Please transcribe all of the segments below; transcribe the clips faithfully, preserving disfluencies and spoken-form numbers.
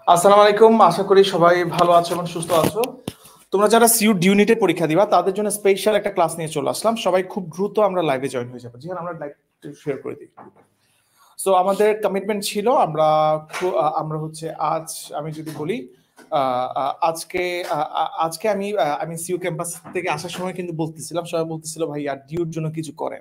আসসালামু আলাইকুম, আশা করি সবাই ভালো আছো এবং সুস্থ আছো। তোমরা যারা সিইউ ডি ইউনিটের পরীক্ষা দিবা তাদের জন্য স্পেশাল একটা ক্লাস নিয়ে চলে আসলাম। সবাই খুব দ্রুত আমরা লাইভে জয়েন হয়ে যাবো। যেখানে আমরা লাইভ শেয়ার করে দিই। সো আমাদের কমিটমেন্ট ছিল আমরা খু- আহ, আমরা হচ্ছে আজ আমি যদি বলি আহ, আহ, আজকে আহ, আহ, আজকে আমি আহ, আমি সিইউ ক্যাম্পাস থেকে আসার সময় কিন্তু বলতেছিলাম, সবাই বলতেছিল ভাই আর ডিউর জন্য কিছু করেন।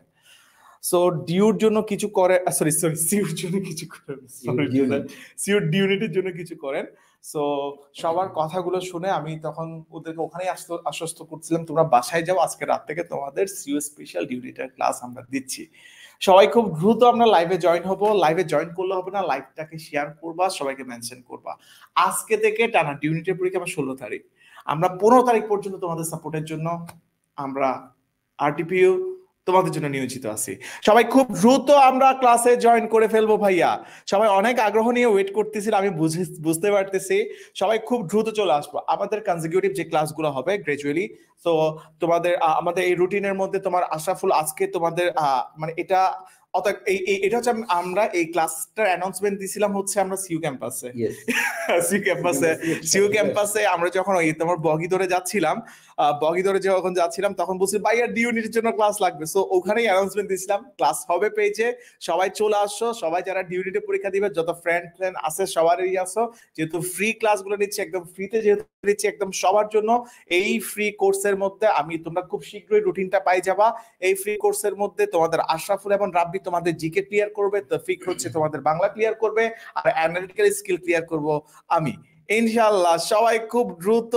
সো ডিউর জন্য কিছু করে, সরি সরি সিউর জন্য কিছু করেন, সরি টু দ্যাট, সিউর ডিউনিটির জন্য কিছু করেন। সো সবার কথাগুলো শুনে আমি তখন ওদেরকে ওখানেই আস্ত- আশ্বস্ত করছিলাম তোমরা বাসায় যাও, আজকে রাত থেকে তোমাদের সিইউ স্পেশাল ডিউনিটের ক্লাস আমরা দিচ্ছি। সবাই খুব দ্রুত আমরা লাইভে জয়েন হব। লাইভে জয়েন করলে হবে না, লাইভটাকে শেয়ার করবা, সবাইকে মেনশন করবা। আজকে থেকে টানা ডিউনিটের পরীক্ষা আমার ষোলো তারিখ, আমরা পনেরো তারিখ পর্যন্ত তোমাদের সাপোর্টের জন্য আমরা আরটিপিইউ তোমাদের জন্য নিয়োজিত আছি। সবাই খুব দ্রুত আমরা ক্লাসে জয়েন করে ফেলবো ভাইয়া। সবাই অনেক আগ্রহ নিয়ে ওয়েট করতেছিল, আমি বুঝে বুঝতে পারতেছি। সবাই খুব দ্রুত চলে আসবো। আমাদের কনজিকিউটিভ যে ক্লাসগুলো হবে গ্রাজুয়ালি, তো তোমাদের আহ, আমাদের এই রুটিনের মধ্যে তোমার আশরাফুল আজকে তোমাদের আহ, মানে এটা অতএব এই এই- এটা হচ্ছে আম- আমরা এই ক্লাসটার অ্যানাউন্সমেন্ট দিছিলাম হচ্ছে আমরা সিইউ ক্যাম্পাসে। Yes. সিইউ ক্যাম্পাসে সিইউ ক্যাম্পাসে আমরা যখন ওই তোমার বগি ধরে যাচ্ছিলাম, আহ, বগি ধরে যখন যাচ্ছিলাম তখন বলছি ভাই আর ডি ইউনিটের জন্য ক্লাস লাগবে। সো ওখানেই অ্যানাউন্সমেন্ট দিয়েছিলাম ক্লাস হবে পেজে, সবাই চলে আসো। সবাই যারা ডি ইউনিটে পরীক্ষা দিবে যত ফ্রেন্ড ফ্রেন্ড আছে সবারই আসো, যেহেতু ফ্রি ক্লাসগুলো নিচ্ছি একদম ফ্রিতে, যেহেতু নিচ্ছি একদম সবার জন্য। এই ফ্রি কোর্সের মধ্যে আমি তোমরা খুব শীঘ্রই রুটিনটা পাই যাবা। এই ফ্রি কোর্সের মধ্যে তোমাদের আশরাফুল এবং রাব্বি তোমাদের জিকে ক্লিয়ার করবে, তৌফিক হচ্ছে তোমাদের বাংলা ক্লিয়ার করবে, আর অ্যানালিটিক্যাল স্কিল ক্লিয়ার করব আমি। ইনশাআল্লাহ সবাই খুব দ্রুত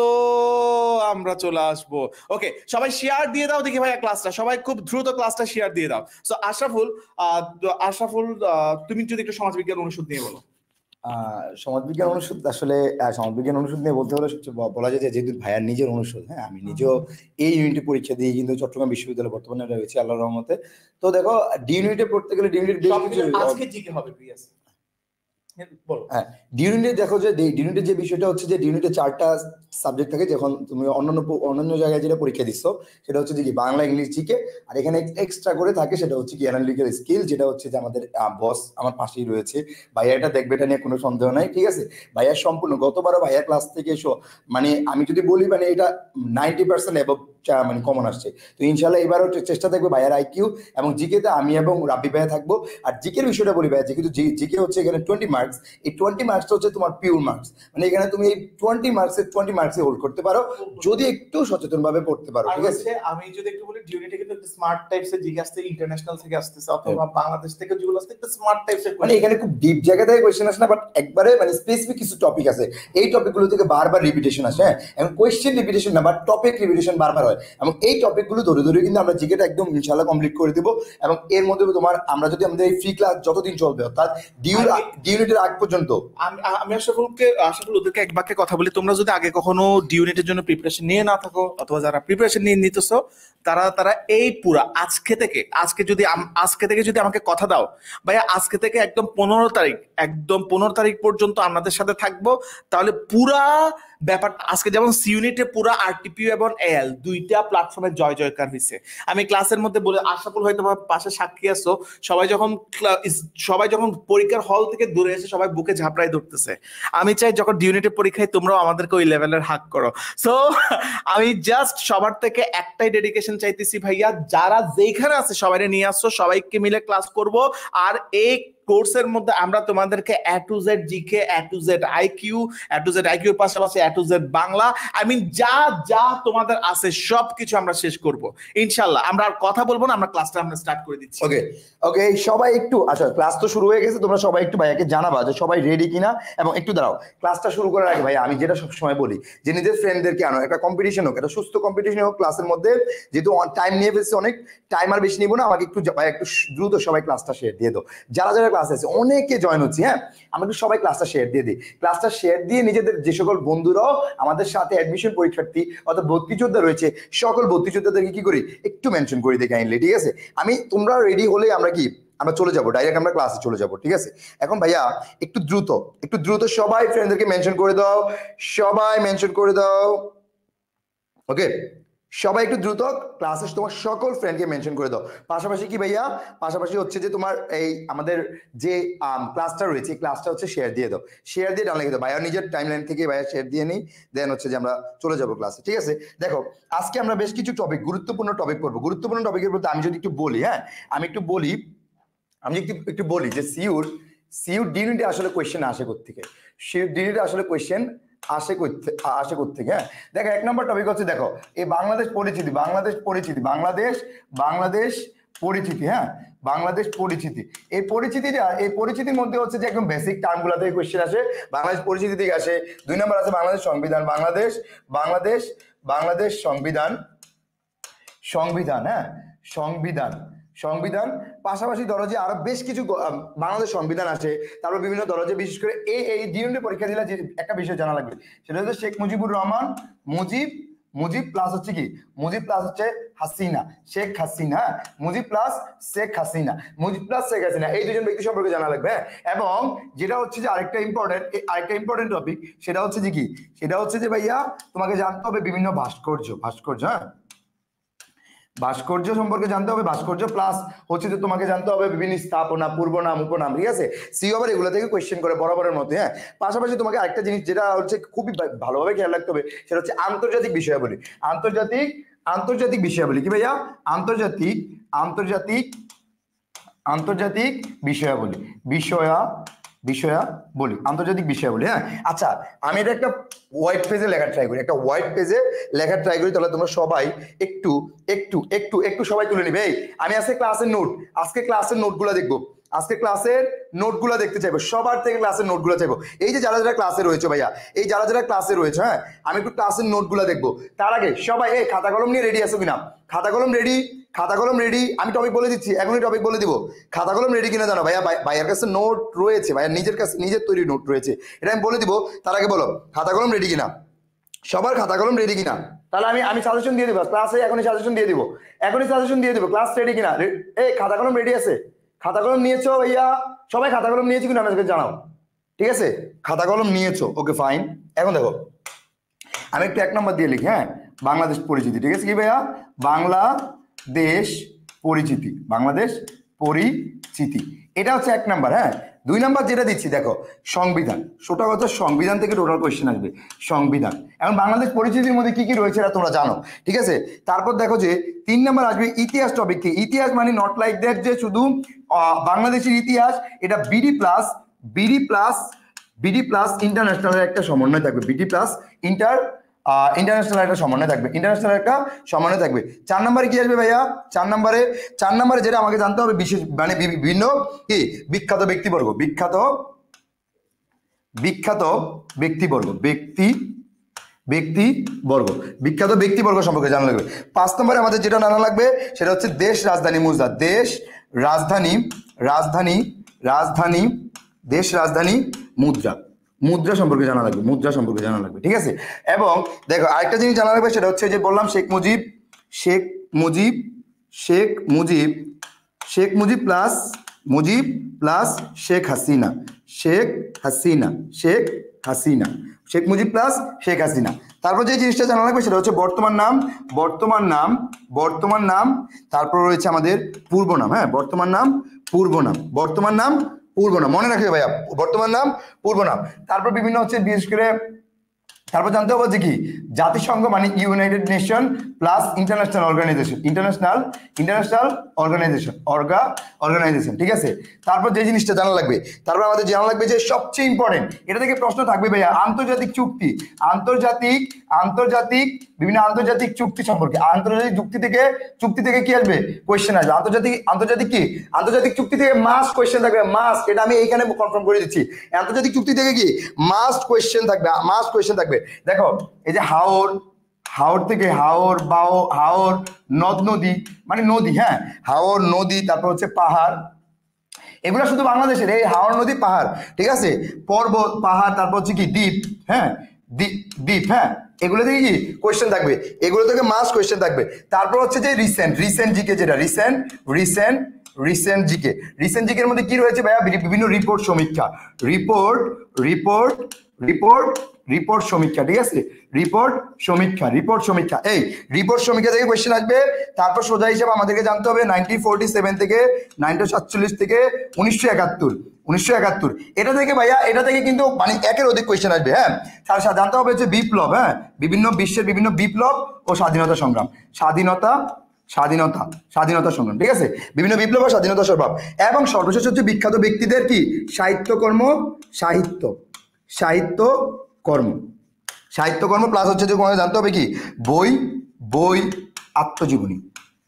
আমরা চলে আসবো। ওকে, সবাই শেয়ার দিয়ে দাও দেখি ভাইয়া ক্লাসটা, সবাই খুব দ্রুত ক্লাসটা শেয়ার দিয়ে দাও। So Ashraful, ah, Ashraful ah, তুমি যদি একটু সমাজবিজ্ঞান অনুষদ নিয়ে বলো। আহ সমাজবিজ্ঞান অনুষদ আসলে আহ, সমাজবিজ্ঞান অনুষদ নিয়ে বলতে হলে সবচেয়ে ব- বলা যায় যে যেহেতু ভাইয়ার নিজের অনুষদ, হ্যাঁ আমি নিজেও এই ইউনিটে পরীক্ষা দিয়ে কিন্তু চট্টগ্রাম বিশ্ববিদ্যালয়ে বর্তমানে রয়েছে আল্লাহর রহমতে। তো দেখো ডি ইউনিটে পড়তে গেলে ডি ইউনিট বেশ কিছু আজকে জিকে হবে প্রিয়াস, বলো। হ্যাঁ, ডিউনিটে দেখো যে ডিউনিটের যে বিষয়টা হচ্ছে যে ডিউনিটে চারটা সাবজেক্ট থাকে। যখন তুমি অন্যান্য প- অন্যান্য জায়গায় যেটা পরীক্ষা দিচ্ছ সেটা হচ্ছে যে কি বাংলা ইংলিশ জিকে, আর এখানে এক্সট্রা করে থাকে সেটা হচ্ছে কি অ্যানালিটিক্যাল স্কিল, যেটা হচ্ছে যে আমাদের বস আমার পাশেই রয়েছে, ভাইয়া এটা দেখবে, এটা নিয়ে কোনো সন্দেহ নাই। ঠিক আছে, ভাইয়ার সম্পূর্ণ গতবারও ভাইয়া ক্লাস থেকে এসো, মানে আমি যদি বলি মানে এটা নাইনটি পার্সেন্ট এব মানে কমন আসছে। তো ইনশাল্লাহ এবারও চেষ্টা থাকবে ভাইয়ার আইকিউ এবং জিকেতে আমি এবং রাব্বি ভাইয়া থাকবো। আর জিকের বিষয়টা বলি ভাইয়া, যেহেতু জিকে হচ্ছে এখানে টোয়েন্টি মার্কস, এই টোয়েন্টি মার্কসটা হচ্ছে তোমার পিওর মার্কস, মানে এখানে তুমি এই টোয়েন্টি মার্কসের টোয়েন্টি মার্কসে হোল্ড করতে পারো যদি একটু সচেতন ভাবে পড়তে পারো। আর ঠিক আছে, হচ্ছে আমি যদি একটু বলি ডিউনিটে কিন্তু একটা স্মার্ট টাইপসের জিকে আসছে, ইন্টারন্যাশনাল থেকে আসতেছে অথবা বাংলাদেশ থেকে যেগুলো আসছে একটা স্মার্ট টাইপসের মানে এখানে খুব ডিপ জায়গা থেকে কোয়েশ্চেন আসে না, বাট একবারে মানে স্পেসিফিক কিছু টপিক আছে, এই টপিকগুলো থেকে বারবার রিপিটেশন আসে। হ্যাঁ, এবং কোয়েশ্চেন রিপিটেশন না, বাট টপিক রিপিটেশন বারবার হয়, এবং এই টপিকগুলো ধরে ধরে কিন্তু আমরা জিকেটা একদম ইনশাল্লাহ কমপ্লিট করে দিব। এবং এর মধ্যে তোমার আমরা যদি আমাদের এই ফ্রি ক্লাস যতদিন চলবে অর্থাৎ ডিউ ডিউনিটের আগ পর্যন্ত, আমি আমি আশরাফুলকে আশরাফুল ওদেরকে এক বাক্যে কথা বলি, তোমরা যদি আগে কখনো ডি ইউনিটের জন্য প্রিপারেশন নিয়ে না থাকো অথবা যারা প্রিপারেশন নিয়ে নিতেছো, তারা তারা এই পুরা আজকে থেকে আজকে যদি আম- আজকে থেকে যদি আমাকে কথা দাও ভাইয়া, আজকে থেকে একদম পনেরো তারিখ একদম পনেরো তারিখ পর্যন্ত আমাদের সাথে থাকবো, তাহলে পুরা ব্যাপারটা আজকে যেমন সি ইউনিটে পুরা আরটিপিউ এবং এল দুইটা প্ল্যাটফর্মে জয় জয়কার হয়েছে। আমি ক্লাসের মধ্যে বলে, আশরাফুল হয়তো আমার পাশে সাক্ষী আছো, সবাই যখন ক্লা- ইস- সবাই যখন পরীক্ষার হল থেকে দূরে এসে সবাই বুকে ঝাপড়াই ধরতেছে। আমি চাই যখন ইউনিটের পরীক্ষায় তোমরাও আমাদেরকে ওই লেভেলের হাক করো। সো আমি জাস্ট সবার থেকে একটাই ডেডিকেশন চাইতেছি ভাইয়া, যারা যেখানে আছে সবাই নিয়ে আসছো, সবাইকে মিলে ক্লাস করব। আর এই কোর্সের মধ্যে আমরা তোমাদেরকে A to Z GK, A to Z IQ, A to Z IQ পাশাপাশি A to Z Bangla, I mean যা যা তোমাদের আছে সবকিছু আমরা শেষ করব ইনশাল্লাহ। আমরা আর কথা বলবো না, আমরা ক্লাসটা আমরা স্টার্ট করে দিচ্ছি। ওকে ওকে সবাই একটু, আচ্ছা ক্লাস তো শুরু হয়ে গেছে, তোমরা সবাই একটু ভাইয়াকে জানাবা যে সবাই রেডি কিনা, এবং একটু দাঁড়াও। ক্লাসটা শুরু করার আগে ভাই আমি যেটা সবসময় বলি যে নিজের ফ্রেন্ডদেরকে আনো, একটা কম্পিটিশন হোক, একটা সুস্থ কম্পিটিশন হোক ক্লাসের মধ্যে। যেহেতু টাইম নিয়ে ফেলছি অনেক, টাইম আর বেশি নিবো না, আমাকে একটু ভাই একটু দ্রুত সবাই ক্লাসটা শেয়ার দিয়ে দাও। যারা যারা ক্লাস আছে অনেকে জয়েন হচ্ছে, হ্যাঁ আমরা একটু সবাই ক্লাসটা শেয়ার দিয়ে দিই। ক্লাসটা শেয়ার দিয়ে নিজেদের যে সকল বন্ধুরাও আমাদের সাথে অ্যাডমিশন পরীক্ষার্থী অর্থাৎ ভর্তি যোদ্ধা রয়েছে, সকল ভর্তি যোদ্ধাদেরকে কি করি একটু মেনশন করে দিই কাইন্ডলি। ঠিক আছে, আমি তোমরা রেডি হলে আমরা কি আমরা চলে যাবো, ডাইরেক্ট আমরা ক্লাসে চলে যাবো। ঠিক আছে, এখন ভাইয়া একটু দ্রুত একটু দ্রুত সবাই ফ্রেন্ডদেরকে মেনশন করে দাও, সবাই মেনশন করে দাও। ওকে, সবাই একটু দ্রুত ক্লাসে তোমার সকল ফ্রেন্ডকে মেনশন করে দাও। পাশাপাশি কি ভাইয়া, পাশাপাশি হচ্ছে যে তোমার এই আমাদের যে ক্লাসটা রয়েছে ক্লাসটা হচ্ছে শেয়ার দিয়ে দাও, শেয়ার দিয়ে ডাউনলোড দাও। ভাইয়া নিজের টাইমলাইন থেকে ভাইয়া শেয়ার দিয়ে নিই, দেন হচ্ছে যে আমরা চলে যাবো ক্লাসে, ঠিক আছে? দেখো আজকে আমরা বেশ কিছু টপিক, গুরুত্বপূর্ণ টপিক পড়বো। গুরুত্বপূর্ণ টপিকের বলতে আমি যদি একটু বলি, হ্যাঁ আমি একটু বলি আমি একটু একটু বলি যে সিউর সিউর ডিউনিটে আসলে কোয়েশ্চেন আসে কোত্থেকে, সিউর ডিউনিটে আসলে কোয়েশ্চেন আসে করতে আসে কোত্থেকে। হ্যাঁ দেখো এক নম্বর টপিক হচ্ছে, দেখো এই বাংলাদেশ পরিচিতি, বাংলাদেশ পরিচিতি বাংলাদেশ বাংলাদেশ পরিচিতি, হ্যাঁ বাংলাদেশ পরিচিতি। এই পরিচিতিটা, এই পরিচিতির মধ্যে হচ্ছে যে একদম বেসিক টার্মগুলো থেকে কোয়েশ্চেন আসে, বাংলাদেশ পরিচিতি থেকে আসে। দুই নম্বর আছে বাংলাদেশ সংবিধান, বাংলাদেশ বাংলাদেশ বাংলাদেশ সংবিধান সংবিধান হ্যাঁ সংবিধান সংবিধান পাশাপাশি ধরো যে আরো বেশ কিছু বাংলাদেশ সংবিধান আছে। তারপর বিভিন্ন ধরো যে বিশেষ করে এই এই ডিউনিটে পরীক্ষা দিলে যে একটা বিষয় জানা লাগবে, সেটা হচ্ছে শেখ মুজিবুর রহমান, মুজিব মুজিব প্লাস হচ্ছে কি মুজিব প্লাস হচ্ছে হাসিনা, শেখ হাসিনা, মুজিব প্লাস শেখ হাসিনা, মুজিব প্লাস শেখ হাসিনা, এই দুজন ব্যক্তি সম্পর্কে জানা লাগবে। এবং যেটা হচ্ছে যে আরেকটা ইম্পর্টেন্ট আরেকটা ইম্পর্টেন্ট টপিক, সেটা হচ্ছে যে কি সেটা হচ্ছে যে ভাইয়া তোমাকে জানতে হবে বিভিন্ন ভাস্কর্য, ভাস্কর্য হ্যাঁ ভাস্কর্য সম্পর্কে জানতে হবে, ভাস্কর্য প্লাস হচ্ছে যে তোমাকে জানতে হবে বিভিন্ন স্থাপনা, পূর্বনাম, উপনাম, ঠিক আছে? সি আবার এগুলো থেকে কোয়েশ্চেন করে বরাবরের মধ্যে। হ্যাঁ পাশাপাশি তোমাকে আরেকটা জিনিস যেটা হচ্ছে খুবই ভালোভাবে খেয়াল রাখতে হবে, সেটা হচ্ছে আন্তর্জাতিক বিষয়াবলী। আন্তর্জাতিক আন্তর্জাতিক বিষয়াবলী কি ভাইয়া? আন্তর্জাতিক আন্তর্জাতিক আন্তর্জাতিক বিষয়াবলী, বিষয়া বিষয়া বলি আন্তর্জাতিক বিষয় বলি। হ্যাঁ আচ্ছা আমি এটা একটা হোয়াইট পেজে লেখা ট্রাই করি, একটা হোয়াইট পেজে লেখা ট্রাই করি, তাহলে তোমরা সবাই একটু একটু একটু একটু সবাই তুলে নিবে। এই আমি আজকে ক্লাসের নোট, আজকে ক্লাসের নোটগুলো দেখবো, আজকে ক্লাসের নোটগুলো দেখতে চাইবো, সবার থেকে ক্লাসের নোটগুলো চাইবো। এই যে যারা যারা ক্লাসে রয়েছে ভাইয়া, এই যারা যারা ক্লাসে রয়েছে, হ্যাঁ আমি একটু ক্লাসের নোটগুলো দেখবো। তার আগে সবাই এই খাতা কলম নিয়ে রেডি আছো কিনা? খাতা কলম রেডি, খাতা কলম রেডি। আমি টপিক বলে দিচ্ছি, এখনই টপিক বলে দিব। খাতা কলম রেডি কিনা জানো ভাইয়া? ভাইয়ার কাছে নোট রয়েছে, ভাইয়ার নিজের কাছে নিজের তৈরি নোট রয়েছে, এটা আমি বলে দিব। তার আগে বলো খাতা কলম রেডি কিনা, সবার খাতা কলম রেডি কিনা? তাহলে আমি আমি সাজেশন দিয়ে দিব ক্লাসে, এখনই সাজেশন দিয়ে দিব, এখনই সাজেশন দিয়ে দিব। ক্লাস রেডি কিনা? এই খাতা কলম রেডি আছে? খাতা কলম নিয়েছো ভাইয়া? সবাই খাতা কলম নিয়েছো কিনা আমাকে জানাও, ঠিক আছে? খাতা কলম নিয়েছো, ওকে ফাইন। এখন দেখো আমি একটু এক নম্বর দিয়ে লিখি, হ্যাঁ বাংলাদেশ পরিচিতি, ঠিক আছে কি ভাইয়া? বাংলাদেশ পরিচিতি, বাংলাদেশ পরিচিতি, এটা হচ্ছে এক নাম্বার। হ্যাঁ দুই নাম্বার যেটা দিচ্ছি দেখো সংবিধান, সোটা কথা সংবিধান থেকে টোটাল কোয়েশ্চেন আসবে, সংবিধান। এখন বাংলাদেশ পরিচিতির মধ্যে কি কি রয়েছে এটা তোমরা জানো, ঠিক আছে? তারপর দেখো যে তিন নাম্বার আসবে ইতিহাস টপিক। কি ইতিহাস মানে নট লাইক দ্যাট যে শুধু বাংলাদেশের ইতিহাস, এটা BD plus BD plus BD plus ইন্টারন্যাশনালের একটা সমন্বয় থাকবে, বিডি প্লাস ইন্টার ইন্টারন্যাশনাল একটা সমন্বয় থাকবে, ইন্টারন্যাশনাল একটা সমন্বয় থাকবে। চার নম্বরে কি আসবে ভাইয়া? চার নম্বরে চার নম্বরে যেটা আমাকে জানতে হবে বিশেষ মানে বিভিন্ন কি বিখ্যাত ব্যক্তিবর্গ, বিখ্যাত বিখ্যাত ব্যক্তিবর্গ, ব্যক্তি ব্যক্তিবর্গ বিখ্যাত ব্যক্তিবর্গ সম্পর্কে জানা লাগবে। পাঁচ নম্বরে আমাদের যেটা জানা লাগবে সেটা হচ্ছে দেশ রাজধানী মুদ্রা, দেশ রাজধানী রাজধানী রাজধানী দেশ রাজধানী মুদ্রা, মুদ্রা সম্পর্কে জানা লাগবে, মুদ্রা সম্পর্কে জানা লাগবে, ঠিক আছে? এবং দেখো আরেকটা জিনিস জানা লাগবে, সেটা হচ্ছে যে বললাম Sheikh Mujib, Sheikh Mujib Sheikh Mujib Sheikh Mujib plus Mujib plus Sheikh Hasina, Sheikh Hasina Sheikh Hasina Sheikh Mujib plus Sheikh Hasina. তারপর যে জিনিসটা জানা লাগবে সেটা হচ্ছে বর্তমান নাম, বর্তমান নাম বর্তমান নাম তারপর রয়েছে আমাদের পূর্ব নাম, হ্যাঁ বর্তমান নাম পূর্ব নাম, বর্তমান নাম পূর্ব নাম, মনে রাখবে ভাইয়া বর্তমান নাম পূর্ব নাম। তারপর বিভিন্ন হচ্ছে বিশেষ করে তারপর জানতে হবে যে কি জাতিসংঘ মানে United Nation plus international organization, international international organization orga organization, ঠিক আছে? তারপর যে জিনিসটা জানা লাগবে, তারপর আমাদের জানা লাগবে যে সবচেয়ে ইম্পর্টেন্ট, এটা থেকে প্রশ্ন থাকবে ভাইয়া আন্তর্জাতিক চুক্তি, আন্তর্জাতিক আন্তর্জাতিক বিভিন্ন আন্তর্জাতিক চুক্তি সম্পর্কে, আন্তর্জাতিক চুক্তি থেকে চুক্তি থেকে কি আসবে কোয়েশ্চেন আসবে, আন্তর্জাতিক আন্তর্জাতিক কি আন্তর্জাতিক চুক্তি থেকে মাস্ট কোয়েশ্চেন থাকবে, মাস্ট, এটা আমি এইখানে কনফার্ম করে দিচ্ছি। আন্তর্জাতিক চুক্তি থেকে কি মাস্ট কোয়েশ্চেন থাকবে, মাস্ট কোয়েশ্চেন থাকবে। দেখো এই যে হাওর, হাওর থেকে হাওর বাও হাওর নদ নদী মানে নদী, হ্যাঁ হাওর নদী, তারপর হচ্ছে পাহাড়, এগুলো শুধু বাংলাদেশের এই হাওর নদী পাহাড়, ঠিক আছে? পর্বত পাহাড়, তারপর হচ্ছে কি দ্বীপ, হ্যাঁ দ্বীপ, হ্যাঁ এগুলো থেকে কি কোয়েশ্চেন থাকবে, এগুলো থেকে মাস্ট কোয়েশ্চেন থাকবে। তারপর হচ্ছে যে রিসেন্ট রিসেন্ট জিকে, যেটা recent recent recent GK, recent জিকের মধ্যে কি রয়েছে ভাইয়া? বিভিন্ন রিপোর্ট সমীক্ষা, রিপোর্ট রিপোর্ট রিপোর্ট রিপোর্ট সমীক্ষা, ঠিক আছে, রিপোর্ট সমীক্ষা, রিপোর্ট সমীক্ষা। এই রিপোর্ট সমীক্ষা থেকে কোয়েশ্চেন আসবে। তারপর সোজা হিসাবে আমাদেরকে জানতে হবে নাইনটিন ফোরটি সেভেন থেকে নাইনটিন সাতচল্লিশ থেকে উনিশশো একাত্তর উনিশশো একাত্তর এটা থেকে ভাইয়া, এটা থেকে কিন্তু মানে একের অধিক কোয়েশ্চেন আসবে। হ্যাঁ, তার সাথে জানতে হবে হচ্ছে বিপ্লব, হ্যাঁ, বিভিন্ন বিশ্বের বিভিন্ন বিপ্লব ও স্বাধীনতা সংগ্রাম, স্বাধীনতা স্বাধীনতা স্বাধীনতা সংগ্রাম, ঠিক আছে, বিভিন্ন বিপ্লব ও স্বাধীনতা সংগ্রাম। এবং সর্বশেষ হচ্ছে বিখ্যাত ব্যক্তিদের কি সাহিত্যকর্ম, সাহিত্য সাহিত্যকর্ম সাহিত্যকর্ম প্লাস হচ্ছে যে তোমাকে জানতে হবে কি বই বই আত্মজীবনী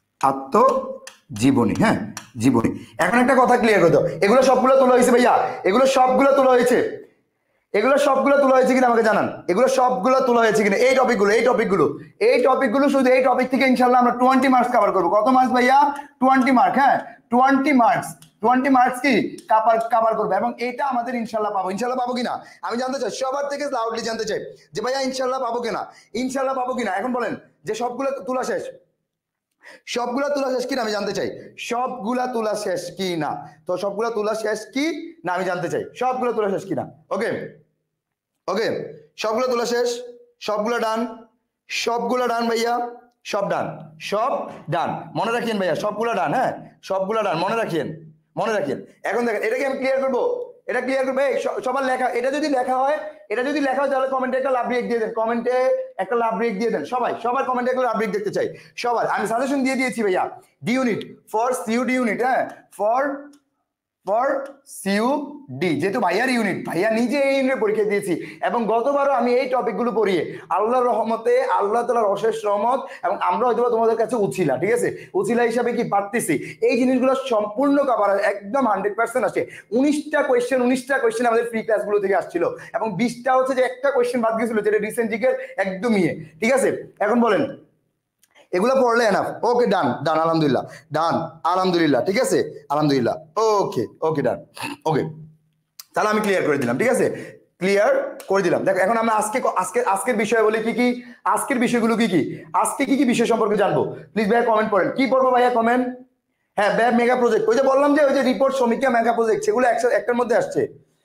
আত্মজীবনী হ্যাঁ, জীবনী। এখন একটা কথা ক্লিয়ার করে দাও, এগুলো সবগুলো তোলা হয়েছে ভাইয়া, এগুলো সবগুলো তোলা হয়েছে, এগুলো সবগুলো তোলা হয়েছে কিনা আমাকে জানান, এগুলো সবগুলো তোলা হয়েছে কিনা, এই টপিকগুলো এই টপিকগুলো এই টপিকগুলো শুধু এই টপিক থেকে ইনশাল্লাহ আমরা টোয়েন্টি মার্কস কভার করবো। কত মার্কস ভাইয়া? টোয়েন্টি মার্ক, হ্যাঁ, টোয়েন্টি মার্কস টোয়েন্টি মার্কস কি কাভার কাভার করবে, এবং এটা আমাদের ইনশাল্লাহ পাবো। ইনশাল্লাহ পাবো কিনা আমি জানতে চাই, সবার থেকে লাউডলি জানতে চাই যে ভাইয়া ইনশাল্লাহ পাবো কিনা, ইনশাল্লাহ পাবো কিনা। এখন বলেন যে সবগুলো তোলা শেষ, সবগুলা তোলা শেষ কিনা আমি জানতে চাই, সবগুলা তোলা শেষ কি না, তো সবগুলা তোলা শেষ কি না আমি জানতে চাই, সবগুলো তোলা শেষ কিনা। ওকে ওকে, সবগুলো তোলা শেষ, সবগুলো ডান, সবগুলো ডান ভাইয়া, সব ডান, সব ডান, মনে রাখিয়েন ভাইয়া, সবগুলো ডান, হ্যাঁ, সবগুলো ডান, মনে রাখিয়েন মনে রাখিয়েন। এখন দেখেন এটাকে আমি ক্লিয়ার করবো, এটা ক্লিয়ার করবে সবার লেখা, এটা যদি লেখা হয়, এটা যদি লেখা হয় তাহলে কমেন্টে একটা লাভ ব্রেক দিয়ে দেন, কমেন্টে একটা লাভ ব্রেক দিয়ে দেন সবাই, সবার কমেন্টে একটা লাভ ব্রেক দেখতে চাই সবার। আমি সাজেশন দিয়ে দিয়েছি ভাইয়া, D unit for CU D unit, হ্যাঁ, ফর ফর সিউ ডি, যেহেতু ভাইয়ার ইউনিট, ভাইয়া নিজে এই ইউনিটের পরীক্ষা দিয়েছি, এবং গতবারও আমি এই টপিকগুলো পড়িয়ে আল্লাহর রহমতে, আল্লাহ তাআলার অশেষ রহমত, এবং আমরা হয়তো তোমাদের কাছে উছিলা, ঠিক আছে, উছিলা হিসাবে কি পারতেছি এই জিনিসগুলো সম্পূর্ণ কভার একদম হান্ড্রেড পার্সেন্ট আসে। উনিশটা কোয়েশ্চেন উনিশটা কোয়েশ্চেন আমাদের ফ্রি ক্লাসগুলো থেকে আসছিল, এবং বিশটা হচ্ছে যে একটা কোয়েশ্চেন বাদ গেছিল যেটা রিসেন্ট জিকের একদম ইয়ে, ঠিক আছে। এখন বলেন এগুলো পড়লে এনাফ, ওকে ডান ডান আলহামদুলিল্লাহ, ডান আলহামদুলিল্লাহ, ঠিক আছে আলহামদুলিল্লাহ, ওকে ওকে ডান, ওকে, তাহলে আমি ক্লিয়ার করে দিলাম, ঠিক আছে, ক্লিয়ার করে দিলাম। দেখো এখন আমরা আজকে আজকে আজকের বিষয় বলি কি কি, আজকের বিষয়গুলো কি কি, আজকে কি কি বিষয় সম্পর্কে জানবো, প্লিজ ভাইয়া কমেন্ট করেন, কি পড়বো ভাইয়া কমেন্ট। হ্যাঁ, ব্যাব মেগা প্রজেক্ট, ওই যে বললাম যে ওই যে রিপোর্ট সমীক্ষা মেগা প্রজেক্ট, সেগুলো একটার মধ্যে আসছে।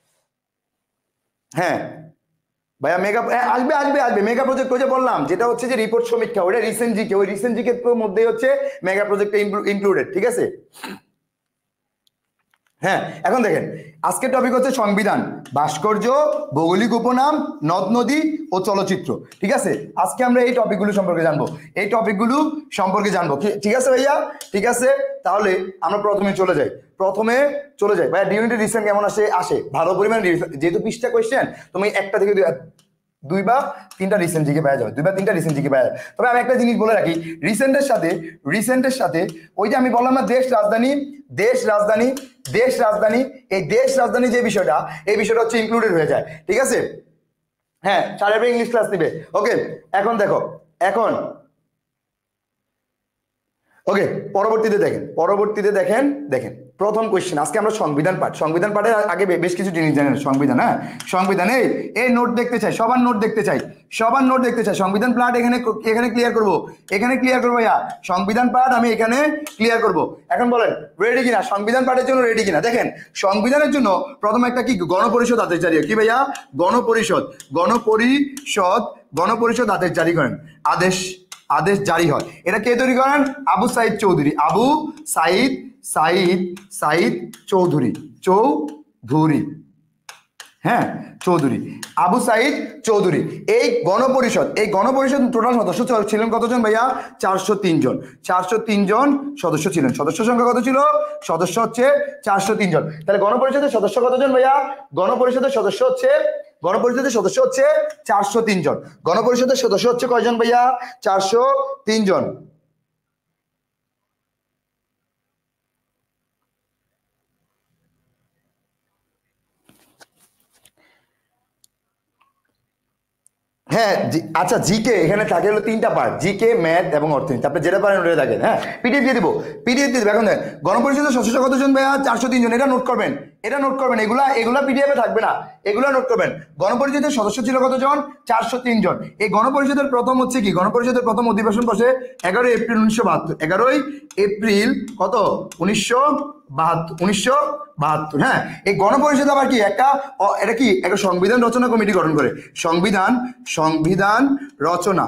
হ্যাঁ ভাইয়া মেগা আসবে আসবে আসবে মেগা প্রজেক্ট, ওই যে বললাম যেটা হচ্ছে যে রিপোর্ট সমীক্ষা, ওইটা রিসেন্ট জিকে, ওই রিসেন্ট জিকে মধ্যেই হচ্ছে মেগা প্রজেক্টে ইনক্লুডেড, ঠিক আছে। হ্যাঁ, এখন দেখেন আজকের টপিক হচ্ছে সংবিধান, ভাস্কর্য, ভৌগোলিক উপনাম, নদ নদী ও চলচ্চিত্র, ঠিক আছে। আজকে আমরা এই টপিকগুলো সম্পর্কে জানবো, এই টপিকগুলো সম্পর্কে জানবো, ঠিক আছে ভাইয়া, ঠিক আছে। তাহলে আমরা প্রথমে চলে যাই, প্রথমে চলে যাই ভাইয়া, ডিউনিটি রিসেন্ট কেমন আসে, আসে ভালো পরিমাণ, যেহেতু বিশটা কোয়েশ্চেন তুমি একটা থেকে দুই বা তিনটা রিসেন্ট জিকে পাওয়া যাবে, দুই বা তিনটা রিসেন্ট জিকে পাওয়া যাবে। তবে আমি একটা জিনিস বলে রাখি, রিসেন্টের সাথে রিসেন্টের সাথে ওই যে আমি বললাম না দেশ রাজধানী, দেশ রাজধানী দেশ রাজধানী এই দেশ রাজধানী যে বিষয়টা, এই বিষয়টা হচ্ছে ইনক্লুডেড হয়ে যায়, ঠিক আছে। হ্যাঁ, সারা ইংলিশ ক্লাস নিবে, ওকে। এখন দেখো, এখন ওকে পরবর্তীতে দেখেন, পরবর্তীতে দেখেন দেখেন প্রথম কোয়েশ্চেন, আজকে আমরা সংবিধান পাঠ, সংবিধান পাঠের আগে বেশ কিছু জিনিস জানেন, সংবিধান, হ্যাঁ, সংবিধান এই এই নোট দেখতে চাই, সবার নোট দেখতে চাই, সবার নোট দেখতে চাই, সংবিধান পাঠ এখানে এখানে ক্লিয়ার করব, এখানে ক্লিয়ার করবো ইয়া, সংবিধান পাঠ আমি এখানে ক্লিয়ার করব। এখন বলেন রেডি কিনা, সংবিধান পাঠের জন্য রেডি কিনা। দেখেন সংবিধানের জন্য প্রথম একটা কি গণপরিষদ আদেশ জারি হয়, কি ভাইয়া, গণপরিষদ গণপরিষদ গণপরিষদ আদেশ জারি করেন, আদেশ আদেশ জারি হয়। এটা কে তৈরি করেন? আবু সাইদ চৌধুরী, আবু সাইদ সাইদ সাইদ চৌধুরী চৌধুরী হ্যাঁ চৌধুরী, আবু সাইদ চৌধুরী। এই গণপরিষদ, এই গণপরিষদ টোটাল সদস্য ছিলেন কতজন ভাইয়া? চারশো তিন জন, চারশো তিন জন সদস্য ছিলেন। সদস্য সংখ্যা কত ছিল? সদস্য হচ্ছে চারশো তিন জন। তাহলে গণপরিষদের সদস্য কতজন ভাইয়া? গণপরিষদের সদস্য হচ্ছে গণপরিষদের সদস্য হচ্ছে চারশো তিন জন। গণপরিষদের সদস্য হচ্ছে কয়জন ভাইয়া? চারশো তিন জন। হ্যাঁ আচ্ছা, জিকে এখানে থাকে হলো তিনটা পার্ট, জিকে, ম্যাথ এবং অর্থনীতি। আপনি যেটা পারেন ওটা থাকেন। হ্যাঁ, পিডিএফ দিয়ে দিব, পিডিএফ দিয়ে দেবো। এখন গণপরিষদের সদস্য কতজন ভাইয়া? চারশো তিন জন। এটা নোট করবেন, এটা নোট করবেন, এগুলা এগুলা পিডিএফে থাকবে না, এগুলা নোট করবেন। গণপরিষদের সদস্য ছিল কতজন? চারশো তিন জন। এই গণপরিষদের প্রথম হচ্ছে কি, গণপরিষদের প্রথম অধিবেশন বসে এগারোই এপ্রিল উনিশশো বাহাত্তর এগারোই এপ্রিল কত উনিশশো বাহাত্তর উনিশশো বাহাত্তর হ্যাঁ। এই গণপরিষদ আবার কি একটা, এটা কি একটা সংবিধান রচনা কমিটি গঠন করে, সংবিধান সংবিধান রচনা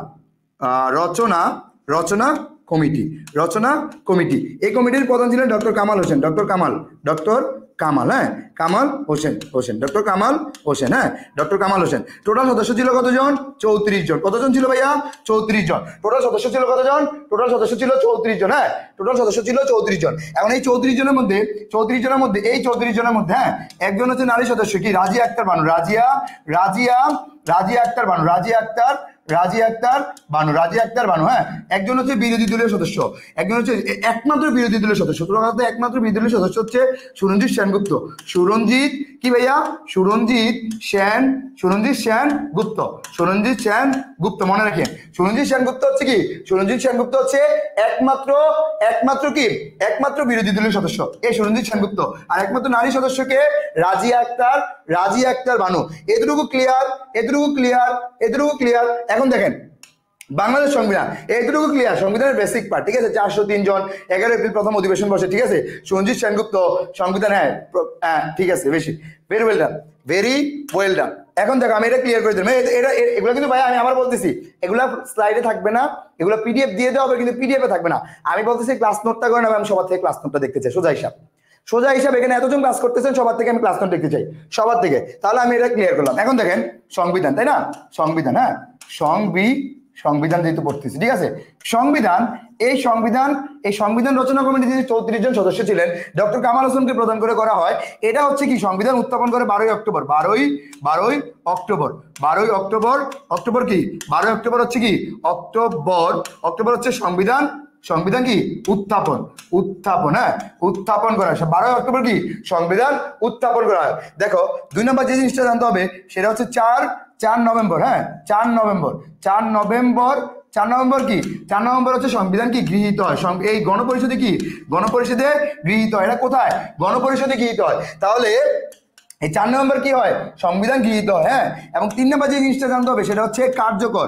রচনা রচনা কমিটি রচনা কমিটি এই কমিটির প্রধান ছিলেন doctor Kamal Hossain doctor Kamal doctor Kamal হ্যাঁ কামাল হোসেন হোসেন ডক্টর কামাল হোসেন হ্যাঁ ডক্টর কামাল হোসেন। টোটাল সদস্য ছিল কতজন? চৌত্রিশ জন। কতজন ছিল ভাইয়া? চৌত্রিশ জন। টোটাল সদস্য ছিল কতজন? টোটাল সদস্য ছিল চৌত্রিশ জন হ্যাঁ টোটাল সদস্য ছিল চৌত্রিশ জন। এখন এই চৌত্রিশ জনের মধ্যে চৌত্রিশ জনের মধ্যে এই চৌত্রিশ জনের মধ্যে হ্যাঁ একজন হচ্ছে নারী সদস্য কি, রাজিয়া আক্তার বানু। রাজিয়া রাজিয়া রাজিয়া আক্তার বানু রাজিয়া আক্তার রাজিয়া আক্তার বানু রাজিয়া আক্তার বানু হ্যাঁ। একজন হচ্ছে বিরোধী দলীয় সদস্য, একজন হচ্ছে একমাত্র বিরোধী দলীয় সদস্য। তোমার একমাত্র বিরোধী দলীয় সদস্য হচ্ছে সুরঞ্জিত সেনগুপ্ত। সুরঞ্জিত কি ভাইয়া? সুরঞ্জিত সেন সুরঞ্জিত সেন গুপ্ত সুরঞ্জিত সেন গুপ্ত মনে রাখেন। সুরঞ্জিত সেনগুপ্ত হচ্ছে কি, সুরঞ্জিত সেনগুপ্ত হচ্ছে একমাত্র একমাত্র কি একমাত্র বিরোধী দলীয় সদস্য এই সুরঞ্জিত সেনগুপ্ত। আর একমাত্র নারী সদস্যকে রাজিয়া আক্তার রাজিয়া আক্তার বানু। এতটুকু ক্লিয়ার এতটুকু ক্লিয়ার এতটুকু ক্লিয়ার। এখন দেখেন বাংলাদেশ সংবিধান এইটুকু ক্লিয়ার, সংবিধানের বেসিক পার্ট ঠিক আছে। চারশো তিন জন, এগারো এপ্রিল প্রথম অধিবেশন বসে ঠিক আছে। সুরঞ্জিত সেনগুপ্ত সংবিধান হ্যাঁ হ্যাঁ ঠিক আছে, বেশি very well done very well done. এখন দেখো আমি এটা ক্লিয়ার করে দিলাম। এটা এগুলো কিন্তু ভাই আমি আবার বলতেছি এগুলা স্লাইডে থাকবে না, এগুলো পিডিএফ দিয়ে দেওয়া হবে কিন্তু পিডিএফে থাকবে না। আমি বলতেছি ক্লাস নোটটা করে নেবে, আমি সবার থেকে ক্লাস নোটটা দেখতে চাই। সোজা হিসাব সোজা হিসাব এখানে এতজন ক্লাস করতেছেন সবার থেকে আমি ক্লাস নোট দেখতে চাই, সবার থেকে। তাহলে আমি এটা ক্লিয়ার করলাম। এখন দেখেন সংবিধান তাই না, সংবিধান হ্যাঁ সংবি সংবিধান যেহেতু পড়তেছি ঠিক আছে। সংবিধান এই সংবিধান এই সংবিধান রচনা কমিটিতে চৌত্রিশ জন সদস্য ছিলেন, ডক্টর কামাল হোসেনকে প্রদান করে করা হয়। এটা হচ্ছে কি সংবিধান উত্থাপন করে বারোই অক্টোবর বারোই বারোই অক্টোবর বারোই অক্টোবর অক্টোবর কি বারোই অক্টোবর হচ্ছে কি অক্টোবর অক্টোবর হচ্ছে সংবিধান সংবিধান কি উত্থাপন উত্থাপন হ্যাঁ উত্থাপন করা হয়। বারোই অক্টোবর কি সংবিধান উত্থাপন করা হয়। দেখো দুই নম্বর যে জিনিসটা জানতে হবে সেটা হচ্ছে চার চার নভেম্বর হ্যাঁ চার নভেম্বর চার নভেম্বর চার নভেম্বর কি চার নভেম্বর হচ্ছে সংবিধান কি গৃহীত হয়। এই গণপরিষদে কি গণপরিষদে গৃহীত হয়। এটা কোথায়? গণপরিষদে গৃহীত হয়। তাহলে এই চার নভেম্বর কি হয়? সংবিধান গৃহীত হয় হ্যাঁ। এবং তিন নম্বর যে জিনিসটা জানতে হবে সেটা হচ্ছে কার্যকর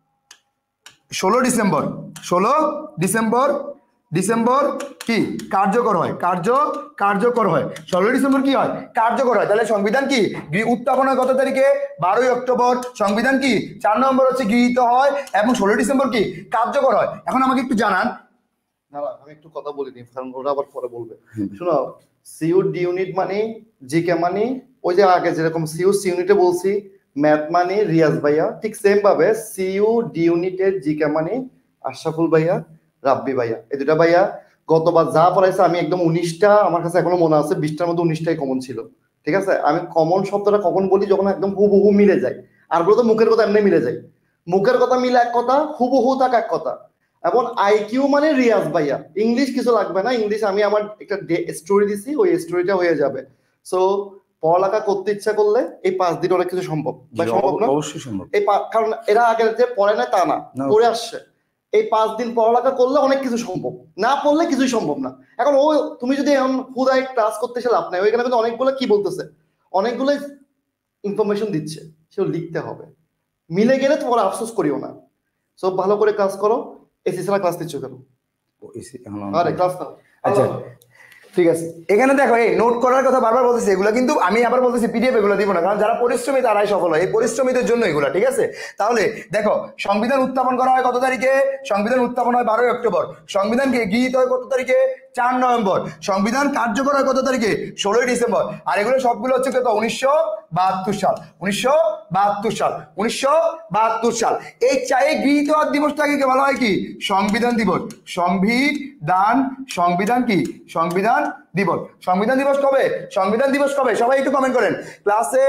ষোলো ডিসেম্বর ষোলো ডিসেম্বর ডিসেম্বর কি কার্যকর হয় কার্য কার্যকর হয় ষোলো ডিসেম্বর কি হয় কার্যকর হয়। তাহলে সংবিধান কি উত্থাপন হয় কত তারিখে? বারোই অক্টোবর। সংবিধান কি চার নভেম্বর হচ্ছে গৃহীত হয় এবং ষোলো ডিসেম্বর কি কার্যকর হয়। এখন আমাকে একটু জানান। না আমি একটু কথা বলে দিই কারণ ওরা আবার পরে বলবে। শোনো সিইউ ডি ইউনিট মানে জিকে মানে ওই যে আগে যেরকম সিইউ সি ইউনিটে বলছি ম্যাথ মানে রিয়াজ ভাইয়া, ঠিক সেম ভাবে সিইউ ডি ইউনিটের জিকে মানে আশরাফুল ভাইয়া রাব্বি ভাইয়া। এই দুটা ভাইয়া গতবার যা পড়াইছে আমি একদম উনিশটা আমার কাছে এখনো মনে আছে, বিশটার মধ্যে উনিশটাই কমন ছিল ঠিক আছে। আমি কমন শব্দটা কখন বলি? যখন একদম হুবহু মিলে যায়। আর বলো তো মুখের কথা এমনি মিলে যায়, মুখের কথা মিলে এক কথা, হুবহু থাকা এক কথা। এবং আইকিউ মানে রিয়াজ ভাইয়া, ইংলিশ কিছু লাগবে না। ইংলিশ আমি আমার একটা স্টোরি দিছি, ওই স্টোরিটা হয়ে যাবে। সো পড়ালেখা করতে ইচ্ছা করলে এই পাঁচ দিন অনেক কিছু সম্ভব সম্ভব না? অবশ্যই সম্ভব। এই কারণ এরা আগে যে পড়ে না তা না, পড়ে আসছে। এই পাঁচ দিন পড়ালেখা করলে অনেক কিছু সম্ভব, না পড়লে কিছুই সম্ভব না। এখন ও তুমি যদি এখন খুদাই ক্লাস করতে এসে লাভ নাই, ওইখানে কিন্তু অনেকগুলো কি বলতেছে, অনেকগুলো ইনফরমেশন দিচ্ছে, সেও লিখতে হবে। মিলে গেলে তোমার আফসোস করিও না। সব ভালো করে ক্লাস করো। এসি ছাড়া ক্লাস দিচ্ছ কেন? আরে ক্লাস নাও। আচ্ছা ঠিক আছে। এখানে দেখো এই নোট করার কথা বারবার বলতেছি, এগুলো কিন্তু আমি আবার বলতেছি পিডিএফ এগুলো দিব না, কারণ যারা পরিশ্রমী তারাই সফল হয়। এই পরিশ্রমীদের জন্য এগুলো ঠিক আছে। তাহলে দেখো সংবিধান উত্থাপন করা হয় কত তারিখে? সংবিধান উত্থাপন হয় বারোই অক্টোবর। সংবিধানকে গৃহীত হয় কত তারিখে? চার নভেম্বর। সংবিধান কার্যকর হয় কত তারিখে? ষোলোই ডিসেম্বর। আর এগুলো সবগুলো হচ্ছে কত? উনিশশো বাহাত্তর সাল উনিশশো বাহাত্তর সাল উনিশশো বাহাত্তর সাল। এই চাই গৃহীত হওয়ার দিবসটাকে বলা হয় কি? সংবিধান দিবস। সংবিধান সংবিধান কি সংবিধান দিবস। সংবিধান দিবস কবে? সংবিধান দিবস কবে? সবাই একটু কমেন্ট করেন ক্লাসে।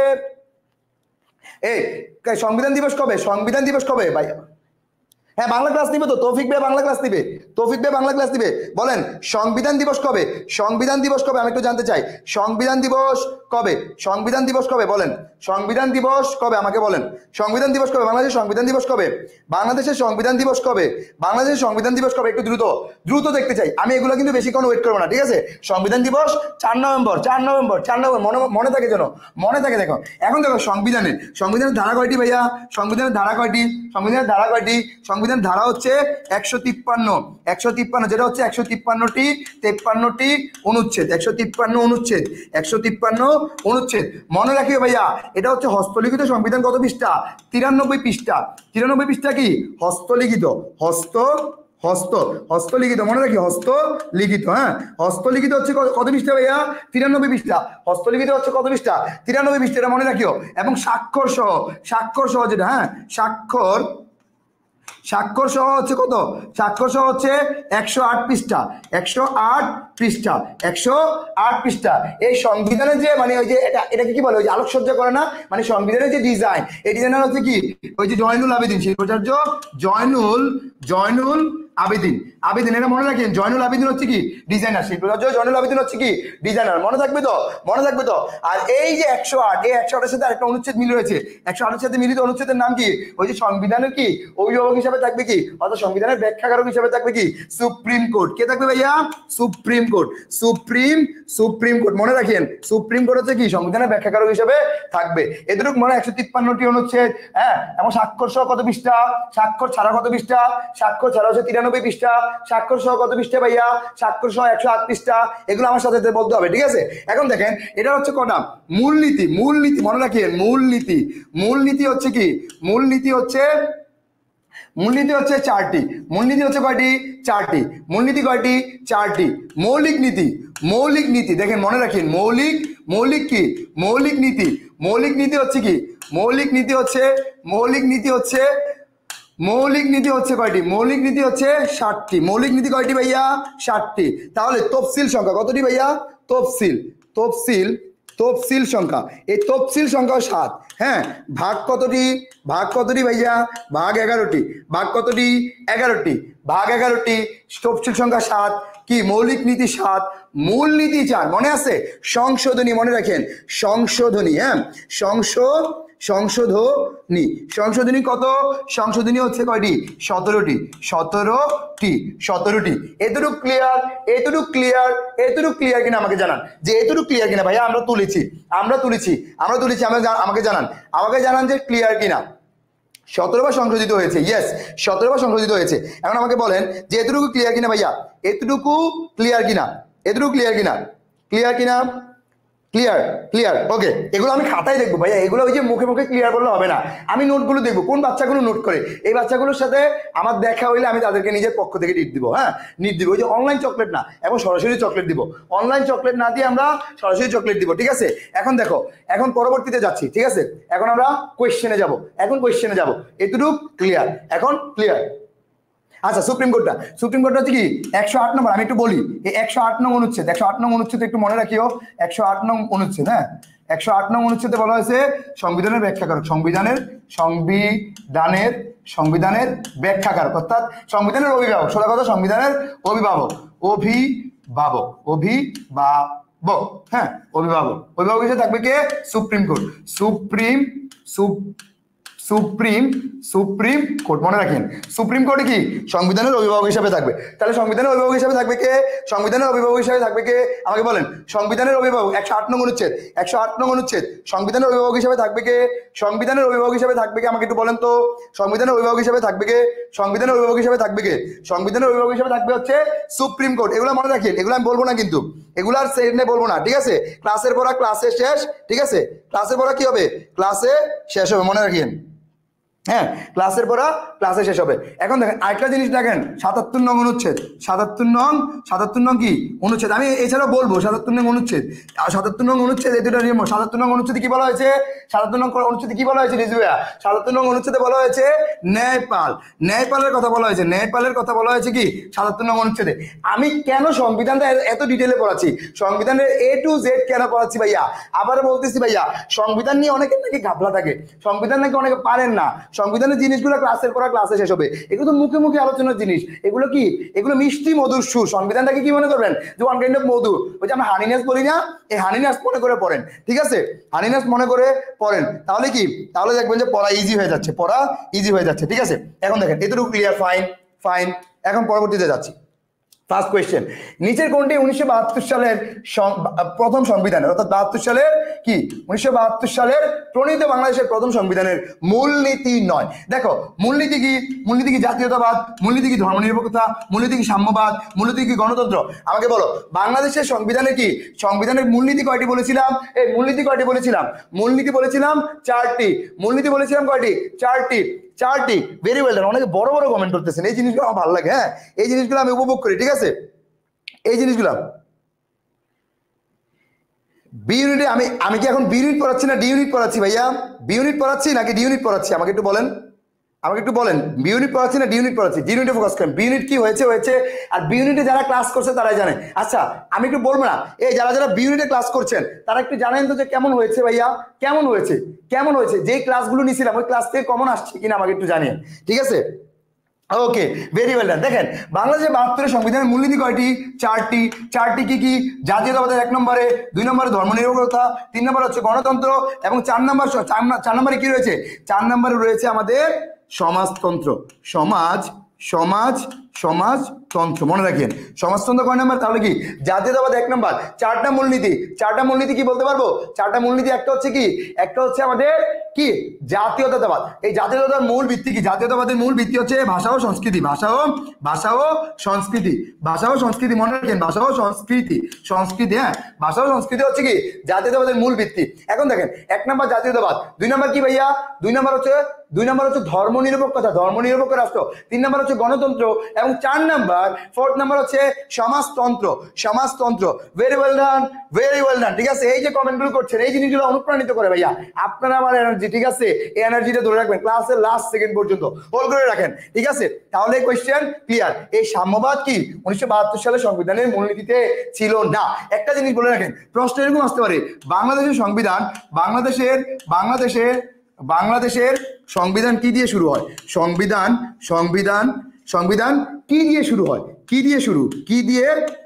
এই সংবিধান দিবস কবে? সংবিধান দিবস কবে ভাই? হ্যাঁ বাংলা ক্লাস নিবে তো, তৌফিক ভাই বাংলা ক্লাস নিবে, তৌফিক ভাই বাংলা ক্লাস নিবে। বলেন সংবিধান দিবস কবে? সংবিধান দিবস কবে আমি একটু জানতে চাই। সংবিধান দিবস কবে? সংবিধান দিবস কবে বলেন? সংবিধান দিবস কবে আমাকে বলেন? সংবিধান দিবস কবে? বাংলাদেশের সংবিধান দিবস কবে? বাংলাদেশের সংবিধান দিবস কবে? বাংলাদেশের সংবিধান দিবস কবে? একটু দ্রুত দ্রুত দেখতে চাই আমি, এগুলো কিন্তু বেশিক্ষণ ওয়েট করবো না, ঠিক আছে? সংবিধান দিবস চার নভেম্বর, চার নভেম্বর, চার নভেম্বর, মনে মনে থাকে যেন, মনে থাকে। দেখো এখন দেখো সংবিধানের সংবিধানের ধারা কয়টি ভাইয়া? সংবিধানের ধারা কয়টি? সংবিধানের ধারা কয়টি? সংবিধানের ধারা হচ্ছে একশো তিপ্পান্ন, একশো তিপ্পান্ন, যেটা হচ্ছে একশো তিপ্পান্নটি তেপ্পান্নটি অনুচ্ছেদ, একশো তিপ্পান্ন অনুচ্ছেদ, একশো তিপ্পান্ন অনুচ্ছেদ। মনে রাখিও ভাইয়া, এটা হচ্ছে হস্তলিখিত সংবিধান। কত পৃষ্ঠা? তিরানব্বই পৃষ্ঠা। তিরানব্বই পৃষ্ঠা কি? হস্তলিখিত, হস্ত হস্ত হস্তলিখিত, মনে রাখি হস্তলিখিত। হ্যাঁ, হস্তলিখিত হচ্ছে কত পৃষ্ঠা ভাইয়া? তিরানব্বই পৃষ্ঠা। হস্তলিখিত হচ্ছে কত পৃষ্ঠা? তিরানব্বই পৃষ্ঠা, এটা মনে রাখিও। এবং স্বাক্ষর সহ, স্বাক্ষর সহ যেটা, হ্যাঁ স্বাক্ষর, স্বাক্ষর সহ হচ্ছে কত? স্বাক্ষর সহ হচ্ছে একশো আট পৃষ্ঠা, একশো আট পৃষ্ঠা, একশো আট পৃষ্ঠা। এই সংবিধানের যে মানে ওই যে এটা এটাকে কি বলে, ওই যে আলোকসজ্জা করে না, মানে সংবিধানের যে ডিজাইন, এই ডিজাইনার হচ্ছে কি ওই যে জয়নুল আবেদিন, শিল্পাচার্য জয়নুল জয়নুল আবেদিন আবেদিন এটা মনে রাখেন। জয়নুল আবেদিন হচ্ছে কি ডিজাইনার, শিল্পাচার্য জয়নুল আবেদিন হচ্ছে কি ডিজাইনার। মনে থাকবে তো? মনে থাকবে তো? আর এই যে একশো আট, এই একশো আটের সাথে একটা অনুচ্ছেদ মিল রয়েছে। একশো আটের সাথে মিলিত অনুচ্ছেদের নাম কি? ওই যে সংবিধানের কি অভিভাবক হিসাবে থাকবে কি, অর্থাৎ সংবিধানের ব্যাখ্যাকারক হিসাবে থাকবে কি? Supreme court. কে থাকবে ভাইয়া? Supreme court. Supreme supreme court মনে রাখেন, সুপ্রিম কোর্ট হচ্ছে কি সংবিধানের ব্যাখ্যাকারক হিসাবে থাকবে। এতটুকু মনে, একশো তিপ্পান্নটি অনুচ্ছেদ, হ্যাঁ, এবং স্বাক্ষর সহ কত পৃষ্ঠা? স্বাক্ষর ছাড়া কত পৃষ্ঠা? স্বাক্ষর ছাড়া হচ্ছে তিরানব্বই পৃষ্ঠা। স্বাক্ষর সহ কত পৃষ্ঠা ভাইয়া? স্বাক্ষর সহ একশো আট পৃষ্ঠা। এগুলো আমার সাথে বলতে হবে, ঠিক আছে? এখন দেখেন এটা হচ্ছে কটা? মূলনীতি, মূলনীতি মনে রাখেন, মূলনীতি, মূলনীতি হচ্ছে কি? মূলনীতি হচ্ছে মূলনীতি হচ্ছে চারটি। মূলনীতি হচ্ছে কয়টি? চারটি। মূলনীতি কয়টি? চারটি। মৌলিক নীতি, মৌলিক নীতি দেখেন মনে রাখেন, মৌলিক মৌলিক কি? মৌলিক নীতি। মৌলিক নীতি হচ্ছে কি? মৌলিক নীতি হচ্ছে মৌলিক নীতি হচ্ছে মৌলিক নীতি হচ্ছে কয়টি? মৌলিক নীতি হচ্ছে ষাটটি। মৌলিক নীতি কয়টি ভাইয়া? ষাটটি। তাহলে তফসিল সংখ্যা কতটি ভাইয়া? তফসিল তফসিল তফসিল সংখ্যা, এই তফসিল সংখ্যা সাত। হ্যাঁ, ভাগ কতটি? ভাগ কতটি ভাইয়া? ভাগ এগারোটি। ভাগ কতটি? এগারোটি। ভাগ এগারোটি। তফসিল সংখ্যা সাত। কি? মৌলিক নীতি সাত, মূল নীতি চার। মনে আছে? সংশোধনী মনে রাখেন, সংশোধনী। হ্যাঁ, সংশোধ সংশোধনী সংশোধনী কত? সংশোধনী হচ্ছে কয়টি? সতেরোটি। সতেরোটি সতেরোটি। এতটুকু ক্লিয়ার? এতটুকু ক্লিয়ার? এতটুকু ক্লিয়ার কিনা আমাকে জানান, যে এতটুকু ক্লিয়ার কিনা ভাইয়া? আমরা তুলেছি আমরা তুলেছি আমরা তুলেছি আমাকে জানান, আমাকে জানান যে ক্লিয়ার কিনা। সতেরো বার সংশোধিত হয়েছে, ইয়েস সতেরো বার সংশোধিত হয়েছে। এখন আমাকে বলেন যে এতটুকু ক্লিয়ার কিনা ভাইয়া? এতটুকু ক্লিয়ার কিনা? এতটুকু ক্লিয়ার কিনা? ক্লিয়ার কিনা? Clear clear okay. এগুলো আমি খাতায় দেখবো ভাইয়া, এগুলো ওই যে মুখে মুখে ক্লিয়ার করলে হবে না। আমি নোটগুলো দেখবো, কোন বাচ্চাগুলো নোট করে। এই বাচ্চাগুলোর সাথে আমার দেখা হইলে আমি তাদেরকে নিজের পক্ষ থেকে নিট দিব। হ্যাঁ, নিট দিব। ওই যে অনলাইন চকলেট না, এবং সরাসরি চকলেট দিব। অনলাইন চকলেট না দিয়ে আমরা সরাসরি চকলেট দিব, ঠিক আছে? এখন দেখো, এখন পরবর্তীতে যাচ্ছি, ঠিক আছে? এখন আমরা কোয়েশ্চেনে যাব। এখন কোয়েশ্চেনে যাব। এতটুকু ক্লিয়ার? এখন ক্লিয়ার? আচ্ছা, সুপ্রিম কোর্টটা সুপ্রিম কোর্টটা হচ্ছে কি একশো আট নম্বর। আমি একটু বলি, এই একশো আট নং অনুচ্ছেদ, একশো আট নং অনুচ্ছেদ একটু মনে রাখিও। একশো আট নং অনুচ্ছেদ, হ্যাঁ, একশো আট নং অনুচ্ছেদে বলা হয়েছে সংবিধানের ব্যাখ্যাকারক, সংবিধানের সংবিধানের সংবিধানের ব্যাখ্যাকারক, অর্থাৎ সংবিধানের অভিভাবক। সোজা কথা, সংবিধানের অভিভাবক অভিভাবক অভিভাবক হ্যাঁ, অভিভাবক। অভিভাবক হিসেবে থাকবে কে? Supreme court. Supreme sup supreme supreme court মনে রাখেন, সুপ্রিম কোর্টে কি সংবিধানের অভিভাবক হিসাবে থাকবে। তাহলে সংবিধানের অভিভাবক হিসাবে থাকবে কে? সংবিধানের অভিভাবক হিসাবে থাকবে কে? আমাকে বলেন। সংবিধানের অভিভাবক একশো আট নং অনুচ্ছেদ, একশো আট নং অনুচ্ছেদ। সংবিধানের অভিভাবক হিসাবে থাকবে কে? সংবিধানের অভিভাবক হিসাবে থাকবে কে? আমাকে একটু বলেন তো। সংবিধানের অভিভাবক হিসাবে থাকবে কে? সংবিধানের অভিভাবক হিসাবে থাকবে কে? সংবিধানের অভিভাবক হিসাবে থাকবে হচ্ছে সুপ্রিম কোর্ট। এগুলো মনে রাখেন, এগুলো আমি বলবো না কিন্তু, এগুলো আর সেখানে বলবো না, ঠিক আছে? ক্লাসের পড়া ক্লাসে শেষ, ঠিক আছে? ক্লাসের পড়া কি হবে? ক্লাসে শেষ হবে, মনে রাখেন। হ্যাঁ, ক্লাসের পড়া ক্লাসে শেষ হবে। এখন দেখেন আরেকটা জিনিস দেখেন, সাতাত্তর নং অনুচ্ছেদ। সাতাত্তর নং সাতাত্তর নং কি অনুচ্ছেদ? আমি এছাড়াও বলবো সাতাত্তর নং অনুচ্ছেদ। সাতাত্তর নং অনুচ্ছেদ এই দুটো নিয়ম। সাতাত্তর নং অনুচ্ছেদে কি বলা হয়েছে? সাতাত্তর নং অনুচ্ছেদে কি বলা হয়েছে রিজুয়া? সাতাত্তর নং অনুচ্ছেদে বলা হয়েছে ন্যায়পাল। ন্যায়পালের কথা বলা হয়েছে, ন্যায়পালের কথা বলা হয়েছে কি সাতাত্তর নং অনুচ্ছেদে। আমি কেন সংবিধানটা এত ডিটেলে পড়াচ্ছি, সংবিধানের এ টু জেড কেন পড়াচ্ছি ভাইয়া? আবার বলতেছি ভাইয়া, সংবিধান নিয়ে অনেকের নাকি ঘাবলা থাকে, সংবিধান নাকি অনেকে পারেন না। সংবিধানের জিনিসগুলো ক্লাসের পর ক্লাসে শেষ হবে, এগুলো তো মুখে মুখে আলোচনার জিনিস। এগুলো কি, এগুলো মিষ্টি মধুর সুর। সংবিধানটাকে কি মনে করবেন যে ওয়ান কাইন্ড অফ মধু, ওই যে আমরা হানিনেস বলি না, এই হানিনেস মনে করে পড়েন, ঠিক আছে, হানিনেস মনে করে পড়েন, তাহলে কি, তাহলে দেখবেন যে পড়া ইজি হয়ে যাচ্ছে, পড়া ইজি হয়ে যাচ্ছে, ঠিক আছে। এখন দেখেন এতটুকু ক্লিয়ার, ফাইন ফাইন। এখন পরবর্তীতে যাচ্ছি। ফার্স্ট কোয়েশ্চেন, নিচের কোনটি উনিশশো বাহাত্তর সালের প্রথম সংবিধান, অর্থাৎ বাহাত্তর সালের কি উনিশশো বাহাত্তর সালের প্রণীত বাংলাদেশের প্রথম সংবিধানের মূলনীতি নয়। দেখো মূলনীতি কি, মূলনীতি কি জাতীয়তাবাদ, মূলনীতি কি ধর্মনিরপেক্ষতা, মূলনীতি কি সাম্যবাদ, মূলনীতি কি গণতন্ত্র? আমাকে বলো বাংলাদেশের সংবিধানে কি, সংবিধানের মূলনীতি কয়টি বলেছিলাম? এই মূলনীতি কয়টি বলেছিলাম? মূলনীতি বলেছিলাম চারটি। মূলনীতি বলেছিলাম কয়টি? চারটি, চারটি। Very well done. অনেকে বড় বড় কমেন্ট করতেছেন, এই জিনিসগুলো আমার ভালো লাগে। হ্যাঁ, এই জিনিসগুলো আমি উপভোগ করি, ঠিক আছে। এই জিনিসগুলো বি ইউনিটে আমি আমি কি এখন বি ইউনিট পড়াচ্ছি না ডি ইউনিট পড়াচ্ছি ভাইয়া? বি ইউনিট পড়াচ্ছি নাকি ডি ইউনিট পড়াচ্ছি? আমাকে একটু বলেন, আমাকে একটু বলেন, বি ইউনিট পড়াচ্ছি না ডি ইউনিট পড়াচ্ছি? ডি ইউনিটে ফোকাস করেন। বি ইউনিট কি হয়েছে হয়েছে, আর বি ইউনিটে যারা ক্লাস করছে তারাই জানে। আচ্ছা আমি একটু বলবো না, এই যারা যারা বি ইউনিটে ক্লাস করছেন তারা একটু জানেন তো যে কেমন হয়েছে ভাইয়া, কেমন হয়েছে, কেমন হয়েছে? যেই ক্লাসগুলো নিয়েছিলাম ওই ক্লাস থেকে কমন আসছে কিনা আমাকে একটু জানিয়ে, ঠিক আছে। Okay, very well done. দেখেন বাংলাদেশের বাহাত্তরের সংবিধানের মূলনীতি কয়টি? চারটি। চারটি কি কি? জাতীয়তাবাদের এক নম্বরে, দুই নম্বরে ধর্মনিরপেক্ষতা, তিন নম্বর হচ্ছে গণতন্ত্র, এবং চার নম্বর চার নম্বরে কি রয়েছে? চার নম্বরে রয়েছে আমাদের সমাজতন্ত্র। সমাজ সমাজ সমাজতন্ত্র মনে রাখেন। সমাজতন্ত্র কয় নাম্বার? তাহলে কি জাতীয়তাবাদ এক নাম্বার। চারটা মূলনীতি, চারটা মূলনীতি কি বলতে পারবো? চারটা মূলনীতি, একটা হচ্ছে কি, একটা হচ্ছে আমাদের কি জাতীয়তাবাদ। এই জাতীয়তাবাদের মূল ভিত্তি কি? জাতীয়তাবাদের মূল ভিত্তি হচ্ছে ভাষা ও সংস্কৃতি। ভাষা ও ভাষা ও সংস্কৃতি, ভাষা ও সংস্কৃতি মনে রাখেন। ভাষা ও সংস্কৃতি, সংস্কৃতি হ্যাঁ, ভাষা ও সংস্কৃতি হচ্ছে কি জাতীয়তাবাদের মূল ভিত্তি। এখন দেখেন এক নাম্বার জাতীয়তাবাদ, দুই নাম্বার কি ভাইয়া? দুই নাম্বার হচ্ছে দুই নাম্বার হচ্ছে ধর্মনিরপেক্ষতা, ধর্মনিরপেক্ষ রাষ্ট্র, তিন নাম্বার হচ্ছে গণতন্ত্র, এবং চার নাম্বার ফোর্থ নাম্বার হচ্ছে সমাজতন্ত্র, সমাজতন্ত্র। Very well done, very well done, ঠিক আছে। এই যে কমেন্টগুলো করছেন এই জিনিসগুলো অনুপ্রাণিত করে ভাইয়া আপনারা আমার এনার্জি, ঠিক আছে। এই এনার্জিটা ধরে রাখবেন ক্লাসের লাস্ট সেকেন্ড পর্যন্ত, হোল্ড করে রাখেন, ঠিক আছে। তাহলে কোয়েশ্চেন ক্লিয়ার। এই সাম্যবাদ কি উনিশশো বাহাত্তর সালের সংবিধানের মূলনীতিতে ছিল না। একটা জিনিস বলে রাখেন, প্রশ্ন এরকম আসতে পারে, বাংলাদেশের সংবিধান, বাংলাদেশের বাংলাদেশের বাংলাদেশের সংবিধান কি দিয়ে শুরু হয়? সংবিধান সংবিধান সংবিধান কি দিয়ে শুরু হয়? কি দিয়ে শুরু কি দিয়ে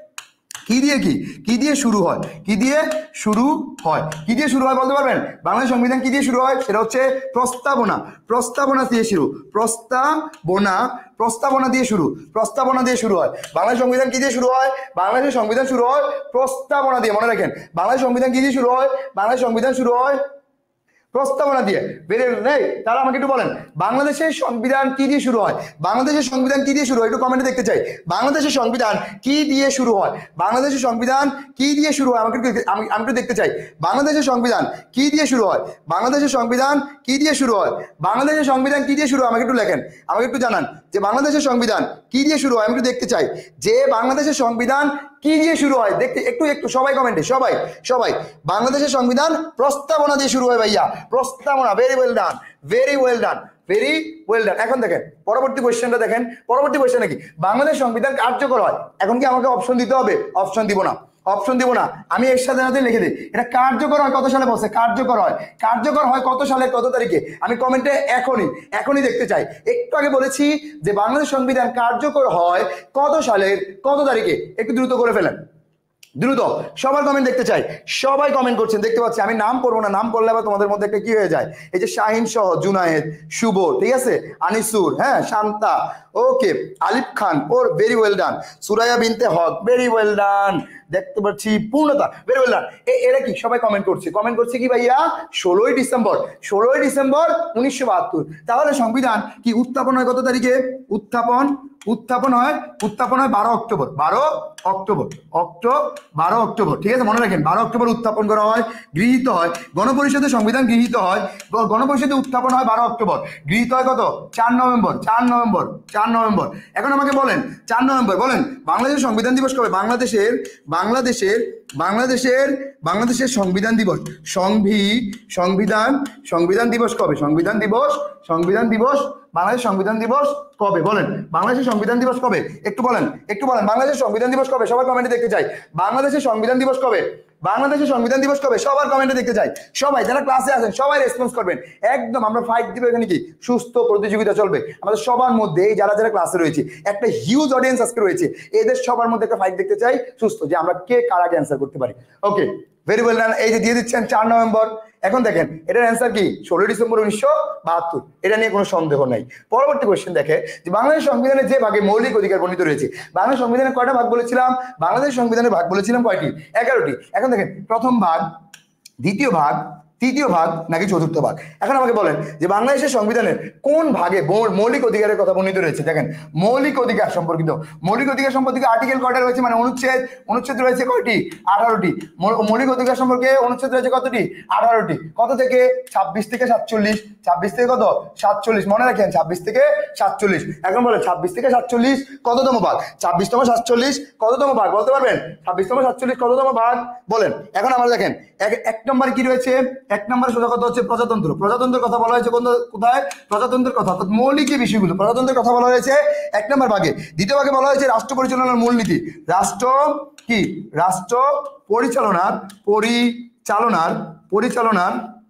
কি দিয়ে কি কি দিয়ে শুরু হয়? কি দিয়ে শুরু হয়? কি দিয়ে শুরু হয় বলতে পারবেন? বাংলাদেশ সংবিধান কি দিয়ে শুরু হয়? সেটা হচ্ছে প্রস্তাবনা, প্রস্তাবনা দিয়ে শুরু, প্রস্তাবনা প্রস্তাবনা দিয়ে শুরু, প্রস্তাবনা দিয়ে শুরু হয়। বাংলাদেশ সংবিধান কি দিয়ে শুরু হয়? বাংলাদেশের সংবিধান শুরু হয় প্রস্তাবনা দিয়ে, মনে রাখেন। বাংলাদেশ সংবিধান কি দিয়ে শুরু হয়? বাংলাদেশ সংবিধান শুরু হয় প্রস্তাবনা দিয়ে। বেরিয়ে নেই তারা আমাকে একটু বলেন বাংলাদেশের সংবিধান কি দিয়ে শুরু হয়? বাংলাদেশের সংবিধান কি দিয়ে শুরু হয়? একটু কমেন্টে দেখতে চাই বাংলাদেশের সংবিধান কি দিয়ে শুরু হয়? বাংলাদেশের সংবিধান কি দিয়ে শুরু হয়? আমাকে আমি আমি একটু দেখতে চাই বাংলাদেশের সংবিধান কি দিয়ে শুরু হয়? বাংলাদেশের সংবিধান কি দিয়ে শুরু হয়? বাংলাদেশের সংবিধান কি দিয়ে শুরু হয়? আমাকে একটু লেখেন, আমাকে একটু জানান যে বাংলাদেশের সংবিধান কি দিয়ে শুরু হয়। আমি একটু দেখতে চাই যে বাংলাদেশের সংবিধান কি দিয়ে শুরু হয়, দেখতে একটু একটু সবাই কমেন্টে, সবাই সবাই বাংলাদেশের সংবিধান প্রস্তাবনা দিয়ে শুরু হয় ভাইয়া, প্রস্তাবনা। Very well done, very well done, very well done. এখন দেখেন পরবর্তী কোয়েশ্চেনটা দেখেন, পরবর্তী কোয়েশ্চেন নাকি বাংলাদেশ সংবিধান কার্যকর হয়। এখন কি আমাকে অপশন দিতে হবে? অপশন দিব না, অপশন দিব না, আমি এর সাথে সাথে লিখে দিই এটা কার্যকর হয় কত সালে বলছে? কার্যকর হয়, কার্যকর হয় কত সালে কত তারিখে? আমি কমেন্টে এখনই এখনই দেখতে চাই। একটু আগে বলেছি যে বাংলাদেশ সংবিধান কার্যকর হয় কত সালের কত তারিখে, একটু দ্রুত করে ফেলেন, দ্রুত সবার কমেন্ট দেখতে চাই। সবাই কমেন্ট করছেন দেখতে পাচ্ছি, আমি নাম পড়বো না, নাম পড়লে আবার তোমাদের মধ্যে একটা কি হয়ে যায়। এই যে শাহিন সহ জুনায়েদ, শুভ, ঠিক আছে, আনিসুর, হ্যাঁ, শান্তা, ওকে, আলিফ খান, ওর very well done, Suraiya Binte Haque, very well ডান, দেখতে পাচ্ছি পূর্ণতা, ভেরি ওয়েল ডান। এরা কি সবাই কমেন্ট করছে? কমেন্ট করছে কি ভাইয়া? ষোলোই ডিসেম্বর, ষোলোই ডিসেম্বর উনিশশো বাহাত্তর। তাহলে সংবিধান কি উত্থাপন হয় কত তারিখে? উত্থাপন উত্থাপন হয় উত্থাপন হয় বারো অক্টোবর, বারো অক্টোবর, অক্টোবর বারো অক্টোবর, ঠিক আছে, মনে রাখেন বারো অক্টোবর উত্থাপন করা হয়, গৃহীত হয় গণপরিষদে, সংবিধান গৃহীত হয় গণপরিষদে, উত্থাপন হয় বারো অক্টোবর, গৃহীত হয় কত? চার নভেম্বর, চার নভেম্বর, চার নভেম্বর। এখন আমাকে বলেন চার নভেম্বর বলেন বাংলাদেশের সংবিধান দিবস কবে? বাংলাদেশের বাংলাদেশের বাংলাদেশের বাংলাদেশের সংবিধান দিবস, সংবি সংবিধান সংবিধান দিবস কবে? সংবিধান দিবস সংবিধান দিবস বাংলাদেশ সংবিধান দিবস কবে বলেন? বাংলাদেশের সংবিধান দিবস কবে? একটু বলেন, একটু বলেন বাংলাদেশের সংবিধান দিবস কবে? সবাই কমেন্টে দেখতে চাই বাংলাদেশের সংবিধান দিবস কবে? বাংলাদেশের সংবিধান দিবস কবে? সবার কমেন্টে দেখতে চাই, সবাই যারা ক্লাসে আছেন সবাই রেসপন্স করবেন। একদম আমরা ফাইট দিব, এখানে কি সুস্থ প্রতিযোগিতা চলবে আমাদের সবার মধ্যে। এই যারা যারা ক্লাসে রয়েছে একটা হিউজ অডিয়েন্স আজকে রয়েছে, এদের সবার মধ্যে একটা ফাইট দেখতে চাই সুস্থ, যে আমরা কে কার আগে অ্যান্সার করতে পারি। Okay, very well done. এই যে দিয়ে দিচ্ছেন চার নভেম্বর। এখন দেখেন এটার অ্যান্সার কি? ষোলোই ডিসেম্বর উনিশশো বাহাত্তর। এটা নিয়ে কোনো সন্দেহ নাই। পরবর্তী কোয়েশ্চেন দেখে যে বাংলাদেশ সংবিধানে যে ভাগে মৌলিক অধিকার বর্ণিত রয়েছে, বাংলাদেশ সংবিধানে কয়টা ভাগ বলেছিলাম? বাংলাদেশ সংবিধানের ভাগ বলেছিলাম কয়টি? এগারোটি। এখন দেখেন প্রথম ভাগ, দ্বিতীয় ভাগ, তৃতীয় ভাগ নাকি চতুর্থ ভাগ? এখন আমাকে বলেন যে বাংলাদেশের সংবিধানের কোন ভাগে মৌলিক অধিকারের কথা বর্ণিত রয়েছে? দেখেন মৌলিক অধিকার সম্পর্কিত, মৌলিক অধিকার সম্পর্কিত আর্টিকেল কয়টা রয়েছে, মানে অনুচ্ছেদ, অনুচ্ছেদ রয়েছে কয়টি? আঠারোটি। মৌলিক অধিকার সম্পর্কে অনুচ্ছেদ রয়েছে কতটি? আঠারোটি। কত থেকে? ছাব্বিশ থেকে সাতচল্লিশ। ছাব্বিশ থেকে কত? সাতচল্লিশ। মনে রাখেন ছাব্বিশ থেকে সাতচল্লিশ। এখন বলেন ছাব্বিশ থেকে সাতচল্লিশ কততম ভাগ? ছাব্বিশতম সাতচল্লিশ কততম ভাগ বলতে পারবেন? ছাব্বিশতম সাতচল্লিশ কততম ভাগ বলেন। এখন আমরা দেখেন এক নম্বর কি রয়েছে? এক নম্বর সোজা কথা হচ্ছে প্রজাতন্ত্র। প্রজাতন্ত্রের কথা বলা হয়েছে কোথায়? প্রজাতন্ত্রের কথা, অর্থাৎ মৌলিক যে বিষয়গুলো প্রজাতন্ত্রের কথা বলা হয়েছে এক নম্বর ভাগে। দ্বিতীয় ভাগে বলা হয়েছে রাষ্ট্র পরিচালনার মূলনীতি। রাষ্ট্র কি? রাষ্ট্র পরিচালনার পরিচালনার পরিচালনার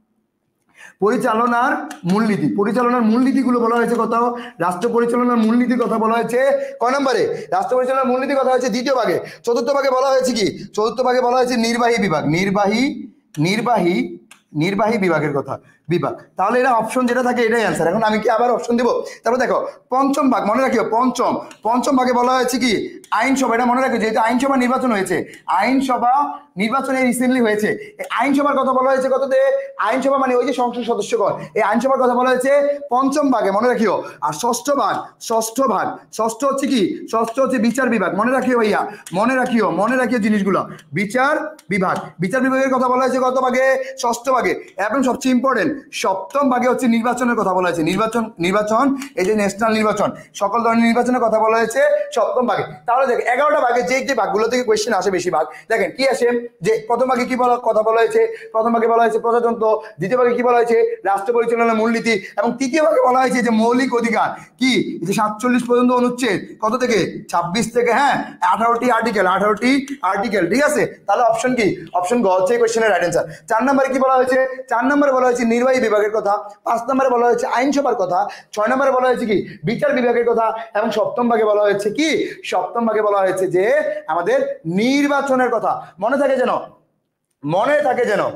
পরিচালনার মূলনীতি। পরিচালনার মূলনীতিগুলো বলা হয়েছে কত? রাষ্ট্র পরিচালনার মূলনীতির কথা বলা হয়েছে কয় নম্বরে? রাষ্ট্র পরিচালনার মূলনীতির কথা হয়েছে দ্বিতীয় ভাগে। চতুর্থ ভাগে বলা হয়েছে কি? চতুর্থ ভাগে বলা হয়েছে নির্বাহী বিভাগ। নির্বাহী নির্বাহী নির্বাহী বিভাগের কথা, বিভাগ। তাহলে এটা অপশন যেটা থাকে এটাই অ্যান্সার। এখন আমি কি আবার অপশন দিব? তারপর দেখো পঞ্চম ভাগ, মনে রাখিও পঞ্চম পঞ্চম ভাগে বলা হয়েছে কি? আইনসভা। এটা মনে রাখো, যেহেতু আইনসভা নির্বাচন হয়েছে, আইনসভা নির্বাচনে রিসেন্টলি হয়েছে, আইনসভার কথা বলা হয়েছে কততে? আইনসভা মানে ওই যে সংসদ সদস্যগণ, এই আইনসভার কথা বলা হয়েছে পঞ্চম ভাগে, মনে রাখিও। আর ষষ্ঠ ভাগ, ষষ্ঠ ভাগ ষষ্ঠ হচ্ছে কি? ষষ্ঠ হচ্ছে বিচার বিভাগ। মনে রাখিও ভাইয়া, মনে রাখিও, মনে রাখিও জিনিসগুলো। বিচার বিভাগ, বিচার বিভাগের কথা বলা হয়েছে কত ভাগে? ষষ্ঠ ভাগে। এবং সবচেয়ে ইম্পর্টেন্ট সপ্তম ভাগে হচ্ছে নির্বাচনের কথা বলা হয়েছে। নির্বাচন নির্বাচন এই যে ন্যাশনাল নির্বাচন, সকল ধরনের নির্বাচনের কথা বলা হয়েছে সপ্তম ভাগে। তাহলে দেখ এগারোটা ভাগে যে যে ভাগগুলো থেকে কোয়েশ্চেন আসে বেশি ভাগ, দেখেন কি আসে? যে প্রথম ভাগে কি বলা কথা বলা হয়েছে? প্রথম ভাগে বলা হয়েছে প্রজাতন্ত্র। দ্বিতীয় ভাগে কি বলা হয়েছে? রাষ্ট্র পরিচালনার মূলনীতি। এবং তৃতীয় ভাগে বলা হয়েছে যে মৌলিক অধিকার কি? যে সাতচল্লিশ পর্যন্ত অনুচ্ছেদ, কত থেকে? ছাব্বিশ থেকে, হ্যাঁ, আঠারোটি আর্টিকেল, আঠারোটি আর্টিকেল। ঠিক আছে, তাহলে অপশন কি? অপশন গ হচ্ছে কোয়েশ্চেনের রাইট অ্যান্সার। চার নম্বরে কি বলা হয়েছে? চার নম্বরে বলা হয়েছে নির্বাহী বিভাগের কথা। পাঁচ নম্বরে বলা হয়েছে আইনসভার কথা। ছয় নম্বরে বলা হয়েছে কি? বিচার বিভাগের কথা। এবং সপ্তম ভাগে বলা হয়েছে কি? সপ্তম ভাগে বলা হয়েছে যে আমাদের নির্বাচনের কথা। মনে থাকে যেন, মনে থাকে যেন।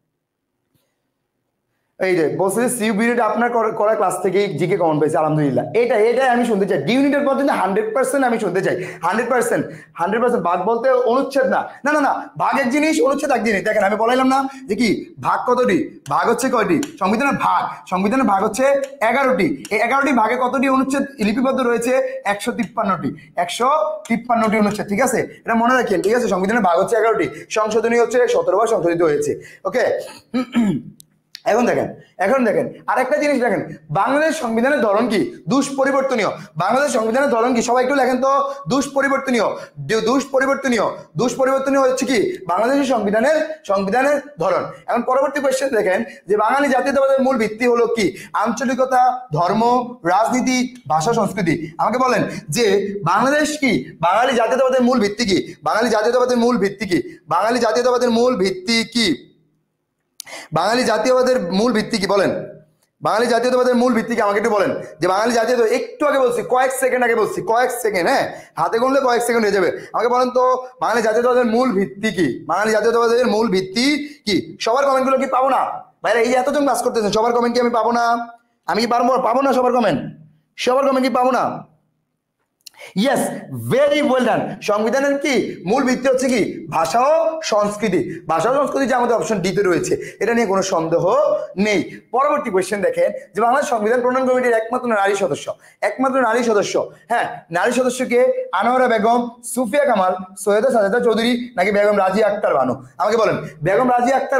এই যে বলছে সি ইউনিট আপনার করা ক্লাস থেকেই জিকে কমন পেয়েছে, আলহামদুলিল্লাহ। এটা এটাই আমি শুনতে চাই। ডি ইউনিটের পর কিন্তু হান্ড্রেড পার্সেন্ট আমি শুনতে চাই, হান্ড্রেড পার্সেন্ট হান্ড্রেড পার্সেন্ট ভাগ বলতে অনুচ্ছেদ না, না না না ভাগ এক জিনিস, অনুচ্ছেদ এক জিনিস। দেখেন আমি বলাইলাম না যে কি ভাগ কতটি? ভাগ হচ্ছে কয়টি? সংবিধানের ভাগ, সংবিধানের ভাগ হচ্ছে এগারোটি। এই এগারোটি ভাগে কতটি অনুচ্ছেদ লিপিবদ্ধ রয়েছে? একশো তিপ্পান্নটি, একশো তিপ্পান্নটি অনুচ্ছেদ। ঠিক আছে, এটা মনে রাখেন। ঠিক আছে, সংবিধানের ভাগ হচ্ছে এগারোটি, সংশোধনী হচ্ছে সতেরো বার সংশোধিত হয়েছে। ওকে, এখন দেখেন, এখন দেখেন আরেকটা জিনিস দেখেন, বাংলাদেশ সংবিধানের ধরন কি? দুষ্পরিবর্তনীয়। বাংলাদেশ সংবিধানের ধরন কি? সবাই একটু লেখেন তো। দুষ্পরিবর্তনীয়, দুষ্পরিবর্তনীয়, দুষ্পরিবর্তনীয় হচ্ছে কি? বাংলাদেশের সংবিধানের সংবিধানের ধরন। এখন পরবর্তী কোয়েশ্চেন দেখেন যে বাঙালি জাতীয়তাবাদের মূল ভিত্তি হলো কি? আঞ্চলিকতা, ধর্ম, রাজনীতি, ভাষা, সংস্কৃতি। আমাকে বলেন যে বাংলাদেশ কি? বাঙালি জাতীয়তাবাদের মূল ভিত্তি কি? বাঙালি জাতীয়তাবাদের মূল ভিত্তি কি? বাঙালি জাতীয়তাবাদের মূল ভিত্তি কি? বাঙালি জাতীয়তাবাদের মূল ভিত্তি কি বলেন? বাঙালি জাতীয়তাবাদের মূল ভিত্তি কি আমাকে একটু বলেন। যে বাঙালি জাতীয়তা, একটু আগে বলছি, কয়েক সেকেন্ড আগে বলছি, কয়েক সেকেন্ড, হ্যাঁ, হাতে গুনলে কয়েক সেকেন্ড হয়ে যাবে। আমাকে বলেন তো বাঙালি জাতীয়তাবাদের মূল ভিত্তি কি? বাঙালি জাতীয়তাবাদের মূল ভিত্তি কি? সবার কমেন্টগুলো কি পাবো না ভাইরা? এই যে এতজন ক্লাস করতেছেন, সবার কমেন্ট কি আমি পাবো না? আমি কি পারবো? পাবো না সবার কমেন্ট? সবার কমেন্ট কি পাবো না? Yes, very well done. সংবিধানের কি মূল ভিত্তি হচ্ছে কি? ভাষা ও সংস্কৃতি। ভাষা ও সংস্কৃতি যে আমাদের অপশন ডিতে রয়েছে, এটা নিয়ে কোনো সন্দেহ নেই। পরবর্তী কোয়েশ্চেন দেখেন যে বাংলাদেশ সংবিধান প্রণয়ন কমিটির একমাত্র নারী সদস্য, একমাত্র নারী সদস্য, হ্যাঁ, নারী সদস্যকে আনোয়ারা বেগম, সুফিয়া কামাল, সৈয়দা সাজেদা চৌধুরী নাকি বেগম রাজিয়া আক্তার বানু? আমাকে বলেন বেগম রাজিয়া আক্তার বানু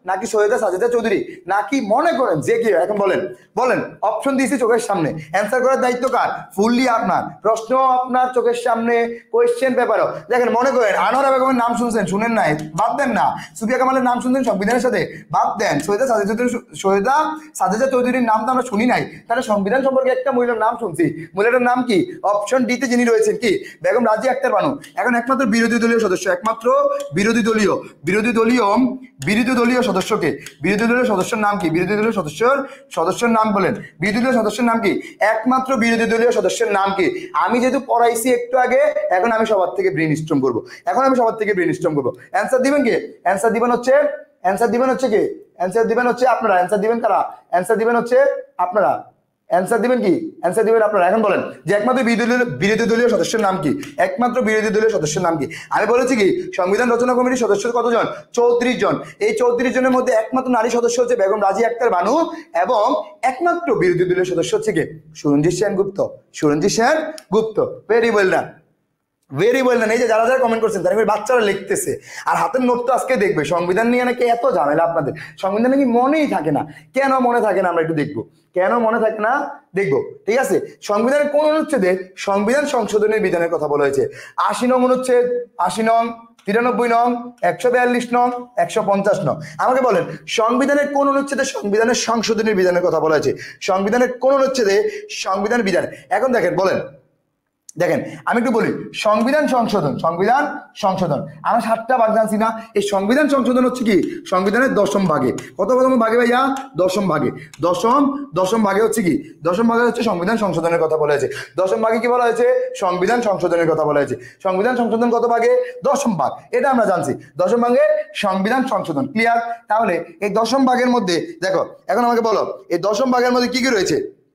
নাকি সৈয়দা সাজেদা চৌধুরী, নাকি মনে করেন যে কেউ? এখন বলেন বলেন অপশন দিয়েছি চোখের সামনে, অ্যান্সার করার দায়িত্ব কার? ফুললি আপনার, প্রশ্ন আপনার চোখের সামনে, কোয়েশ্চেন পেপারও। দেখেন মনে করেন আনোয়ারা বেগমের নাম শুনছেন, শুনেন নাই, বাদ দেন না। সুফিয়া কামালের নাম শুনছেন সংবিধানের সাথে, বাদ দেন। সৈয়দা সাজেদা চৌধুরী সৈয়দা সাজেদা চৌধুরীর নাম তো আমরা শুনি নাই, তাহলে সংবিধান সম্পর্কে একটা মহিলার নাম শুনছি, মহিলাটার নাম কি? অপশন ডিতে যিনি রয়েছেন কি? বেগম রাজিয়া আক্তার বানু। এখন একমাত্র বিরোধী দলীয় সদস্য, একমাত্র বিরোধী দলীয় বিরোধী দলীয় বিরোধী দলীয় সদস্যকে, বিরোধী দলীয় সদস্যের নাম কি? বিরোধী দলীয় সদস্যর সদস্যের নাম বলেন, বিরোধী দলীয় সদস্যের নাম কি? একমাত্র বিরোধী দলীয় সদস্যের নাম কি? আমি যেহেতু পড়াইছি একটু আগে, এখন আমি সবার থেকে ব্রেন স্ট্রম করবো, এখন আমি সবার থেকে ব্রেন স্ট্রম করবো। অ্যান্সার দিবেন কে? অ্যান্সার দিবেন হচ্ছে অ্যান্সার দিবেন হচ্ছে কে? অ্যান্সার দিবেন হচ্ছে আপনারা। অ্যান্সার দিবেন কারা? অ্যান্সার দিবেন হচ্ছে আপনারা। অ্যান্সার দিবেন কি? অ্যান্সার দিবেন আপনারা। এখন বলেন যে একমাত্র বিরোধী বিরোধী দলীয় সদস্যের নাম কি? একমাত্র বিরোধী দলীয় সদস্যের নাম কি? আমি বলেছি কি সংবিধান রচনা কমিটির সদস্য কতজন? চৌত্রিশ জন। এই চৌত্রিশ জনের মধ্যে একমাত্র নারী সদস্য হচ্ছে বেগম রাজিয়া আক্তার বানু, এবং একমাত্র বিরোধী দলীয় সদস্য হচ্ছে কি? Suranjit Sengupta. Suranjit Sengupta. Very well done, very well done. এই যে যারা যারা কমেন্ট করছেন তারা বাচ্চারা লিখতেছে, আর হাতের নোট তো আজকে দেখবে। সংবিধান নিয়ে নাকি এত ঝামেলা আপনাদের, সংবিধান নাকি মনেই থাকে না। কেন মনে থাকে না আমরা একটু দেখবো, কেন মনে থাকে না দেখবো, ঠিক আছে? সংবিধানের কোন অনুচ্ছেদে সংবিধান সংশোধনের বিধানের কথা বলা হয়েছে? আশি নং অনুচ্ছেদ, আশি নং, তিরানব্বই নং, একশো বিয়াল্লিশ নং, একশো পঞ্চাশ নং। আমাকে বলেন সংবিধানের কোন অনুচ্ছেদে সংবিধানের সংশোধনের বিধানের কথা বলা হয়েছে? সংবিধানের কোন অনুচ্ছেদে সংবিধান বিধান? এখন দেখেন বলেন, দেখেন আমি একটু বলি, সংবিধান সংশোধন, সংবিধান সংশোধন আমরা সাতটা ভাগ জানছি না? এই সংবিধান সংশোধন হচ্ছে কি সংবিধানের দশম ভাগে। কত প্রথম ভাগে ভাইয়া? দশম ভাগে। দশম দশম ভাগে হচ্ছে কি? দশম ভাগে হচ্ছে সংবিধান সংশোধনের কথা বলা হয়েছে। দশম ভাগে কি বলা হয়েছে? সংবিধান সংশোধনের কথা বলা হয়েছে। সংবিধান সংশোধন কত ভাগে? দশম ভাগ, এটা আমরা জানছি। দশম ভাগে সংবিধান সংশোধন, ক্লিয়ার? তাহলে এই দশম ভাগের মধ্যে দেখো, এখন আমাকে বলো এই দশম ভাগের মধ্যে কি কি রয়েছে?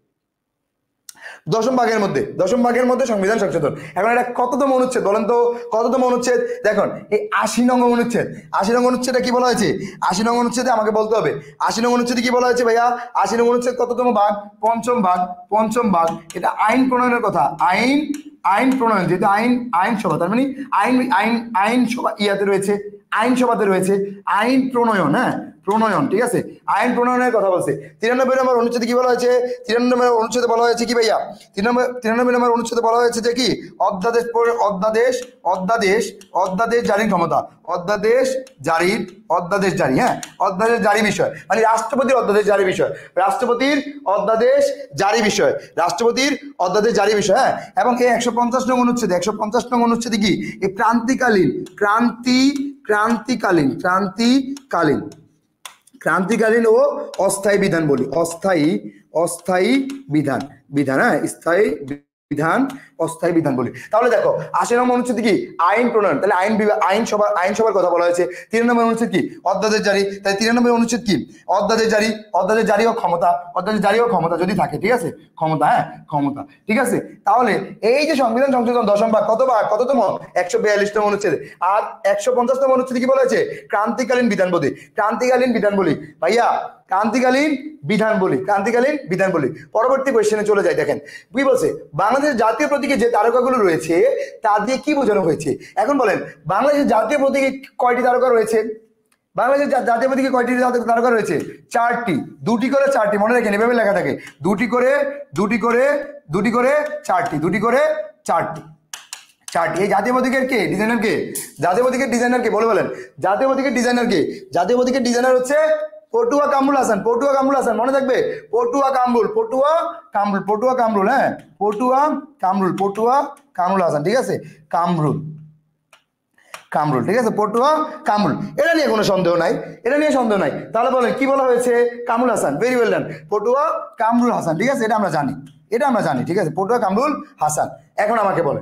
দশম ভাগের মধ্যে দশম ভাগের মধ্যে সংবিধান সংশোধন। এখন এটা কততম অনুচ্ছেদ বলেন তো? কততম অনুচ্ছেদ? দেখুন এই আশি নং অনুচ্ছেদ। আশি নং অনুচ্ছেদে কি বলা হয়েছে? আশি নং অনুচ্ছেদে আমাকে বলতে হবে আশি নং অনুচ্ছেদে কি বলা হয়েছে ভাইয়া? আশি নং অনুচ্ছেদ কততম ভাগ? পঞ্চম ভাগ। পঞ্চম ভাগ। এটা আইন প্রণয়নের কথা, আইন আইন প্রণয়ন, যেহেতু আইন আইনসভা, তার মানে আইন আইন আইনসভা ইয়াতে রয়েছে, আইনসভাতে রয়েছে আইন প্রণয়ন, হ্যাঁ প্রণয়ন, ঠিক আছে? আইন প্রণয়নের কথা বলছে। তিরানব্বই নম্বর অনুচ্ছেদে কি বলা হয়েছে? তিরানব্বই অনুচ্ছেদে বলা হয়েছে কি ভাইয়া? তিরানব্বই তিরানব্বই নম্বর অনুচ্ছেদে বলা হয়েছে যে কি অধ্যাদেশ অধ্যাদেশ অধ্যাদেশ অধ্যাদেশ জারির ক্ষমতা, অধ্যাদেশ জারির অধ্যাদেশ জারি, হ্যাঁ অধ্যাদেশ জারি বিষয়, মানে রাষ্ট্রপতির অধ্যাদেশ জারি বিষয়, রাষ্ট্রপতির অধ্যাদেশ জারি বিষয়, রাষ্ট্রপতির অধ্যাদেশ জারি বিষয়, হ্যাঁ। এবং এই একশো পঞ্চাশ নং অনুচ্ছেদে একশো পঞ্চাশ নং অনুচ্ছেদে কি এই ক্রান্তিকালীন ক্রান্তি ক্রান্তিকালীন ক্রান্তিকালীন ক্রান্তিকালীন ও অস্থায়ী বিধান বলি, অস্থায়ী অস্থায়ী বিধান বিধান হ্যাঁ স্থায়ী বিধান অস্থায়ী বিধান বলি। তাহলে দেখো আশি নম্বর অনুচ্ছেদ কি আইন প্রণয়ন, তাহলে আইন আইনসভা আইনসভার কথা বলা হয়েছে। তিরানব্বই অনুচ্ছেদ কি অধ্যাদেশ জারি, তাই তিরানব্বই অনুচ্ছেদ কি অধ্যাদেশ জারি, অধ্যাদেশ জারি ও ক্ষমতা, অধ্যাদেশ জারি ও ক্ষমতা যদি থাকে, ঠিক আছে ক্ষমতা, হ্যাঁ ক্ষমতা, ঠিক আছে। তাহলে এই যে সংবিধান সংশোধন দশম ভাগ কত ভাগ কততম একশো বিয়াল্লিশতম অনুচ্ছেদে, আর একশো পঞ্চাশতম অনুচ্ছেদে কি বলা হয়েছে ক্রান্তিকালীন বিধান বলি, ক্রান্তিকালীন বিধান বলি ভাইয়া ক্রান্তিকালীন বিধান বলি ক্রান্তিকালীন বিধান বলি। পরবর্তী কোয়েশ্চেনে চলে যাই, দেখেন কি বলছে বাংলাদেশের জাতীয় প্রতীকে যে তারকাগুলো রয়েছে তা দিয়ে কি বোঝানো হয়েছে। এখন বলেন বাংলাদেশের জাতীয় প্রতীকে কয়টি তারকা রয়েছে? বাংলাদেশের জাতীয় প্রতীকে কয়টি তারকা রয়েছে? চারটি, দুটি করে চারটি, মনে রাখেন এভাবে লেখা থাকে দুটি করে দুটি করে দুটি করে চারটি, দুটি করে চারটি চারটি। এই জাতীয় প্রতীকের কে ডিজাইনার কে? জাতীয় প্রতীকের ডিজাইনার কে বলে বলেন? জাতীয় প্রতীকের ডিজাইনার কে? জাতীয় প্রতীকের ডিজাইনার হচ্ছে পটুয়া কামরুল হাসান, পটুয়া কামরুল হাসান, মনে থাকবে পটুয়া কামরুল, পটুয়া কামরুল, পটুয়া কামরুল, হ্যাঁ পটুয়া কামরুল, পটুয়া কামরুল হাসান, ঠিক আছে কামরুল কামরুল, ঠিক আছে পটুয়া কামরুল, এটা নিয়ে কোনো সন্দেহ নাই, এটা নিয়ে সন্দেহ নাই। তাহলে বলেন কি বলা হয়েছে? Kamrul Hasan, very well done, Patua Kamrul Hasan, ঠিক আছে এটা আমরা জানি, এটা আমরা জানি, ঠিক আছে পটুয়া কামরুল হাসান। এখন আমাকে বলেন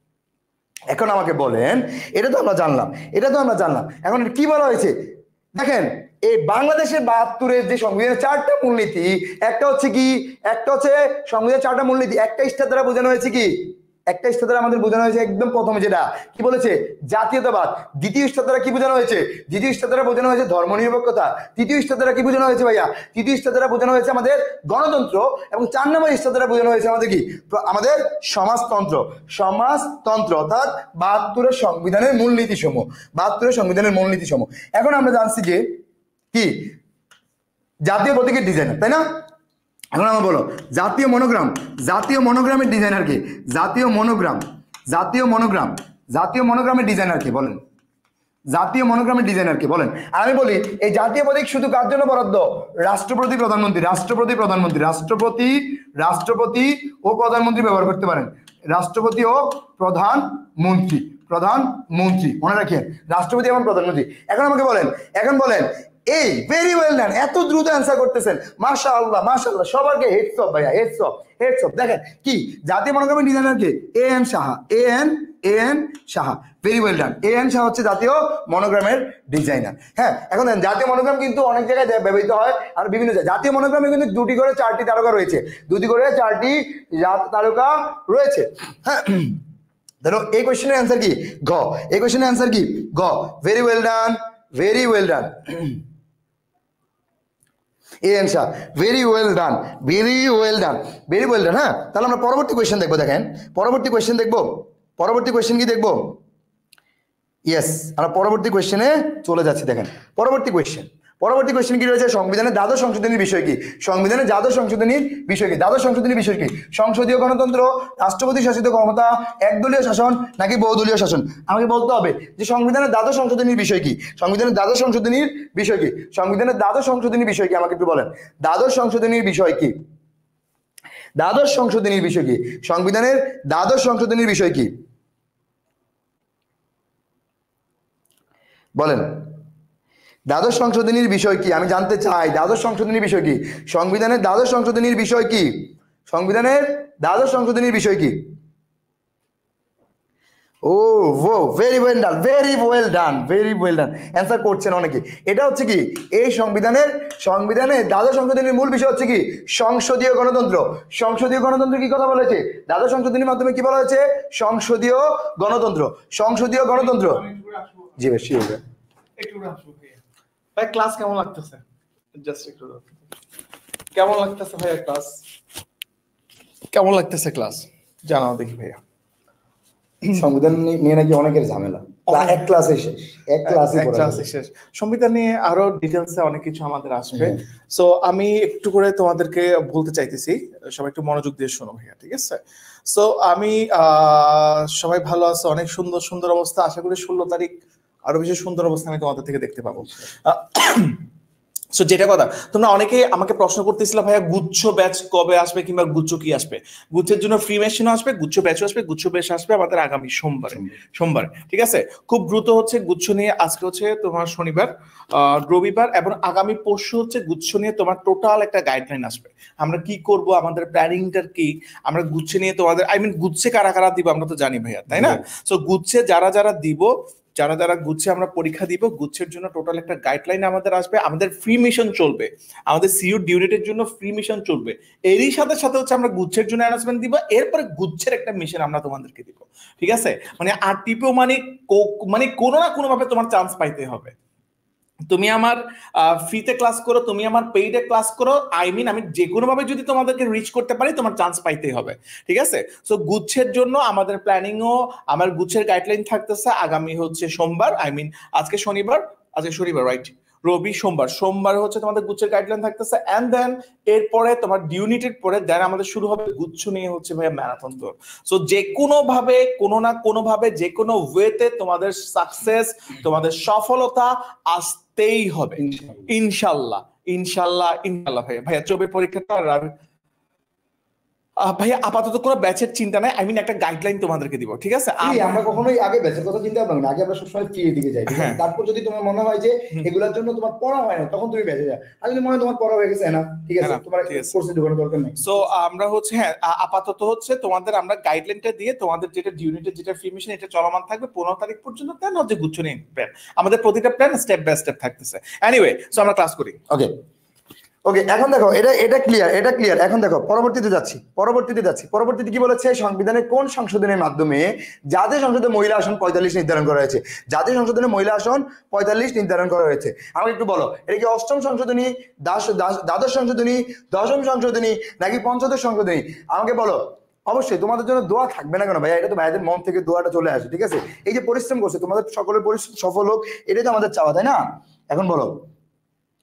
এখন আমাকে বলেন এটা তো আমরা জানলাম, এটা তো আমরা জানলাম, এখন কি বলা হয়েছে? দেখেন এই বাংলাদেশের বাহাত্তরের যে সংবিধানের চারটা মূলনীতি, একটা হচ্ছে কি একটা হচ্ছে সংবিধানের চারটা মূলনীতি, একটা ইস্টার দ্বারা বোঝানো হয়েছে কি একটা ইস্টার দ্বারা আমাদের বোঝানো হয়েছে একদম প্রথমে যেটা কি বলেছে জাতীয়তাবাদ। দ্বিতীয় ইস্টার দ্বারা কি বোঝানো হয়েছে? দ্বিতীয় ইস্টার দ্বারা বোঝানো হয়েছে ধর্মনিরপেক্ষতা। তৃতীয় ইস্টার দ্বারা কি বোঝানো হয়েছে ভাইয়া? তৃতীয় ইস্টার দ্বারা বোঝানো হয়েছে আমাদের গণতন্ত্র। এবং চার নম্বর ইস্টার দ্বারা বোঝানো হয়েছে আমাদের কি আমাদের সমাজতন্ত্র। সমাজতন্ত্র অর্থাৎ বাহাত্তরের সংবিধানের মূলনীতি সমূহ, বাহাত্তরের সংবিধানের মূলনীতি সমূহ। এখন আমরা জানছি যে কি জাতীয় প্রতীকের ডিজাইনার, তাই না? এখন আমার বলো জাতীয় মনোগ্রাম, জাতীয় মনোগ্রামের ডিজাইনার কে? জাতীয় মনোগ্রাম, জাতীয় মনোগ্রাম, জাতীয় মনোগ্রামের ডিজাইনার কে বলেন? জাতীয় মনোগ্রামের ডিজাইনার কে বলেন? আর আমি বলি এই জাতীয় প্রতীক শুধু কার জন্য বরাদ্দ? রাষ্ট্রপতি, প্রধানমন্ত্রী, রাষ্ট্রপতি, প্রধানমন্ত্রী, রাষ্ট্রপতি, রাষ্ট্রপতি ও প্রধানমন্ত্রী ব্যবহার করতে পারেন। রাষ্ট্রপতি ও প্রধানমন্ত্রী, প্রধানমন্ত্রী মনে রাখেন, রাষ্ট্রপতি এবং প্রধানমন্ত্রী। এখন আমাকে বলেন, এখন বলেন এই ভেরি ওয়েল ডান, এত দ্রুত অ্যান্সার করতেছেন, মাশাআল্লাহ মাশাআল্লাহ, সবাইকে হেডস অফ ভাইয়া, হেডস অফ, হেডস অফ। দেখেন কি জাতীয় মনোগ্রামের ডিজাইনার কে? A N Saha, A N A N Saha, very well done. A N Saha হচ্ছে জাতীয় মনোগ্রামের ডিজাইনার। হ্যাঁ, এখন দেখেন জাতীয় মনোগ্রাম কিন্তু অনেক জায়গায় ব্যবহৃত হয় আর বিভিন্ন জায়গায়। জাতীয় মনোগ্রামে কিন্তু দুটি করে চারটি তারকা রয়েছে, দুটি করে চারটি তারকা রয়েছে। হ্যাঁ, ধরো এই কোয়েশ্চেনের অ্যান্সার কি? গ। এই কোয়েশ্চেনের অ্যান্সার কি? গ। Very well done, very well done. Answer very well done, very well done, very well done. হ্যাঁ, তাহলে আমরা পরবর্তী কোয়েশ্চেন দেখবো। দেখেন পরবর্তী কোয়েশ্চেন দেখবো, পরবর্তী কোয়েশ্চেন কি দেখবো? ইয়েস, আমরা পরবর্তী কোয়েশ্চেনে চলে যাচ্ছি। দেখেন পরবর্তী কোয়েশ্চেন, পরবর্তী কোয়েশ্চেন কি রয়েছে? সংবিধানের দ্বাদশ সংশোধনীর বিষয় কি? সংবিধানের দ্বাদশ সংশোধনীর বিষয় কি? দ্বাদশ সংশোধনীর বিষয় কি? সংসদীয় গণতন্ত্র, রাষ্ট্রপতি শাসিত ক্ষমতা, একদলীয় শাসন নাকি বহুদলীয় শাসন? আমাকে বলতে হবে যে সংবিধানের দ্বাদশ সংশোধনীর বিষয় কি? সংবিধানের দ্বাদশ সংশোধনীর বিষয় কি? সংবিধানের দ্বাদশ সংশোধনীর বিষয় কি? আমাকে একটু বলেন, দ্বাদশ সংশোধনীর বিষয় কি? দ্বাদশ সংশোধনীর বিষয় কি? সংবিধানের দ্বাদশ সংশোধনীর বিষয় কি বলেন? দ্বাদশ সংশোধনীর বিষয় কি? আমি জানতে চাই দ্বাদশ সংশোধনীর বিষয় কি? সংবিধানের দ্বাদশ সংশোধনীর বিষয় কি? সংবিধানের দ্বাদশ সংশোধনীর বিষয় কি? ও ও very well done, very well done, very well done. Answer করছেন অনেকে। এটা হচ্ছে কি এই সংবিধানের সংবিধানের দ্বাদশ সংশোধনীর মূল বিষয় হচ্ছে কি? সংসদীয় গণতন্ত্র। সংসদীয় গণতন্ত্র কি কথা বলেছে? দ্বাদশ সংশোধনীর মাধ্যমে কি বলা হয়েছে? সংসদীয় গণতন্ত্র, সংসদীয় গণতন্ত্র। জি বেশি হবে একটু আসবো ভাই। ক্লাস কেমন লাগতেছে? জাস্ট একটু কেমন লাগতেছে ভাইয়া ক্লাস? কেমন লাগতেছে ক্লাস জানাও দেখি ভাইয়া। সংবিধান নিয়ে নাকি অনেকের ঝামেলা, এক ক্লাসে শেষ, এক ক্লাসে এক ক্লাসে শেষ। সংবিধান নিয়ে আরো ডিটেইলসে অনেক কিছু আমাদের আসবে। সো আমি একটু করে তোমাদেরকে বলতে চাইতেছি, সবাই একটু মনোযোগ দিয়ে শোনো ভাইয়া, ঠিক আছে? সো আমি সবাই ভালো আছে, অনেক সুন্দর সুন্দর অবস্থা। আশা করি ষোলো তারিখ আরো বেশি সুন্দর অবস্থা আমি তোমাদের থেকে দেখতে পাবো। সো যেটা কথা, তোমরা অনেকে আমাকে প্রশ্ন করতেছিল ভাইয়া গুচ্ছ ব্যাচ কবে আসবে কিংবা গুচ্ছ কি আসবে? গুচ্ছের জন্য ফ্রি মেশিনও আসবে, গুচ্ছ ব্যাচও আসবে। গুচ্ছ ব্যাচ আসবে আমাদের আগামী সোমবারে, সোমবার, ঠিক আছে? খুব দ্রুত হচ্ছে গুচ্ছ নিয়ে। আজকে হচ্ছে তোমার শনিবার, আহ রবিবার এবং আগামী পরশু হচ্ছে গুচ্ছ নিয়ে তোমার টোটাল একটা গাইডলাইন আসবে। আমরা কি করব, আমাদের প্ল্যানিংটার কি, আমরা গুচ্ছ নিয়ে তোমাদের আই মিন গুচ্ছে কারা কারা দিব আমরা তো জানি ভাইয়া, তাই না? সো গুচ্ছে যারা যারা দিব, যারা যারা গুচ্ছে আমরা পরীক্ষা দিব, গুচ্ছের জন্য টোটাল একটা গাইডলাইন আমাদের আসবে। আমাদের ফ্রি মিশন চলবে, আমাদের সিইউ ডিউনিটের জন্য ফ্রি মিশন চলবে। এরই সাথে সাথে হচ্ছে আমরা গুচ্ছের জন্য অ্যানাউন্সমেন্ট দিব, এরপরে গুচ্ছের একটা মিশন আমরা তোমাদেরকে দিব, ঠিক আছে? মানে আর টিপেও মানে মানে কোনো না কোনো ভাবে তোমার চান্স পাইতে হবে। তুমি আমার ফ্রিতে ক্লাস করো, তুমি আমার পেইডে ক্লাস করো, আই মিন আমি যে কোনো ভাবে যদি তোমাদেরকে রিচ করতে পারি তোমার চান্স পাইতেই হবে, ঠিক আছে? সো গুচ্ছের জন্য আমাদের প্ল্যানিংও, আমার গুচ্ছের গাইডলাইন থাকতেছে আগামী হচ্ছে সোমবার, আই মিন আজকে শনিবার, আজকে শনিবার রাইট, রবি সোমবার, সোমবার হচ্ছে তোমাদের গুচ্ছের গাইডলাইন থাকতেছে। এন্ড দেন এরপরে তোমার ডিউনিটের পরে দেন আমাদের শুরু হবে গুচ্ছ নিয়ে হচ্ছে ভাইয়া ম্যারাথন দৌড়। সো যে কোনো ভাবে কোনো না কোনো ভাবে যে কোনো ওয়েতে তোমাদের সাকসেস, তোমাদের সফলতা আসতেই হবে ইনশাল্লাহ, ইনশাল্লাহ, ইনশাল্লাহ। ভাইয়া ভাইয়া চোখের পরীক্ষাটা ভাইয়া আপাতত কোনো ব্যাচের চিন্তা নাই, আই মিন একটা গাইডলাইন তোমাদেরকে দিব, ঠিক আছে? আমরা কখনোই আগে ব্যাচের কথা চিন্তা করব না, আগে আমরা সবসময় ফ্রি দিকে যাই। তারপর যদি তোমার মনে হয় যে এগুলোর জন্য তোমার পড়া হয় না, তখন তুমি ব্যাচে যাও। আর যদি মনে হয় তোমার পড়া হয়ে গেছে না, ঠিক আছে, তোমার কোর্সে ঢোকানোর দরকার নেই। সো আমরা হচ্ছে হ্যাঁ আপাতত হচ্ছে তোমাদের আমরা গাইডলাইনটা দিয়ে তোমাদের যেটা ডিউনিটের যেটা ফ্রি মিশন এটা চলমান থাকবে পনেরো তারিখ পর্যন্ত। দেন হচ্ছে গুচ্ছ নিয়ে প্ল্যান, আমাদের প্রতিটা প্ল্যান স্টেপ বাই স্টেপ থাকতেছে। এনিওয়ে, সো আমরা ক্লাস করি। ওকে ওকে এখন দেখো এটা এটা ক্লিয়ার, এটা ক্লিয়ার। এখন দেখো পরবর্তীতে যাচ্ছি, পরবর্তীতে যাচ্ছি পরবর্তীতে কি বলেছে? সংবিধানের কোন সংশোধনের মাধ্যমে জাতীয় সংসদে মহিলা আসন পঁয়তাল্লিশ নির্ধারণ করা হয়েছে? জাতীয় সংসদে মহিলা আসন পঁয়তাল্লিশ নির্ধারণ করা হয়েছে। আমাকে একটু বলো, এটা কি অষ্টম সংশোধনী, দ্বাদশ সংশোধনী, দশম সংশোধনী নাকি পঞ্চদশ সংশোধনী? আমাকে বলো। অবশ্যই তোমাদের জন্য দোয়া থাকবে না কেন ভাইয়া? এটা তো ভাইয়াদের মন থেকে দোয়াটা চলে আসে, ঠিক আছে? এই যে পরিশ্রম করছে, তোমাদের সকলের পরিশ্রম সফল হোক, এটাই তো আমাদের চাওয়া, তাই না? এখন বলো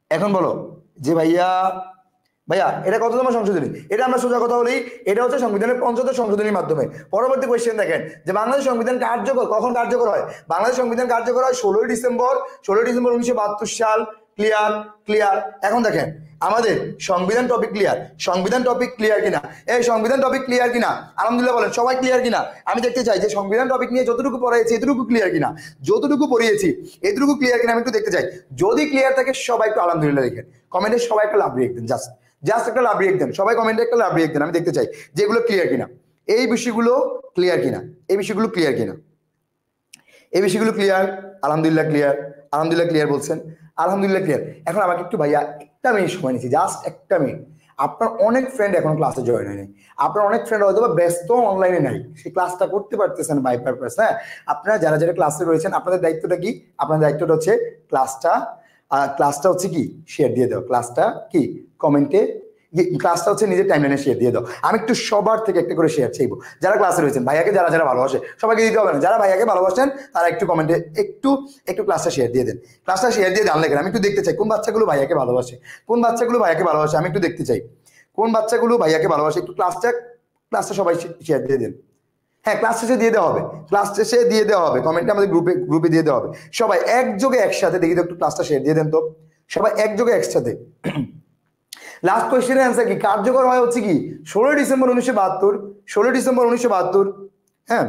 এখন বলো যে ভাইয়া ভাইয়া এটা কততম সংশোধনী, এটা আমরা সোজা কথা বলি, এটা হচ্ছে সংবিধানের পঞ্চদশ সংশোধনীর মাধ্যমে। পরবর্তী কোয়েশ্চেন দেখেন যে বাংলাদেশ সংবিধান কার্যকর কখন কার্যকর হয়? বাংলাদেশ সংবিধান কার্যকর হয় ষোলোই ডিসেম্বর ষোলোই ডিসেম্বর উনিশশো বাহাত্তর সাল। ক্লিয়ার ক্লিয়ার এখন দেখেন আমাদের সংবিধান টপিক ক্লিয়ার, সংবিধান টপিক ক্লিয়ার কিনা? এই সংবিধান টপিক ক্লিয়ার কিনা? আলহামদুলিল্লাহ বলেন সবাই ক্লিয়ার কিনা? আমি দেখতে চাই যে সংবিধান টপিক নিয়ে যতটুকু পড়াইছি এতটুকু ক্লিয়ার কিনা, যতটুকু পড়িয়েছি এতটুকু ক্লিয়ার কিনা আমি একটু দেখতে চাই। যদি ক্লিয়ার থাকে সবাই একটু আলহামদুলিল্লাহ লিখেন, কমেন্টে সবাই একটা লাভ রিয়েক্ট দেন, জাস্ট জাস্ট একটা লাভ রিয়েক্ট দেন, সবাই কমেন্টে একটা লাভ রিয়েক্ট দেন, আমি দেখতে চাই যে এগুলো ক্লিয়ার কিনা, এই বিষয়গুলো ক্লিয়ার কিনা, এই বিষয়গুলো ক্লিয়ার কিনা, এই বিষয়গুলো ক্লিয়ার। আলহামদুলিল্লাহ ক্লিয়ার, আলহামদুলিল্লাহ ক্লিয়ার বলছেন, আলহামদুলিল্লাহ ক্লিয়ার। এখন আমাকে একটু ভাইয়া একটা মিনিট সময় নিচ্ছি, জাস্ট একটা মিনিট। আপনার অনেক ফ্রেন্ড এখন ক্লাসে জয়েন হয়নি, আপনার অনেক ফ্রেন্ড হয়তো ব্যস্ত অনলাইনে নাই, সেই ক্লাসটা করতে পারতেছেন বাই পারপাস। হ্যাঁ, আপনারা যারা যারা ক্লাসে রয়েছেন আপনাদের দায়িত্বটা কি? আপনাদের দায়িত্বটা হচ্ছে ক্লাসটা ক্লাসটা হচ্ছে কি শেয়ার দিয়ে দাও, ক্লাসটা কি কমেন্টে, ক্লাসটা হচ্ছে নিজের টাইমলাইনে শেয়ার দিয়ে দাও। আমি একটু সবার থেকে একটা করে শেয়ার চাইবো, যারা ক্লাসে রয়েছেন ভাইয়াকে যারা যারা ভালোবাসে সবাইকে দিতে হবে না, যারা ভাইয়াকে ভালোবাসেন তারা একটু কমেন্টে একটু একটু ক্লাসটা শেয়ার দিয়ে দেন। ক্লাসটা শেয়ার দিয়ে জানলে কেন আমি একটু দেখতে চাই কোন বাচ্চাগুলো ভাইয়াকে ভালোবাসে, কোন বাচ্চাগুলো ভাইয়াকে ভালোবাসে, আমি একটু দেখতে চাই কোন বাচ্চাগুলো ভাইয়াকে ভালোবাসে। একটু ক্লাসটা ক্লাসটা সবাই শেয়ার দিয়ে দেন। হ্যাঁ, ক্লাস শেষে দিয়ে দেওয়া হবে, ক্লাস শেষে দিয়ে দেওয়া হবে, কমেন্টে আমাদের গ্রুপে গ্রুপে দিয়ে দেওয়া হবে। সবাই একযোগে একসাথে দেখি তো একটু ক্লাসটা শেয়ার দিয়ে দেন তো, সবাই একযোগে একসাথে। লাস্ট কোয়েশ্চেনের অ্যান্সার কি? কার্যকর হয় হচ্ছে কি ষোলোই ডিসেম্বর উনিশশো বাহাত্তর ষোলোই ডিসেম্বর উনিশশো বাহাত্তর। হ্যাঁ,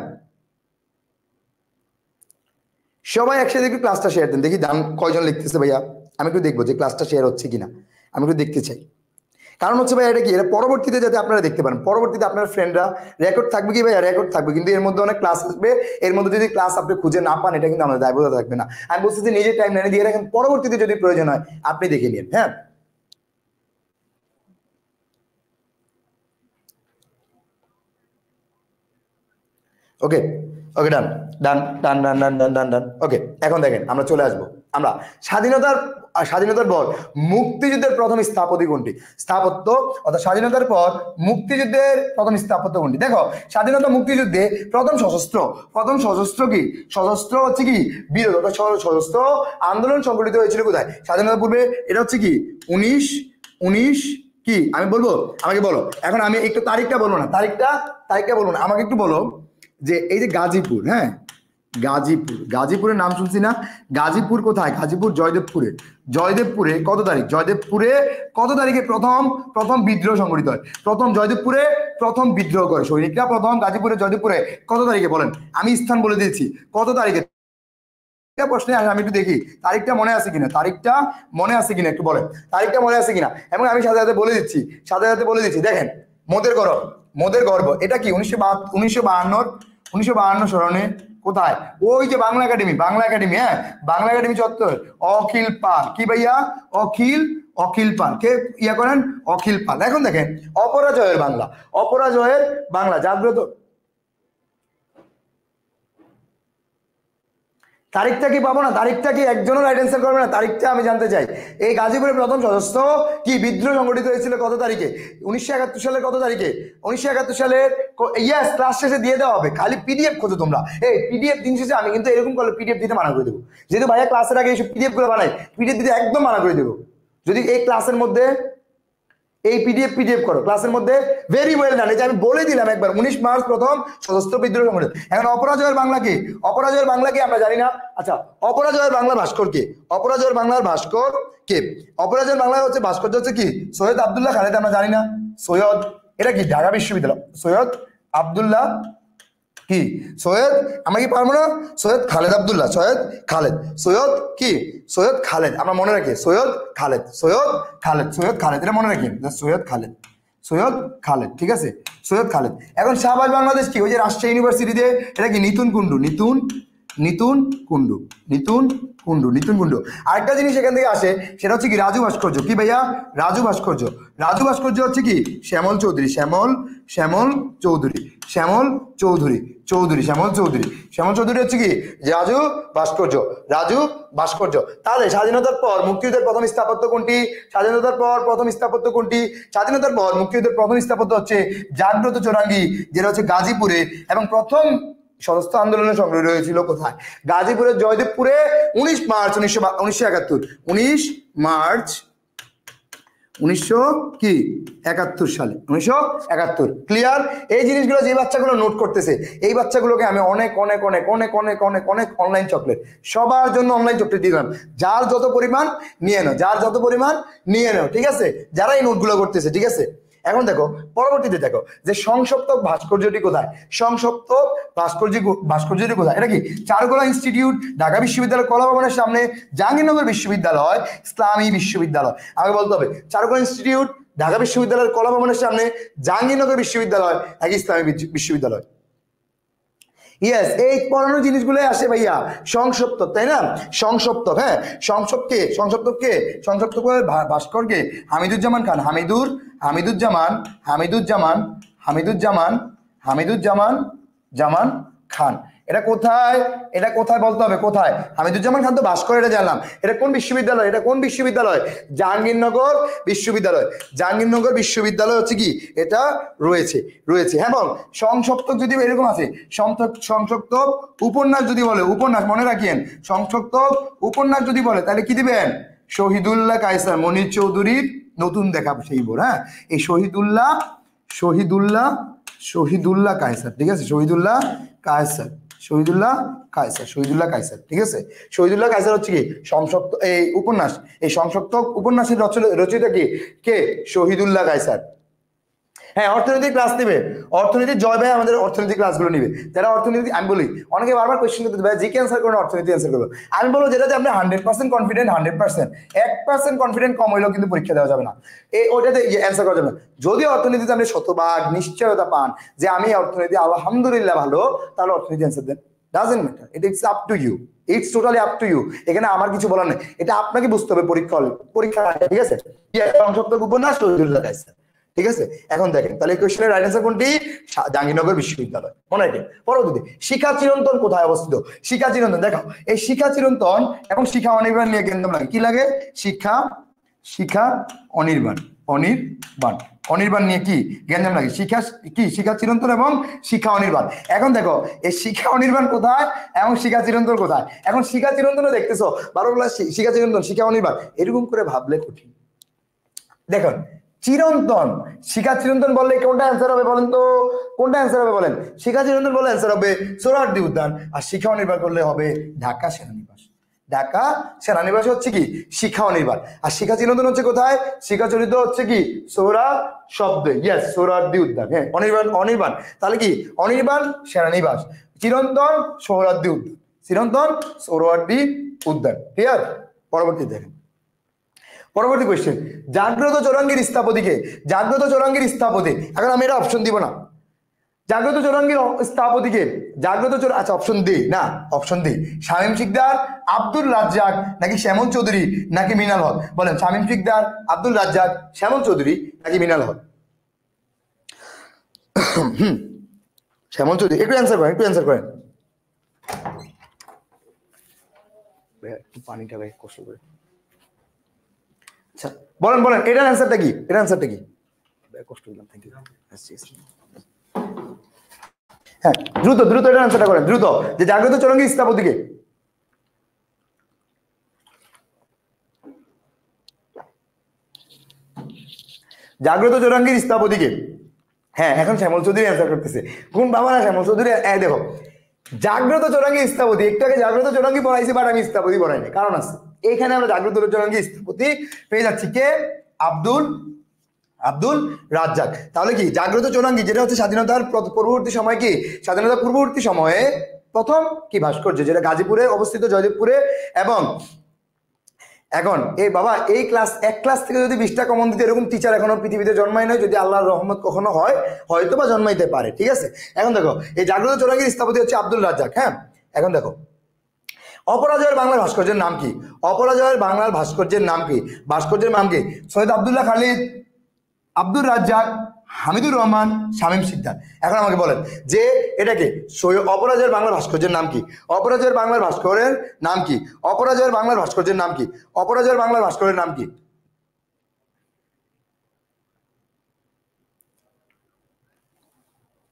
সবাই একসাথে একটু ক্লাসটা শেয়ার দেন, দেখি দাম কয়জন লিখতেছে ভাইয়া, আমি একটু দেখবো যে ক্লাসটা শেয়ার হচ্ছে কিনা, আমি একটু দেখতে চাই। কারণ হচ্ছে ভাই এটা কি, এটা পরবর্তীতে যাতে আপনারা দেখতে পারেন, পরবর্তীতে আপনার ফ্রেন্ডরা রেকর্ড থাকবে কি ভাইয়া, রেকর্ড থাকবে, কিন্তু এর মধ্যে অনেক ক্লাস আসবে, এর মধ্যে যদি ক্লাস আপনি খুঁজে না পান এটা কিন্তু আমাদের দায়বদ্ধতা থাকবে না। আমি বলছি যে নিজের টাইম লাইনে দিয়ে রাখেন, পরবর্তীতে যদি প্রয়োজন হয় আপনি দেখে নিন। হ্যাঁ, ওকে ওকে ডান ডান ডান ডান ডান ডান ডান ডান ওকে। এখন দেখেন আমরা চলে আসবো আমরা স্বাধীনতার স্বাধীনতার পর মুক্তিযুদ্ধের প্রথম স্থাপত্য কোনটি? স্থাপত্য অর্থাৎ স্বাধীনতার পর মুক্তিযুদ্ধের প্রথম স্থাপত্য কোনটি? দেখো স্বাধীনতা মুক্তিযুদ্ধে প্রথম সশস্ত্র প্রথম সশস্ত্র কি সশস্ত্র হচ্ছে কি বিরোধ অর্থাৎ সশস্ত্র আন্দোলন সংগঠিত হয়েছিল কোথায়? স্বাধীনতা পূর্বে। এটা হচ্ছে কি উনিশ উনিশ কি আমি বলবো, আমাকে বলো। এখন আমি একটু তারিখটা বলবো না, তারিখটা তারিখটা বলবো না, আমাকে একটু বলো যে এই যে গাজীপুর, হ্যাঁ গাজীপুর, গাজীপুরের নাম শুনছি না? গাজীপুর কোথায়? গাজীপুর জয়দেবপুরে। জয়দেবপুরে কত তারিখ? জয়দেবপুরে কত তারিখে প্রথম প্রথম বিদ্রোহ সংগঠিত হয়? প্রথম জয়দেবপুরে প্রথম বিদ্রোহ করে সৈনিকরা, প্রথম গাজীপুরে জয়দেবপুরে কত তারিখে বলেন? আমি স্থান বলে দিয়েছি, কত তারিখে? প্রশ্নে আমি একটু দেখি তারিখটা মনে আছে কিনা, তারিখটা মনে আছে কিনা একটু বলেন, তারিখটা মনে আছে কিনা। এবং আমি সাথে সাথে বলে দিচ্ছি সাথে সাথে বলে দিচ্ছি দেখেন মোদের গর্ব, মোদের গর্ব এটা কি উনিশশো উনিশশো বাহান্নর উনিশশো বাহান্ন স্মরণে কোথায়? ওই যে বাংলা একাডেমি, বাংলা একাডেমি, হ্যাঁ বাংলা একাডেমি চত্বর। অখিল পাল কি ভাইয়া? অখিল অখিল পাল কে ইয়া করেন? অখিল পাল। এখন দেখেন অপরাজয়ের বাংলা, অপরাজয়ের বাংলা জাগ্রত তারিখটা কি পাবো না? তারিখটা কি একজনও রাইট অ্যান্সার করবে না? তারিখটা আমি জানতে চাই। এই গাজীপুরের প্রথম সশস্ত্র কি বিদ্রোহ সংগঠিত হয়েছিল কত তারিখে? উনিশশো একাত্তর সালের কত তারিখে? উনিশশো একাত্তর সালের ইয়াস ক্লাস শেষে দিয়ে দেওয়া হবে, খালি পিডিএফ খোঁজো তোমরা। এই পিডিএফ দিন শেষে আমি কিন্তু এরকম করলে পিডিএফ দিতে মানা করে দেবো, যেহেতু ভাইয়া ক্লাসের আগে এইসব পিডিএফ গুলো বানাই, পিডিএফ দিতে একদম মানা করে দেবো। যদি এই ক্লাসের মধ্যে এই পিডিএফ পিডিএফ করো ক্লাসের মধ্যে, ভেরি ওয়েল ডান। এই যে আমি বলে দিলাম একবার উনিশ মার্চ প্রথম সশস্ত্র বিদ্রোহ সংগঠিত। এখন অপরাজয়ের বাংলা কি? অপরাজয়ের বাংলা কি আমরা জানি না? আচ্ছা অপরাজয়ের বাংলা ভাস্কর কে? অপরাজয়ের বাংলার ভাস্কর কে? অপরাজয়ের বাংলা হচ্ছে ভাস্কর্য হচ্ছে কি সৈয়দ আব্দুল্লাহ খালেদ, আমরা জানি না? সৈয়দ এটা কি ঢাকা বিশ্ববিদ্যালয়, সৈয়দ আব্দুল্লাহ কি সৈয়দ, আমরা কি পারবো না? সৈয়দ খালেদ আব্দুল্লাহ, সৈয়দ খালেদ, সৈয়দ কি সৈয়দ খালেদ, আমরা মনে রাখি সৈয়দ খালেদ, সৈয়দ খালেদ, সৈয়দ খালেদ, এটা মনে রাখি সৈয়দ খালেদ, সৈয়দ খালেদ, ঠিক আছে সৈয়দ খালেদ। এখন শাহবাজ বাংলাদেশ কি? ওই যে রাজশাহী ইউনিভার্সিটিতে এটা কি নিতুন কুন্ডু, নিতুন নিতুন কুন্ডু, নিতুন কুন্ডু, নিতুন কুন্ডু। আরেকটা জিনিস এখান থেকে আসে সেটা হচ্ছে কি রাজু ভাস্কর্য। কি ভাইয়া? রাজু ভাস্কর্য। রাজু ভাস্কর্য হচ্ছে কি শ্যামল চৌধুরী, শ্যামল শ্যামল চৌধুরী, শ্যামল চৌধুরী চৌধুরী শ্যামল চৌধুরী, শ্যামল চৌধুরী হচ্ছে কি রাজু ভাস্কর্য, রাজু ভাস্কর্য। তাহলে স্বাধীনতার পর মুক্তিযুদ্ধের প্রথম স্থাপত্য কোনটি? স্বাধীনতার পর প্রথম স্থাপত্য কোনটি? স্বাধীনতার পর মুক্তিযুদ্ধের প্রথম স্থাপত্য হচ্ছে জাগ্রত চৌরাঙ্গি, যেটা হচ্ছে গাজীপুরে। এবং প্রথম সশস্ত্র আন্দোলনে সংগঠিত হয়েছিল কোথায়? গাজীপুরের জয়দেবপুরে উনিশ মার্চ উনিশশো উনিশশো একাত্তর উনিশ মার্চ উনিশশো কি একাত্তর সালে উনিশশো একাত্তর। ক্লিয়ার? এই জিনিসগুলো যে বাচ্চাগুলো নোট করতেছে এই বাচ্চাগুলোকে আমি অনেক অনেক অনেক অনেক অনেক অনেক অনেক অনলাইন চকলেট, সবার জন্য অনলাইন চকলেট দিলাম। যার যত পরিমাণ নিয়ে নাও, যার যত পরিমাণ নিয়ে নাও, ঠিক আছে, যারা এই নোটগুলো করতেছে। ঠিক আছে, এখন দেখো পরবর্তীতে দেখো যে সংসপ্তক ভাস্কর্যটি কোথায়। সংসপ্তক ভাস্কর্য ভাস্কর্যটি কোথায়? এটা কি চারুকলা ইনস্টিটিউট, ঢাকা বিশ্ববিদ্যালয় কলা ভবনের সামনে, জাহাঙ্গীরনগর বিশ্ববিদ্যালয়, ইসলামী বিশ্ববিদ্যালয়। আগে বলতে হবে চারুকলা ইনস্টিটিউট, ঢাকা বিশ্ববিদ্যালয়ের কলা ভবনের সামনে, জাহাঙ্গীরনগর বিশ্ববিদ্যালয়, এক ইসলামী বিশ্ববিদ্যালয়। ইয়েস, এই পড়ানোর জিনিসগুলো আসে ভাইয়া সংসপ্তক, তাই না? সংসপ্তক, হ্যাঁ সংসপ্তকে সংসপ্তককে সংসপ্তক ভাস্করকে হামিদুজ্জামান খান, হামিদুর হামিদুজ্জামান হামিদুজ্জামান হামিদুজ্জামান হামিদুজ্জামান জামান খান। এটা কোথায়? এটা কোথায় বলতে হবে, কোথায়? হামিদুজ্জামান খান তো ভাস্কর, এটা জানলাম। এটা কোন বিশ্ববিদ্যালয়? এটা কোন বিশ্ববিদ্যালয়? জাহাঙ্গীরনগর বিশ্ববিদ্যালয়। জাহাঙ্গীরনগর বিশ্ববিদ্যালয় হচ্ছে কি এটা রয়েছে রয়েছে হ্যাঁ। এবং সংসপ্তক যদি এরকম আছে, সংসপ্তক উপন্যাস যদি বলে, উপন্যাস মনে রাখেন, সংসপ্তক উপন্যাস যদি বলে তাহলে কি দিবেন? শহীদুল্লাহ কায়সার, মনির চৌধুরীর নতুন দেখা সেই বোর। হ্যাঁ, এই শহীদুল্লাহ শহীদুল্লাহ শহীদুল্লাহ কায়সার, ঠিক আছে, শহীদুল্লাহ কায়সার শহীদুল্লাহ কায়সার শহীদুল্লাহ কায়সার ঠিক আছে। শহীদুল্লাহ কায়সার হচ্ছে কি সংসপ্ত এই উপন্যাস, এই সংসপ্তক উপন্যাসের রচয়িতা কি? কে? শহীদুল্লাহ কায়সার। হ্যাঁ, অর্থনীতি ক্লাস নেবে, অর্থনীতি জয় ভাই আমাদের অর্থনীতি ক্লাসগুলো নিবে। যারা অর্থনীতি, আমি বলি অনেকে বারবার কোয়েশ্চেন করতে ভাই জিকে অ্যান্সার করুন, অর্থনীতি অ্যান্সার করবো। আমি বলবো যেটাতে আপনি hundred percent confident, hundred percent এক পার্সেন্ট কনফিডেন্ট কম হইলেও কিন্তু পরীক্ষা দেওয়া যাবে না, এই ওইটাতে অ্যান্সার করা যাবে না। যদি অর্থনীতিতে আপনি শতভাগ নিশ্চয়তা পান যে আমি অর্থনীতি আলহামদুলিল্লাহ ভালো, তাহলে অর্থনীতি অ্যান্সার দেন, doesn't matter, it it's up to you, it's totally up to you. এখানে আমার কিছু বলার নেই, এটা আপনাকে বুঝতে হবে পরীক্ষা হলে, পরীক্ষা। ঠিক আছে, সংসপ্তক উপন্যাস শহীদুল্লাহ কায়সার। ঠিক আছে, এখন দেখেন তাহলে এই কোশ্চেনের রাইট অ্যান্সার কোনটি? জাহাঙ্গীরনগর বিশ্ববিদ্যালয়, মনে রাখেন। পরবর্তীতে শিখা চিরন্তন কোথায় অবস্থিত? শিখা চিরন্তন দেখো, এই শিখা চিরন্তন এবং শিখা অনির্বাণ নিয়ে কেন্দ্র লাগে কি লাগে? শিক্ষা শিখা অনির্বাণ অনির্বাণ অনির্বাণ নিয়ে কি জ্ঞানজাম লাগে? শিক্ষা কি শিখা চিরন্তন এবং শিক্ষা অনির্বাণ। এখন দেখো এই শিক্ষা অনির্বাণ কোথায় এবং শিখা চিরন্তন কোথায়? এখন শিখা চিরন্তনও দেখতেছো বারো ক্লাস, শিখা চিরন্তন শিখা অনির্বাণ এরকম করে ভাবলে কঠিন। দেখুন চিরন্তন, শিখা চিরন্তন বললে কোনটা অ্যান্সার হবে বলেন তো? কোনটা অ্যান্সার হবে বলেন? শিখা চিরন্তন বললে অ্যান্সার হবে সোহরাওয়ার্দী উদ্যান, আর শিখা অনির্বাণ করলে হবে ঢাকা সেনানিবাস। ঢাকা সেনানিবাস হচ্ছে কি শিখা অনির্বাণ, আর শিখা চিরন্তন হচ্ছে কোথায়? শিখা চরিত হচ্ছে কি সোহরা শব্দে, ইয়েস সোহরাওয়ার্দী উদ্যান। হ্যাঁ, অনির্বাণ অনির্বাণ তাহলে কি অনির্বাণ সেনানিবাস, চিরন্তন সোহরাওয়ার্দী উদ্যান, চিরন্তন সোহরাওয়ার্দী উদ্যান। ক্লিয়ার? পরবর্তী দেখেন, পরবর্তী কোয়েশ্চেন, জাগ্রত চৌরাঙ্গীর স্থপতিকে? জাগ্রত চৌরাঙ্গীর স্থপতি, এখন আমি এটা অপশন দিব না। জাগ্রত চৌরাঙ্গীর স্থপতিকে? জাগ্রত চৌরাঙ্গী, আচ্ছা অপশন দি না, অপশন দি শামীম শিকদার, আব্দুল রাজ্জাক, নাকি শ্যামল চৌধুরী, নাকি মিনাল হক? বলেন শামীম শিকদার, আব্দুল রাজ্জাক, শ্যামল চৌধুরী, নাকি মিনাল হক? শ্যামল চৌধুরী। একটু অ্যান্সার করেন, একটু অ্যান্সার করেন। একটু পানিটা ভাই কষ্ট করে। আচ্ছা বলেন বলেন এটার অ্যান্সারটা কি? এটার অ্যান্সারটা কি? কষ্ট দিলাম, থ্যাংক ইউ। হ্যাঁ দ্রুত দ্রুত এটার অ্যান্সারটা করেন, দ্রুত। যে জাগ্রত চৌরাঙ্গীর স্থপতিকে? জাগ্রত চৌরাঙ্গীর স্থপতিকে? হ্যাঁ, এখন শ্যামল চৌধুরী অ্যান্সার করতেছে। কোন বাবা না শ্যামল চৌধুরী? দেখো জাগ্রত চৌরাঙ্গী স্থপতি, একটু আগে জাগ্রত চৌরাঙ্গী পড়াইছি, বাট আমি স্থপতি পড়াইনি, কারণ আছে এইখানে আমরা জাগ্রত চৌরাঙ্গী স্থপতি পেয়ে যাচ্ছি কে? আব্দুল আব্দুল রাজ্জাক। তাহলে কি জাগ্রত চৌরাঙ্গী যেটা হচ্ছে স্বাধীনতার পূর্ববর্তী সময়, কি স্বাধীনতার পূর্ববর্তী সময়ে প্রথম কি ভাস্কর্য, যেটা গাজীপুরে অবস্থিত, জয়দেবপুরে। এবং এখন এই বাবা এই ক্লাস এক ক্লাস থেকে যদি বিশটা কমন দিতে, এরকম টিচার এখনো পৃথিবীতে জন্মায় নয়, যদি আল্লাহর রহমত কখনো হয় হয়তো বা জন্মাইতে পারে। ঠিক আছে, এখন দেখো এই জাগ্রত চৌরাঙ্গীর স্থপতি হচ্ছে আব্দুল রাজ্জাক। হ্যাঁ, এখন দেখো অপরাজয়ের বাংলার ভাস্কর্যের নাম কি? অপরাজয়ের বাংলার ভাস্কর্যের নাম কি? ভাস্কর্যের নাম কি? সৈয়দ আব্দুল্লাহ খালিদ, আব্দুর রাজ্জাক, হামিদুর রহমান, শামীম শিকদার। এখন আমাকে বলেন যে এটাকে অপরাজয়ের বাংলার ভাস্কর্যের নাম কি? অপরাজয়ের বাংলার ভাস্করের নাম কি? অপরাজয়ের বাংলার ভাস্কর্যের নাম কি? অপরাজয়ের বাংলার ভাস্করের নাম কি?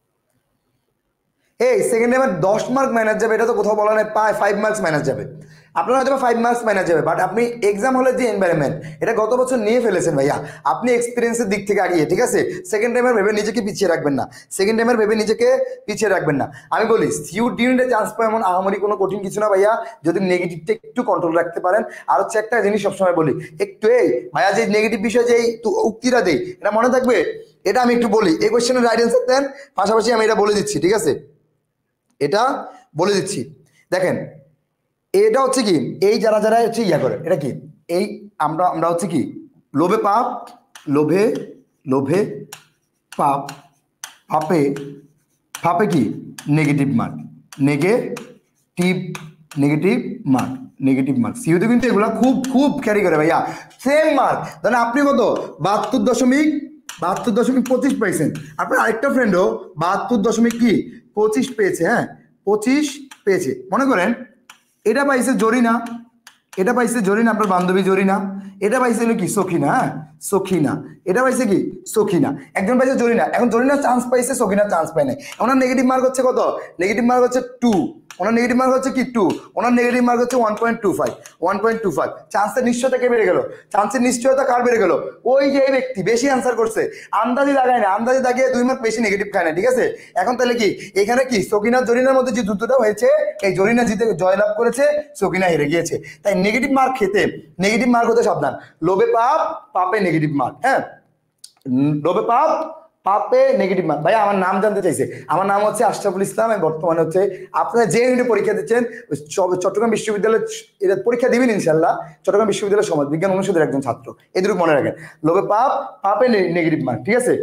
এই সেকেন্ড টাইমে দশ মার্ক মাইনাস যাবে, এটা তো কোথাও বলা নেই, পায় ফাইভ মার্কস মাইনাস যাবে। আপনার হয়তো ফাইভ মার্কস মাইনাস যাবে, বাট আপনি এক্সাম হলের যে এনভায়রনমেন্ট এটা গত বছর নিয়ে ফেলেছেন ভাইয়া, আপনি এক্সপিরিয়েন্সের দিক থেকে আগিয়ে, ঠিক আছে? সেকেন্ড টাইমের ভেবে নিজেকে পিছিয়ে রাখবেন না, সেকেন্ড টাইমের ভেবে নিজেকে পিছিয়ে রাখবেন না। আমি বলি সিউ ডিউনিটে চান্স পাওয়া এমন আহামরি কোনো কঠিন কিছু না ভাইয়া, যদি নেগেটিভটা একটু কন্ট্রোল রাখতে পারেন। আর হচ্ছে একটা জিনিস সবসময় বলি, একটু এই ভাইয়া যে নেগেটিভ বিষয়ে যে উক্তিরা দেই এটা মনে থাকবে, এটা আমি একটু বলি। এই কোয়েশ্চেনের রাইট অ্যান্সার দেন, পাশাপাশি আমি এটা বলে দিচ্ছি, ঠিক আছে? এটা বলে দিচ্ছি, দেখেন এটা হচ্ছে কি, এই যারা যারা হচ্ছে ইয়া করে, এটা কি এই আমরা আমরা হচ্ছে কি লোভে পাপ, লোভে লোভে পাপ, পাপে পাপে কি negative mark, negative negative mark, negative mark সিইউতে কিন্তু এগুলা খুব খুব ক্যারি করে ভাইয়া। সেম মার্ক ধরেন আপনি কত বাহাত্তর দশমিক বাহাত্তর দশমিক পঁচিশ পেয়েছেন, আপনার আরেকটা ফ্রেন্ডও বাহাত্তর দশমিক কি পঁচিশ পেয়েছে, হ্যাঁ পঁচিশ পেয়েছে। মনে করেন এটা পাইছে জরিনা, এটা পাইছে জরিনা আপনার বান্ধবী জরিনা, এটা পাইছে কি সখিনা, হ্যাঁ সখিনা, এটা পাইছে কি সখিনা, একজন পাইছে জরিনা। এখন জরিনা চান্স পাইছে, সখিনা চান্স পায় নাই, ওনার নেগেটিভ মার্ক হচ্ছে কত, নেগেটিভ মার্ক হচ্ছে টু, ওনার নেগেটিভ মার্ক হচ্ছে কি টু, ওনার নেগেটিভ মার্ক হচ্ছে one point two five one point two five চান্সের নিশ্চয়তা কে বেড়ে গেল, চান্সের নিশ্চয়তা কার বেড়ে গেল, ওই যে ব্যক্তি বেশি অ্যান্সার করছে, আন্দাজি লাগায় না, আন্দাজি দাগিয়ে দুই মার্ক বেশি নেগেটিভ খায় না, ঠিক আছে? এখন তাহলে কি এখানে কি সকিনা জরিনার মধ্যে যে যুদ্ধটা হয়েছে, এই জরিনা জিতে জয়লাভ করেছে, সকিনা হেরে গিয়েছে। তাই নেগেটিভ মার্ক খেতে, নেগেটিভ মার্ক হতে সাবধান, লোভে পাপ, পাপে নেগেটিভ মার্ক, হ্যাঁ লোভে পাপ, পাপে নেগেটিভ মার্ক। ভাই আমার নাম জানতে চাইছে, আমার নাম হচ্ছে আশরাফুল ইসলাম, আমি বর্তমানে হচ্ছে আপনারা যে ইউনিটে পরীক্ষা দিচ্ছেন চট্টগ্রাম বিশ্ববিদ্যালয় এটা পরীক্ষা দিবেন ইনশাল্লাহ, চট্টগ্রাম বিশ্ববিদ্যালয় সমাজ বিজ্ঞান অনুষদের একজন ছাত্র, এদেরও মনে রাখেন, লোভে পাপ, পাপে নেগেটিভ মার্ক, ঠিক আছে?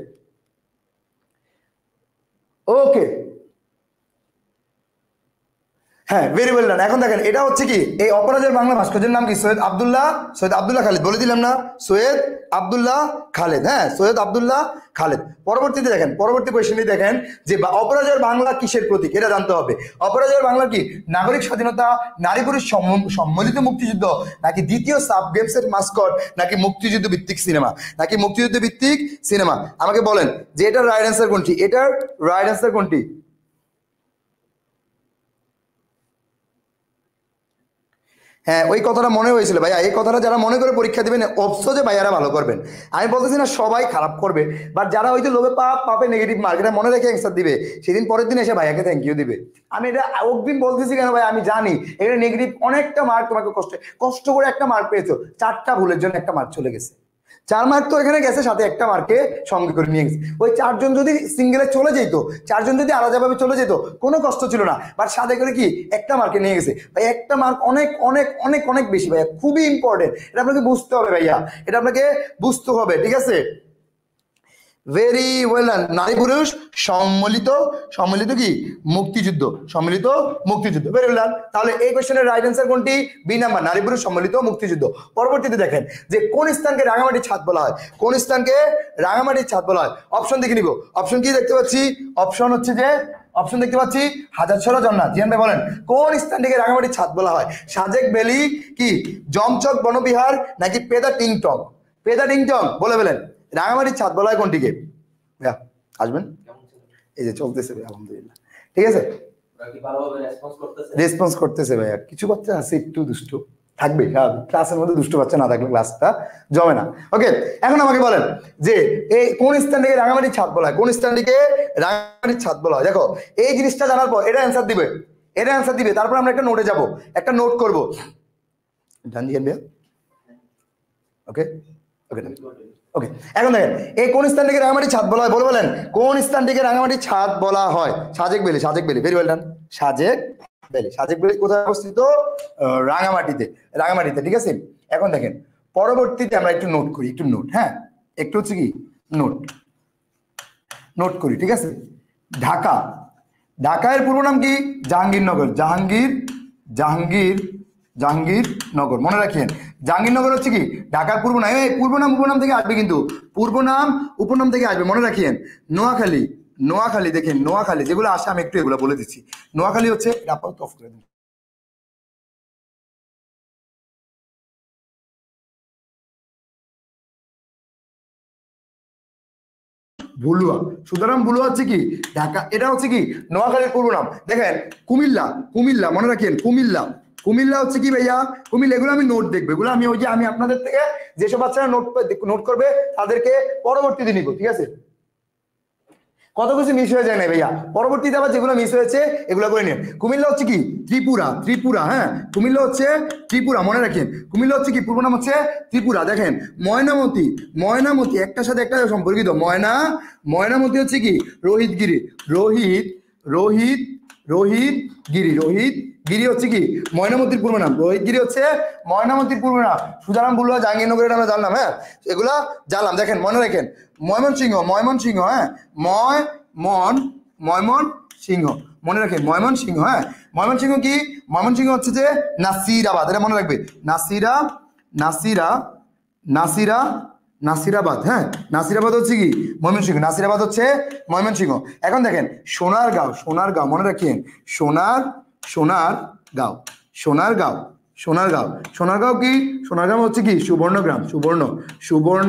ওকে হ্যাঁ ভেরি ওয়েল ডান। এখন দেখেন এটা হচ্ছে কি এই অপরাজের বাংলা ভাস্কর্যের নাম কি, সৈয়দ আব্দুল্লাহ, সৈয়দ আব্দুল্লাহ খালেদ, বলে দিলাম না সৈয়দ আব্দুল্লাহ খালেদ, হ্যাঁ সৈয়দ আব্দুল্লাহ খালেদ। পরবর্তীতে দেখেন, পরবর্তী কোয়েশ্চেনটি দেখেন যে অপরাজের বাংলা কিসের প্রতীক, এটা জানতে হবে। অপরাজের বাংলা কি নাগরিক স্বাধীনতা, নারী পুরুষ সম্মিলিত মুক্তিযুদ্ধ, নাকি দ্বিতীয় সাব গেমসের মাস্কট, নাকি মুক্তিযুদ্ধ ভিত্তিক সিনেমা, নাকি মুক্তিযুদ্ধ ভিত্তিক সিনেমা? আমাকে বলেন যে এটার রাইট অ্যান্সার কোনটি, এটার রাইট অ্যান্সার কোনটি? হ্যাঁ ওই কথাটা মনে হয়েছিল ভাইয়া, এই কথাটা যারা মনে করে পরীক্ষা দিবেন অবশ্যই ভাইয়ারা ভালো করবেন, আমি বলতেছি না সবাই খারাপ করবে, বাট যারা হয়তো লোভে পাপ, পাপে নেগেটিভ মার্ক এটা মনে রেখে অ্যান্সার দিবে, সেদিন পরের দিন এসে ভাইয়াকে থ্যাংক ইউ দিবে। আমি এটা অগ্রিম বলতেছি কেন ভাই, আমি জানি এটা নেগেটিভ অনেকটা মার্ক তোমাকে কষ্ট কষ্ট করে একটা মার্ক পেয়েছো, চারটা ভুলের জন্য একটা মার্ক চলে গেছে, চার মার্ক তো এখানে গেছে, সাথে একটা মার্কে সঙ্গে করে নিয়ে গেছে। ওই চারজন যদি সিঙ্গেলে চলে যেত, চারজন যদি আলাদাভাবে চলে যেত কোনো কষ্ট ছিল না, বাট সাথে করে কি একটা মার্কে নিয়ে গেছে। ভাই একটা মার্ক অনেক অনেক অনেক অনেক বেশি ভাইয়া, খুবই ইম্পর্টেন্ট, এটা আপনাকে বুঝতে হবে ভাইয়া, এটা আপনাকে বুঝতে হবে, ঠিক আছে? Very well done. নারী পুরুষ সম্মিলিত, সম্মিলিত কি মুক্তিযুদ্ধ, সম্মিলিত মুক্তিযুদ্ধ, ভেরি ওয়েল ডান। তাহলে এই কোশ্চেনের রাইট অ্যান্সার কোনটি? বি নাম্বার, নারী পুরুষ সম্মিলিত মুক্তিযুদ্ধ। পরবর্তীতে দেখেন যে কোন স্থানকে রাঙামাটির ছাদ বলা হয়, কোন স্থানকে রাঙামাটির ছাদ বলা হয়? অপশন দেখে নিব, অপশন কি দেখতে পাচ্ছি? অপশন হচ্ছে যে অপশন দেখতে পাচ্ছি হাজারছড়া ঝর্ণা। জিয়ান ভাই বলেন কোন স্থানটিকে রাঙামাটির ছাদ বলা হয়? সাজেক ভ্যালি, কি জমচক বনবিহার, নাকি পেদা টিংটং? পেদা টিংটং বলে বলেন রাঙামাটির ছাদ বলা হয় কোনটিকে? ভাইয়া আসবেন, এই যে চলতেছে আলহামদুলিল্লাহ, ঠিক আছে রেসপন্স করতেছে ভাইয়া। কিছু বাচ্চা আছে একটু দুষ্টু থাকবে, ক্লাসের মধ্যে দুষ্টু বাচ্চা না থাকলে ক্লাসটা জমে না। ওকে এখন আমাকে বলেন যে এই কোন স্থানটিকে রাঙামাটির ছাদ বলা হয়, কোন স্থানটিকে রাঙামাটির ছাদ বলা হয়? দেখো এই জিনিসটা জানার পর এটা অ্যান্সার দিবে, এটা অ্যান্সার দিবে, তারপর আমরা একটা নোটে যাব, একটা নোট করব। ডান দিয়েন ভাইয়া, ওকে ওকে ওকে। এখন দেখেন এই কোন স্থানটিকে রাঙামাটির ছাদ বলা হয়, বলে বলেন কোন স্থানটিকে রাঙামাটির ছাদ বলা হয়? Sajek valley, Sajek valley, very well done, Sajek valley. Sajek valley কোথায় অবস্থিত? রাঙামাটিতে, রাঙামাটিতে, ঠিক আছে। এখন দেখেন পরবর্তীতে আমরা একটু নোট করি, একটু নোট, হ্যাঁ একটু হচ্ছে কি নোট নোট করি, ঠিক আছে। ঢাকা, ঢাকার পূর্ব নাম কি? জাহাঙ্গীরনগর, জাহাঙ্গীর জাহাঙ্গীর জাহাঙ্গীরনগর, মনে রাখেন জাহাঙ্গীরনগর হচ্ছে কি ঢাকার পূর্ব নাম। এই পূর্ব নাম উপনাম থেকে আসবে, কিন্তু পূর্ব নাম উপনাম থেকে আসবে, মনে রাখেন। নোয়াখালী, নোয়াখালী দেখেন নোয়াখালী যেগুলো আসে আমি একটু এগুলো বলে দিচ্ছি। নোয়াখালী হচ্ছে আপাতত অফ করে দিন। ভুলুয়া, সুতরাং ভুলুয়া হচ্ছে কি ঢাকা, এটা হচ্ছে কি নোয়াখালীর পূর্ব নাম। দেখেন কুমিল্লা, কুমিল্লা মনে রাখেন কুমিল্লা, কুমিল্লা হচ্ছে কি ভাইয়া কুমিল্লা, এগুলো আমি নোট দেখবো, এগুলো আমি ওই যে আমি আপনাদের থেকে যেসব বাচ্চারা নোট নোট করবে তাদেরকে পরবর্তীতে নিব, ঠিক আছে? কত কিছু মিস হয়ে যায় না ভাইয়া, পরবর্তীতে আবার যেগুলো মিস হয়েছে এগুলো করে নিন। কুমিল্লা হচ্ছে কি ত্রিপুরা, ত্রিপুরা হ্যাঁ কুমিল্লা হচ্ছে ত্রিপুরা, মনে রাখেন কুমিল্লা হচ্ছে কি পূর্ব নাম হচ্ছে ত্রিপুরা। দেখেন ময়নামতি, ময়নামতি একটার সাথে একটা সম্পর্কিত, ময়না ময়নামতি হচ্ছে কি রোহিতগিরি, রোহিত রোহিত রোহিত গিরি, রোহিত গিরি হচ্ছে কি ময়নামতির পূর্ব নাম, রোহিত গিরি হচ্ছে ময়নামতির পূর্ব নাম। সুজারাম বললো জাহাঙ্গীরনগরের আমরা জানলাম, হ্যাঁ এগুলা জানলাম। দেখেন মনে রাখেন ময়মনসিংহ, ময়মনসিংহ হ্যাঁ ময় মন ময়মন সিংহ, মনে রাখেন ময়মনসিংহ, হ্যাঁ ময়মনসিংহ কি ময়মনসিংহ হচ্ছে যে নাসিরাবাদ, এটা মনে রাখবে নাসিরা নাসিরা নাসিরা নাসিরাবাদ, হ্যাঁ নাসিরাবাদ হচ্ছে কি ময়মনসিংহ, নাসিরাবাদ হচ্ছে ময়মনসিংহ। এখন দেখেন সোনারগাঁও, সোনারগাঁও মনে রাখেন সোনার সোনারগাঁও সোনারগাঁও সোনারগাঁও সোনারগাঁও কি সোনারগাঁও হচ্ছে কি সুবর্ণগ্রাম, সুবর্ণ সুবর্ণ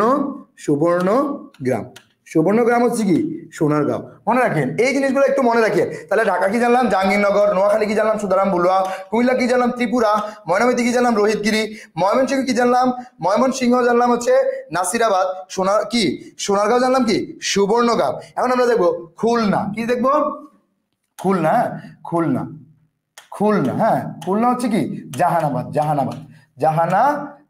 সুবর্ণগ্রাম, সুবর্ণগ্রাম হচ্ছে কি সোনারগাঁও। মনে রাখেন এই জিনিসগুলো একটু মনে রাখেন। তাহলে ঢাকা কি জানলাম জাহাঙ্গীরনগর, নোয়াখালী কি জানলাম সুধারাম বলুয়া, কুমিল্লা কি জানলাম ত্রিপুরা, ময়নামতি কি জানলাম রোহিতগিরি, ময়মনসিংহ কি জানলাম ময়মনসিংহ জানলাম হচ্ছে নাসিরাবাদ, সোনার কি সোনারগাঁও জানলাম কি সুবর্ণগাঁও। এখন আমরা দেখবো খুলনা, কি দেখবো খুলনা, হ্যাঁ খুলনা খুলনা হ্যাঁ খুলনা হচ্ছে কি জাহানাবাদ, জাহানাবাদ জাহানা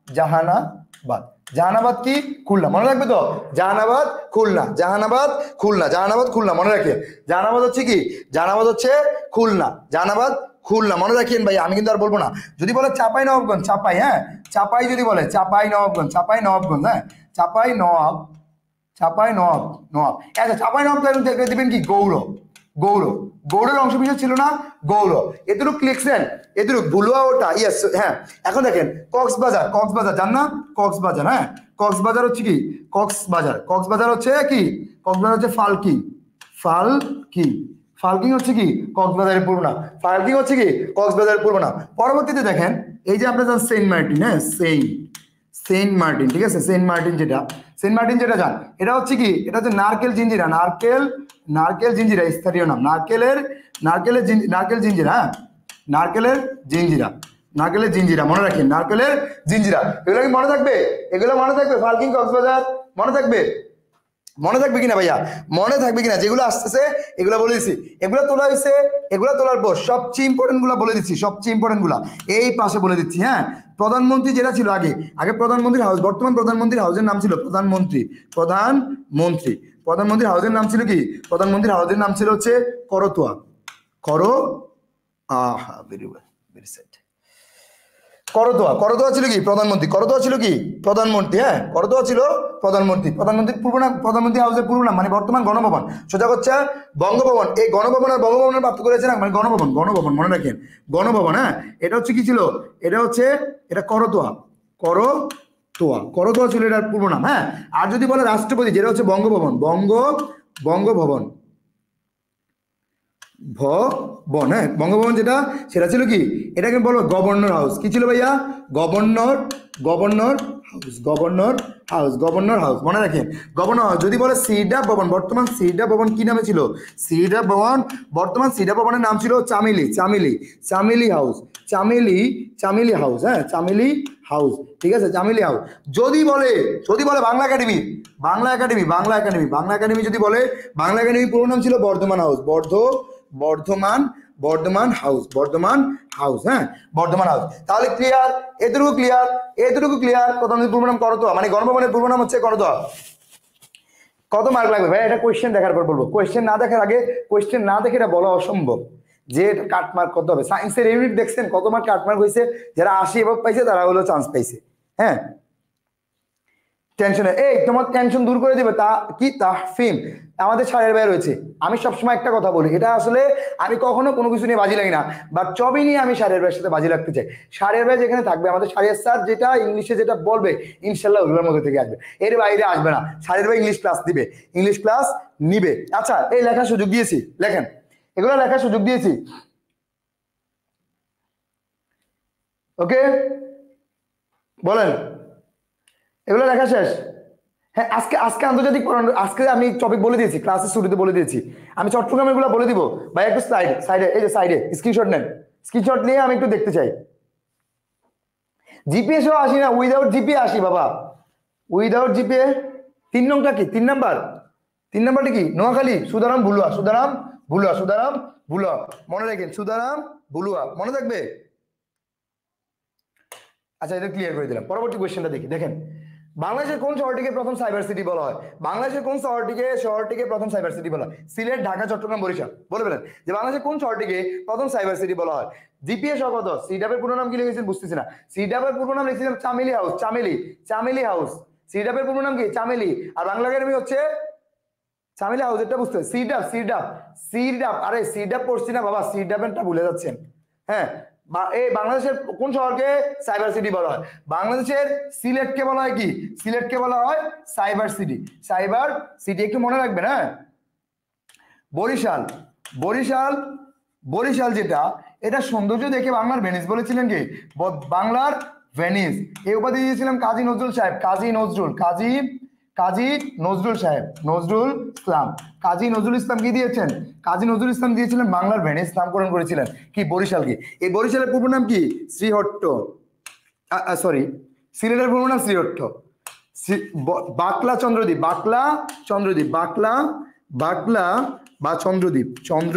জাহানাবাদ জাহানাবাদ কি খুলনা, মনে রাখবে তো জাহানাবাদ খুলনা, জাহানাবাদ খুলনা, জাহানাবাদ খুলনা মনে রাখেন। জাহানাবাদ হচ্ছে কি জাহানাবাদ হচ্ছে খুলনা, জাহানাবাদ খুলনা মনে রাখেন ভাই, আমি কিন্তু আর বলবো না। যদি বলে চাপাই নবাবগঞ্জ, চাপাই হ্যাঁ চাপাই, যদি বলে চাপাই নবাবগঞ্জ, চাপাই নবাবগঞ্জ হ্যাঁ চাপাই নবাব চাপাই নবাব নবাব আচ্ছা চাপাই নবাব দেবেন কি গৌর, গৌর গৌড়ের অংশ বিশেষ ছিল না গৌর, এতটুকু লিখছেন এতটুকু ভুলুয়া ওটা ইয়েস হ্যাঁ। এখন দেখেন কক্সবাজার, কক্সবাজার জান না কক্সবাজার, হ্যাঁ কক্সবাজার হচ্ছে কি কক্সবাজার, কক্সবাজার হচ্ছে কি কক্সবাজার হচ্ছে ফালকি, ফালকি ফালকিং হচ্ছে কি কক্সবাজারের পূর্ব নাম, ফালকিং হচ্ছে কি কক্সবাজারের পূর্ব নাম। পরবর্তীতে দেখেন এই যে আপনার যান সেন্ট মার্টিন, হ্যাঁ সেন্ট সেন্ট মার্টিন, ঠিক আছে সেন্ট মার্টিন যেটা সেন্ট মার্টিন যেটা যান এটা হচ্ছে কি এটা হচ্ছে নারকেল জিঞ্জিরা, নারকেল নারকেল জিঞ্জিরা স্থানীয় নাম, নারকেলের নারকেলের নারকেল জিঞ্জিরা, হ্যাঁ নারকেলের জিঞ্জিরা, নারকেলের জিঞ্জিরা মনে রাখেন নারকেলের জিঞ্জিরা, এগুলো কি মনে থাকবে এগুলো মনে থাকবে ফালকিং কক্সবাজার মনে থাকবে মনে থাকবে কিনা ভাইয়া মনে থাকবে কিনা, যেগুলো আসতেছে এগুলো বলে দিচ্ছি, এগুলো তোলা হয়েছে এগুলো তোলার পর সবচেয়ে ইম্পর্টেন্ট গুলা বলে দিচ্ছি, সবচেয়ে ইম্পর্টেন্ট গুলা এই পাশে বলে দিচ্ছি। হ্যাঁ প্রধানমন্ত্রী যেটা ছিল আগে আগে প্রধানমন্ত্রীর হাউস, বর্তমান প্রধানমন্ত্রীর হাউসের নাম ছিল প্রধানমন্ত্রী, প্রধানমন্ত্রী প্রধানমন্ত্রীর হাউসের নাম ছিল কি প্রধানমন্ত্রীর হাউসের নাম ছিল হচ্ছে করতোয়া, করো আহা very well very set Karatoya, Karatoya ছিল কি প্রধানমন্ত্রী, করতোয়া ছিল কি প্রধানমন্ত্রী, হ্যাঁ করতোয়া ছিল প্রধানমন্ত্রী, প্রধানমন্ত্রীর পূর্ব নাম প্রধানমন্ত্রী হাউসের পূর্ব নাম মানে বর্তমান গণভবন, সোজা হচ্ছে বঙ্গভবন। এই গণভবন আর বঙ্গভবনের পার্থক্য করেছে না, মানে গণভবন গণভবন মনে রাখেন গণভবন, হ্যাঁ এটা হচ্ছে কি ছিল এটা হচ্ছে এটা করতোয়া, করতোয়া করতোয়া ছিল এটার পূর্ব নাম। হ্যাঁ আর যদি বলে রাষ্ট্রপতি যেটা হচ্ছে বঙ্গভবন, বঙ্গ বঙ্গভবন ভবন, হ্যাঁ বঙ্গভবন যেটা সেটা ছিল কি এটাকে বলবো গভর্নর হাউস, কি ছিল ভাইয়া governor governor house, governor house governor house মনে রাখেন গভর্নর হাউস। যদি বলে সিডা ভবন, বর্তমান সিডা ভবন কি নামে ছিল সিডা ভবন, বর্তমান সিডা ভবনের নাম ছিল চামেলি, চামেলি চামেলি হাউস, চামেলি চামেলি হাউস, হ্যাঁ চামেলি হাউস, ঠিক আছে চামেলি হাউস। যদি বলে যদি বলে Bangla academy, Bangla academy Bangla academy Bangla academy যদি বলে বাংলা একাডেমি পুরো নাম ছিল বর্ধমান হাউস, বর্ধ বর্ধমান বর্ধমান হাউস, বর্ধমান হাউস, হ্যাঁ বর্ধমান হাউস। তাহলে ক্লিয়ার এতটুকু ক্লিয়ার এতটুকু ক্লিয়ার প্রধানমন্ত্রীর পূর্ব নাম করতোয়া মানে গণভবনের পূর্ব নাম হচ্ছে করতোয়া। কত মার্ক লাগবে ভাই এটা কোয়েশ্চেন দেখার পর বলবো, কোয়েশ্চেন না দেখার আগে কোয়েশ্চেন না দেখে এটা বলা অসম্ভব যে এটা কাট মার্ক কত হবে। সায়েন্সের ইউনিট দেখছেন কত মার্ক কাট মার্ক হয়েছে, যারা আশি এভাবে পাইছে তারা হলো চান্স পাইছে। হ্যাঁ টেনশনে এই তোমার টেনশন দূর করে দিবে তা কি তাহফিম আমাদের সারের ভাই রয়েছে। আমি সবসময় একটা কথা বলি, এটা আসলে আমি কখনো কোনো কিছু নিয়ে বাজি লাগি না, বাট চবই নিয়ে আমি সারের ভাইয়ের সাথে বাজি লাগতে চাই। সারের ভাই যেখানে থাকবে আমাদের সারের স্যার যেটা ইংলিশে যেটা বলবে ইনশাল্লাহ ওগুলোর মধ্যে থেকে আসবে, এর বাইরে আসবে না। সারের ভাই ইংলিশ ক্লাস দিবে, ইংলিশ ক্লাস নিবে। আচ্ছা এই লেখার সুযোগ দিয়েছি, লেখেন এগুলো লেখার সুযোগ দিয়েছি, ওকে বলেন এগুলো লেখা শেষ। হ্যাঁ আজকে আজকে আন্তর্জাতিক আজকে আমি টপিক বলে দিয়েছি, ক্লাসের শুরুতে বলে দিয়েছি। আমি চট্টগ্রামের গুলো বলে দিব ভাই, একটু সাইডে সাইডে এই যে সাইডে স্ক্রিনশট নেন, স্ক্রিনশট নিয়ে আমি একটু দেখতে চাই। জিপিএ সহ আসি না, উইদাউট জিপিএ আসি বাবা, উইদাউট জিপিএ। তিন নংটা কি, তিন নাম্বার, তিন নাম্বারটা কি, নোয়াখালী, সুদারাম ভুলুয়া, সুদারাম ভুলুয়া, সুদারাম ভুলুয়া, মনে রাখেন সুদারাম ভুলুয়া, মনে থাকবে। আচ্ছা এটা ক্লিয়ার করে দিলাম। পরবর্তী কোয়েশ্চেনটা দেখি, দেখেন বাংলাদেশের কোন শহরটিকে প্রথম সাইবার সিটি বলা হয়? বাংলাদেশের কোন শহরটিকে শহরটিকে প্রথম সাইবার সিটি বলা হয়? সিলেট, ঢাকা, চট্টগ্রাম, বরিশাল। বলে ফেলেন যে বাংলাদেশের কোন শহরটিকে প্রথম সাইবার সিটি বলা হয়। জিপিএ সহ কত? সিডাবের পুরো নাম কি লিখেছেন বুঝতেছি না। সিডাবের পুরো নাম লিখেছিলাম চামেলি হাউস, চামেলি, চামেলি হাউস। সিডাবের পুরো নাম কি? চামেলি। আর বাংলা একাডেমি হচ্ছে চামেলি হাউস, এটা বুঝতে। সিডাব, সিডাব, সিডাব, আরে সিডাব পড়ছি না বাবা, সিডাবেরটা ভুলে যাচ্ছেন। হ্যাঁ, এই বাংলাদেশের কোন শহরকে সাইবার সিটি বলা হয়? বাংলাদেশের সিলেটকে বলা হয় কি? সিলেটকে বলা হয় সাইবার সিটি, সাইবার সিটি, একটু মনে রাখবেন। হ্যাঁ, বরিশাল, বরিশাল, বরিশাল যেটা, এটা সৌন্দর্য দেখে বাংলার ভেনিস বলেছিলেন কি? বাংলার ভেনিস। এই উপাধি দিয়েছিলাম কাজী নজরুল সাহেব, কাজী নজরুল, কাজী কাজী নজরুল সাহেব, নজরুল ইসলাম, কাজী নজরুল ইসলাম কি দিয়েছেন? কাজী নজরুল ইসলাম দিয়েছিলেন বাংলার ভেনিস নামকরণ করেছিলেন কি? বরিশালকে। এই বরিশালের পূর্ব নাম কি? শ্রীহট্ট, সরি সিলেটের পূর্ব নাম শ্রীহট্ট। বাকলা চন্দ্রদ্বীপ, বাকলা চন্দ্রদ্বীপ, বাকলা, বাকলা বা চন্দ্রদ্বীপ, চন্দ্র,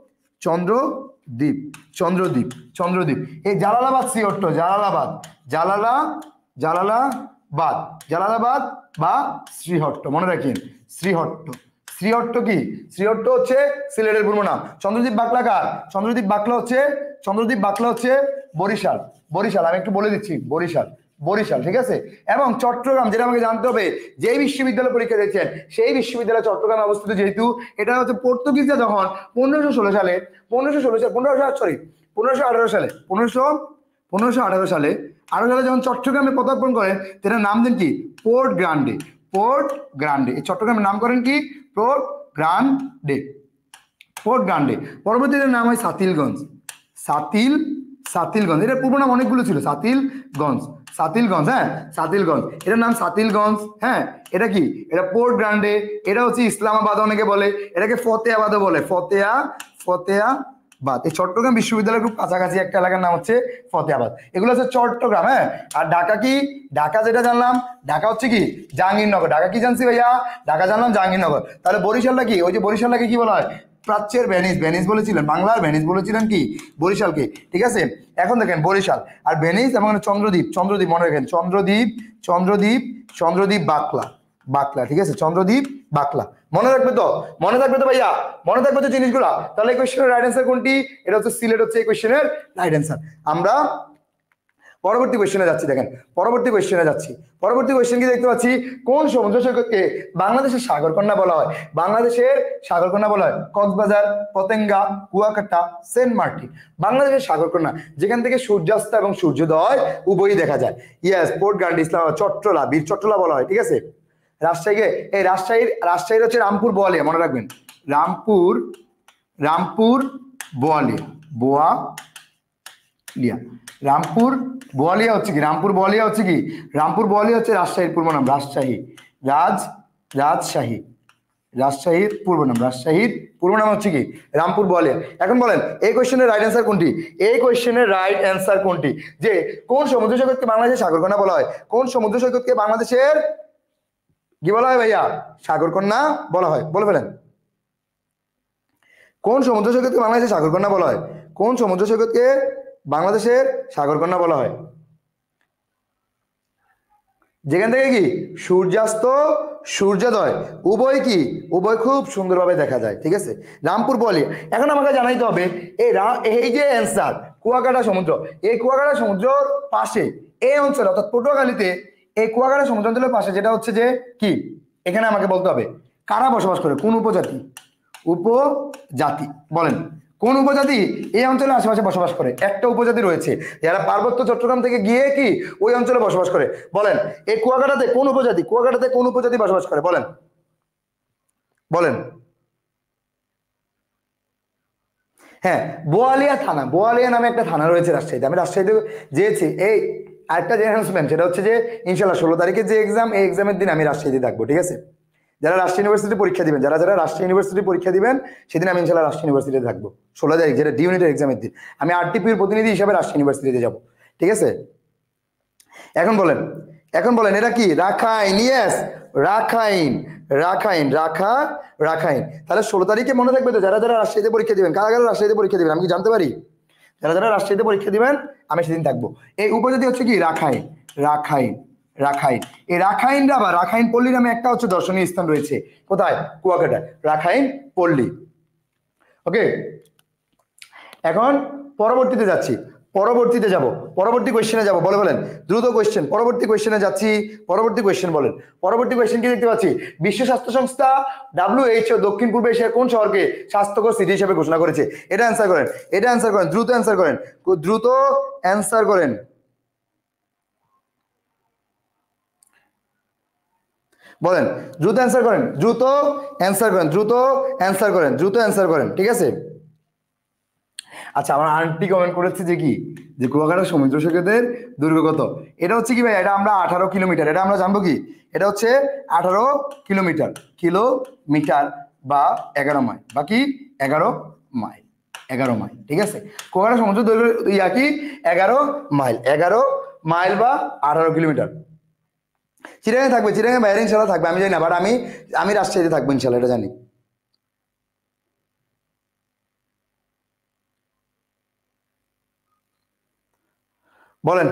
চন্দ্রদ্বীপ, চন্দ্রদ্বীপ, চন্দ্রদ্বীপ। এই জালালাবাদ শ্রীহট্ট, জালালাবাদ, জালালা, জালালাবাদ, জালালাবাদ বা শ্রীহট্ট, মনে রাখেন শ্রীহট্ট। শ্রীহট্ট কি? শ্রীহট্ট হচ্ছে সিলেটের পূর্ব নাম। চন্দ্রদ্বীপ বাকলা কার? চন্দ্রদ্বীপ বাকলা হচ্ছে, চন্দ্রদ্বীপ বাকলা হচ্ছে বরিশাল, বরিশাল। আমি একটু বলে দিচ্ছি, বরিশাল, বরিশাল, ঠিক আছে। এবং চট্টগ্রাম, যেটা আমাকে জানতে হবে, যেই বিশ্ববিদ্যালয় পরীক্ষা দিয়েছেন সেই বিশ্ববিদ্যালয় চট্টগ্রামে অবস্থিত, যেহেতু এটা হচ্ছে পর্তুগিজরা যখন পনেরোশো ষোলো সালে পনেরোশো ষোলো সালে পনেরোশো সরি পনেরোশো আঠারো সালে পনেরোশো পনেরোশো আঠারো সালে আঠারো সালে যখন চট্টগ্রামে পদার্পণ করেন, তারা নাম দেন কি? Port Grande, Port Grande. এই চট্টগ্রামের নাম করেন কি? Port Grande, Port Grande. পরবর্তীতে নাম হয় সাতিলগঞ্জ, সাতিল, সাতিলগঞ্জ। এটার পূর্ব নাম অনেকগুলো ছিল, সাতিলগঞ্জ, সাতিলগঞ্জ, হ্যাঁ সাতিলগঞ্জ, এটার নাম সাতিলগঞ্জ। হ্যাঁ, এটা কি? এটা পোর্ট গ্রান্ডে। এটা হচ্ছে ইসলামাবাদ অনেকে বলে, এটাকে ফতেয়াবাদও বলে, ফতেয়া, ফতেয়াবাদ। এই চট্টগ্রাম বিশ্ববিদ্যালয়ের খুব কাছাকাছি একটা এলাকার নাম হচ্ছে ফতেয়াবাদ। এগুলো হচ্ছে চট্টগ্রাম। হ্যাঁ, আর ঢাকা কি? ঢাকা যেটা জানলাম, ঢাকা হচ্ছে কি? জাহাঙ্গীরনগর। ঢাকা কি জানছি ভাইয়া? ঢাকা জানলাম জাহাঙ্গীরনগর। তাহলে বরিশালটা কি? ওই যে বরিশালটাকে কি বলা হয়? প্রাচ্যের ভেনিস, ভেনিস বলেছিলেন, বাংলার ভেনিস বলেছিলেন কি? বরিশালকে, ঠিক আছে। এখন দেখেন বরিশাল আর ভেনিস এবং চন্দ্রদ্বীপ, চন্দ্রদ্বীপ মনে রাখেন, চন্দ্রদ্বীপ, চন্দ্রদ্বীপ, চন্দ্রদ্বীপ বাকলা, বাকলা, ঠিক আছে, চন্দ্রদ্বীপ বাকলা। মনে রাখবে তো? মনে থাকবে তো ভাইয়া? মনে থাকবে তো জিনিসগুলো? তাহলে এই কোয়েশ্চেনের রাইট অ্যান্সার কোনটি? এটা হচ্ছে সিলেট, হচ্ছে এই কোয়েশ্চেনের রাইট অ্যান্সার। আমরা পরবর্তী কোয়েশ্চেনে যাচ্ছি, দেখেন পরবর্তী কোয়েশ্চেনে যাচ্ছি। পরবর্তী কোয়েশ্চেন কি দেখতে পাচ্ছি? কোন সমুদ্র সৈকতকে বাংলাদেশের সাগরকন্যা বলা হয়? বাংলাদেশের সাগরকন্যা বলা হয় কক্সবাজার, পতেঙ্গা, কুয়াকাটা, সেন্ট মার্টিন। বাংলাদেশের সাগরকন্যা, যেখান থেকে সূর্যাস্ত এবং সূর্যোদয় উভয়ই দেখা যায়। Yes, Port Grande, Islamabad, Chattala, বীর চট্টলা বলা হয়, ঠিক আছে। রাজশাহীকে, এই রাজশাহীর, রাজশাহীর হচ্ছে রামপুর বোয়ালিয়া, মনে রাখবেন, রামপুর, রামপুর বোয়ালিয়া, বোয়ালিয়া, রামপুর বোয়ালিয়া হচ্ছে কি? রামপুর বোয়ালিয়া হচ্ছে কি? রামপুর বোয়ালিয়া হচ্ছে রাজশাহীর পূর্ব নাম, রাজশাহী, রাজ, রাজশাহী, রাজশাহীর পূর্ব নাম, রাজশাহীর পূর্ব নাম হচ্ছে কি? রামপুর বোয়ালিয়া। এখন বলেন এই কোয়েশ্চেনের রাইট অ্যান্সার কোনটি? এই কোয়েশ্চেনের রাইট অ্যান্সার কোনটি? যে কোন সমুদ্র সৈকতকে বাংলাদেশের সাগরকন্যা বলা হয়? কোন সমুদ্র সৈকতকে বাংলাদেশের কি বলা হয় ভাইয়া? সাগরকন্যা বলা হয়। বলে ফেলেন, কোন সমুদ্র সৈকতকে বাংলাদেশের সাগরকন্যা বলা হয়? কোন সমুদ্র সৈকতকে বাংলাদেশের সাগরকন্যা বলা হয়? যেখান থেকে কি সূর্যাস্ত সূর্যোদয় উভয় কি উভয় খুব সুন্দরভাবে দেখা যায়, ঠিক আছে। রামপুর বোয়ালিয়া। এখন আমাকে জানাইতে হবে এই এই যে অ্যান্সার কুয়াকাটা সমুদ্র, এই কুয়াকাটা সমুদ্রের পাশে এই অঞ্চলে অর্থাৎ পটুয়াখালীতে এই কুয়াকাটা সমুদ্র অঞ্চলের পাশে যেটা হচ্ছে যে কি, এখানে আমাকে বলতে হবে কারা বসবাস করে, কোন উপজাতি, উপজাতি বলেন কোন উপজাতি এই অঞ্চলের আশেপাশে বসবাস করে? একটা উপজাতি রয়েছে যারা পার্বত্য চট্টগ্রাম থেকে গিয়ে কি ওই অঞ্চলে বসবাস করে। বলেন এই কুয়াকাটাতে কোন উপজাতি, কুয়াকাটাতে কোন উপজাতি বসবাস করে? বলেন বলেন। হ্যাঁ, বোয়ালিয়া থানা, বোয়ালিয়া নামে একটা থানা রয়েছে রাজশাহীতে। আমি রাজশাহীতে যেয়েছি। এই আরেকটা যে অ্যানাউন্সমেন্ট, সেটা হচ্ছে যে ইনশাল্লাহ ষোলো তারিখে যে এক্সাম, এই এক্সামের দিন আমি রাজশাহীতে থাকবো, ঠিক আছে। যারা রাজশাহী ইউনিভার্সিটি পরীক্ষা দিবেন, যারা যারা রাজশাহী ইউনিভার্সিটি পরীক্ষা দিবেন সেদিন আমি ইনশাল্লাহ রাজশাহী ইউনিভার্সিটিতে থাকবো ষোলো তারিখ, যেটা ডি ইউনিটের এক্সামের দিন। আমি আরটিপির প্রতিনিধি হিসাবে রাজশাহী ইউনিভার্সিটিতে যাবো, ঠিক আছে। এখন বলেন এখন বলেন এটা কি? রাখাইন। ইয়েস, রাখাইন রাখাইন রাখা রাখাইন। তাহলে ষোলো তারিখে মনে থাকবে তো যারা যারা রাজশাহীতে পরীক্ষা দিবেন? কারা কারা রাজশাহীতে পরীক্ষা দিবেন আমি কি জানতে পারি? যারা যারা রাজশাহীতে পরীক্ষা দিবেন আমি সেদিন থাকবো। এই উপজাতি হচ্ছে কি? রাখাইন রাখাইন রাখাইন। এই রাখাইনরা বা রাখাইন পল্লী নামে একটা হচ্ছে দর্শনীয় স্থান রয়েছে। কোথায়? কুয়াকাটায় রাখাইন পল্লী। ওকে, এখন পরবর্তীতে যাচ্ছি, পরবর্তীতে যাব, পরবর্তী কোয়েশ্চেনে যাব। বলে বলেন দ্রুত কোয়েশ্চেন, পরবর্তী কোয়েশ্চেনে যাচ্ছি। পরবর্তী কোয়েশ্চেন বলেন, পরবর্তী কোয়েশ্চেন কি দেখতে পাচ্ছি? বিশ্ব স্বাস্থ্য সংস্থা ডাব্লিউএইচও দক্ষিণ পূর্ব এশিয়ার কোন শহরকে স্বাস্থ্যকর সিটি হিসেবে ঘোষণা করেছে? এটা অ্যান্সার করেন, এটা অ্যান্সার করেন, দ্রুত অ্যান্সার করেন, দ্রুত অ্যান্সার করেন। বলেন দ্রুত অ্যান্সার করেন, দ্রুত অ্যান্সার করেন, দ্রুত অ্যান্সার করেন, দ্রুত অ্যান্সার করেন। ঠিক আছে, আচ্ছা আমার আন্টি কমেন্ট করেছে যে কি, যে কুয়াকাটা সমুদ্র সৈকতের দৈর্ঘ্য কত? এটা হচ্ছে কি ভাই, এটা আমরা আঠারো কিলোমিটার, এটা আমরা জানবো কি? এটা হচ্ছে আঠারো কিলোমিটার, কিলোমিটার বা এগারো মাইল, বাকি এগারো মাইল, এগারো মাইল। ঠিক আছে, কুয়াকাটা সমুদ্র দৈর্ঘ্য ইয়া কি? এগারো মাইল, এগারো মাইল বা আঠারো কিলোমিটার। চিরাঙে থাকবে, চিরাঙে বাইরে ইনশাল্লাহ থাকবে, আমি জানি না, বাট আমি আমি রাজশাহীতে থাকবো ইনশাল্লাহ, এটা জানি। বলেন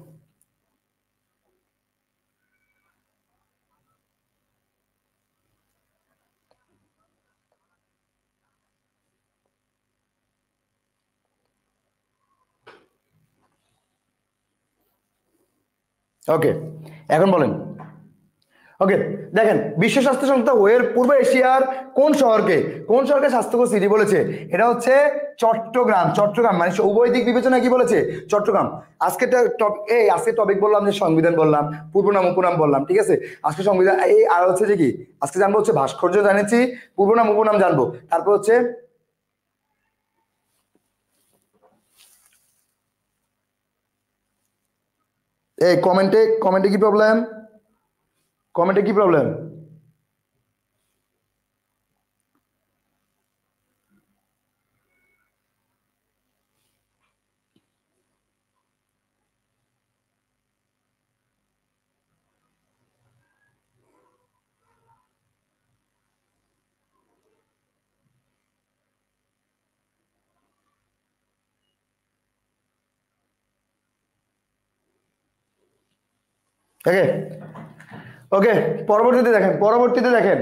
ওকে, এখন বলেন। ওকে, দেখেন বিশ্ব স্বাস্থ্য সংস্থা ওয়ের পূর্ব এশিয়ার কোন শহরকে কোন শহরকে স্বাস্থ্যকর সিটি বলেছে? এটা হচ্ছে চট্টগ্রাম। চট্টগ্রাম মানে উভয় দিক বিবেচনা কি বলেছে? চট্টগ্রাম। আজকে এই আজকে টপিক বললাম যে সংবিধান বললাম, পূর্ব নাম উপনাম বললাম। ঠিক আছে, আজকে সংবিধান এই আর হচ্ছে যে কি আজকে জানবো হচ্ছে ভাস্কর্য জানেছি, পূর্ব নাম উপনাম জানবো, তারপর হচ্ছে এই কমেন্টে কমেন্টে কি প্রবলেম? কমেন্টে কি প্রবলেম? ওকে ওকে, পরবর্তীতে দেখেন, পরবর্তীতে দেখেন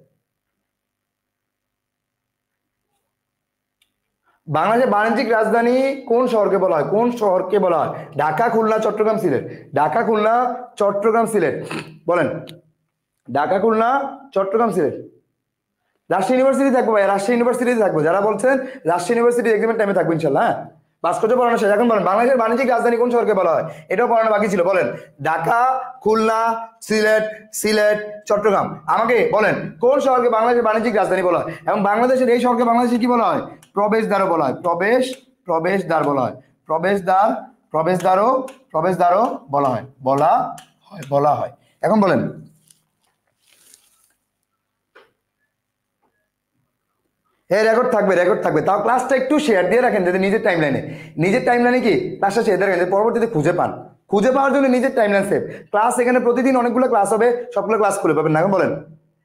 বাংলাদেশের বাণিজ্যিক রাজধানী কোন শহরকে বলা হয়? কোন শহরকে বলা হয়? ঢাকা, খুলনা, চট্টগ্রাম, সিলেট। ঢাকা, খুলনা, চট্টগ্রাম, সিলেট। বলেন ঢাকা, খুলনা, চট্টগ্রাম, সিলেট। রাজশাহী ইউনিভার্সিটি থাকবো ভাই, রাজশাহী ইউনিভার্সিটিতে থাকবো। যারা বলছেন রাজশাহী ইউনিভার্সিটি এক্সামের টাইমে থাকবো ইনশাল্লাহ। হ্যাঁ, ভাস্কর্য পড়ানো শেষ। এখন বলেন বাংলাদেশের বাণিজ্যিক রাজধানী কোন শহরকে বলা হয়? এটাও পড়ানো বাকি ছিল। বলেন ঢাকা, খুলনা, সিলেট, সিলেট, চট্টগ্রাম। আমাকে বলেন কোন শহরকে বাংলাদেশের বাণিজ্যিক রাজধানী বলা হয়? এবং বাংলাদেশের এই শহরকে বাংলাদেশে কি বলা হয়? প্রবেশদ্বারও বলা হয়। প্রবেশ প্রবেশদ্বার বলা হয়। প্রবেশদ্বার প্রবেশদ্বারও প্রবেশদ্বারও বলা হয়, বলা হয়, বলা হয়। এখন বলেন এই রেকর্ড থাকবে, রেকর্ড থাকবে, তাও ক্লাসটা একটু শেয়ার দিয়ে রাখেন যাতে নিজের টাইম লাইনে নিজের টাইম লাইনে কি ক্লাসটা শেয়ার দিয়ে রাখেন, পরবর্তীতে খুঁজে পান। খুঁজে পাওয়ার জন্য নিজের টাইম লাইন সেভ। ক্লাস এখানে প্রতিদিন অনেকগুলো ক্লাস হবে, সবগুলো ক্লাস খুলে পাবেন না। এখন বলেন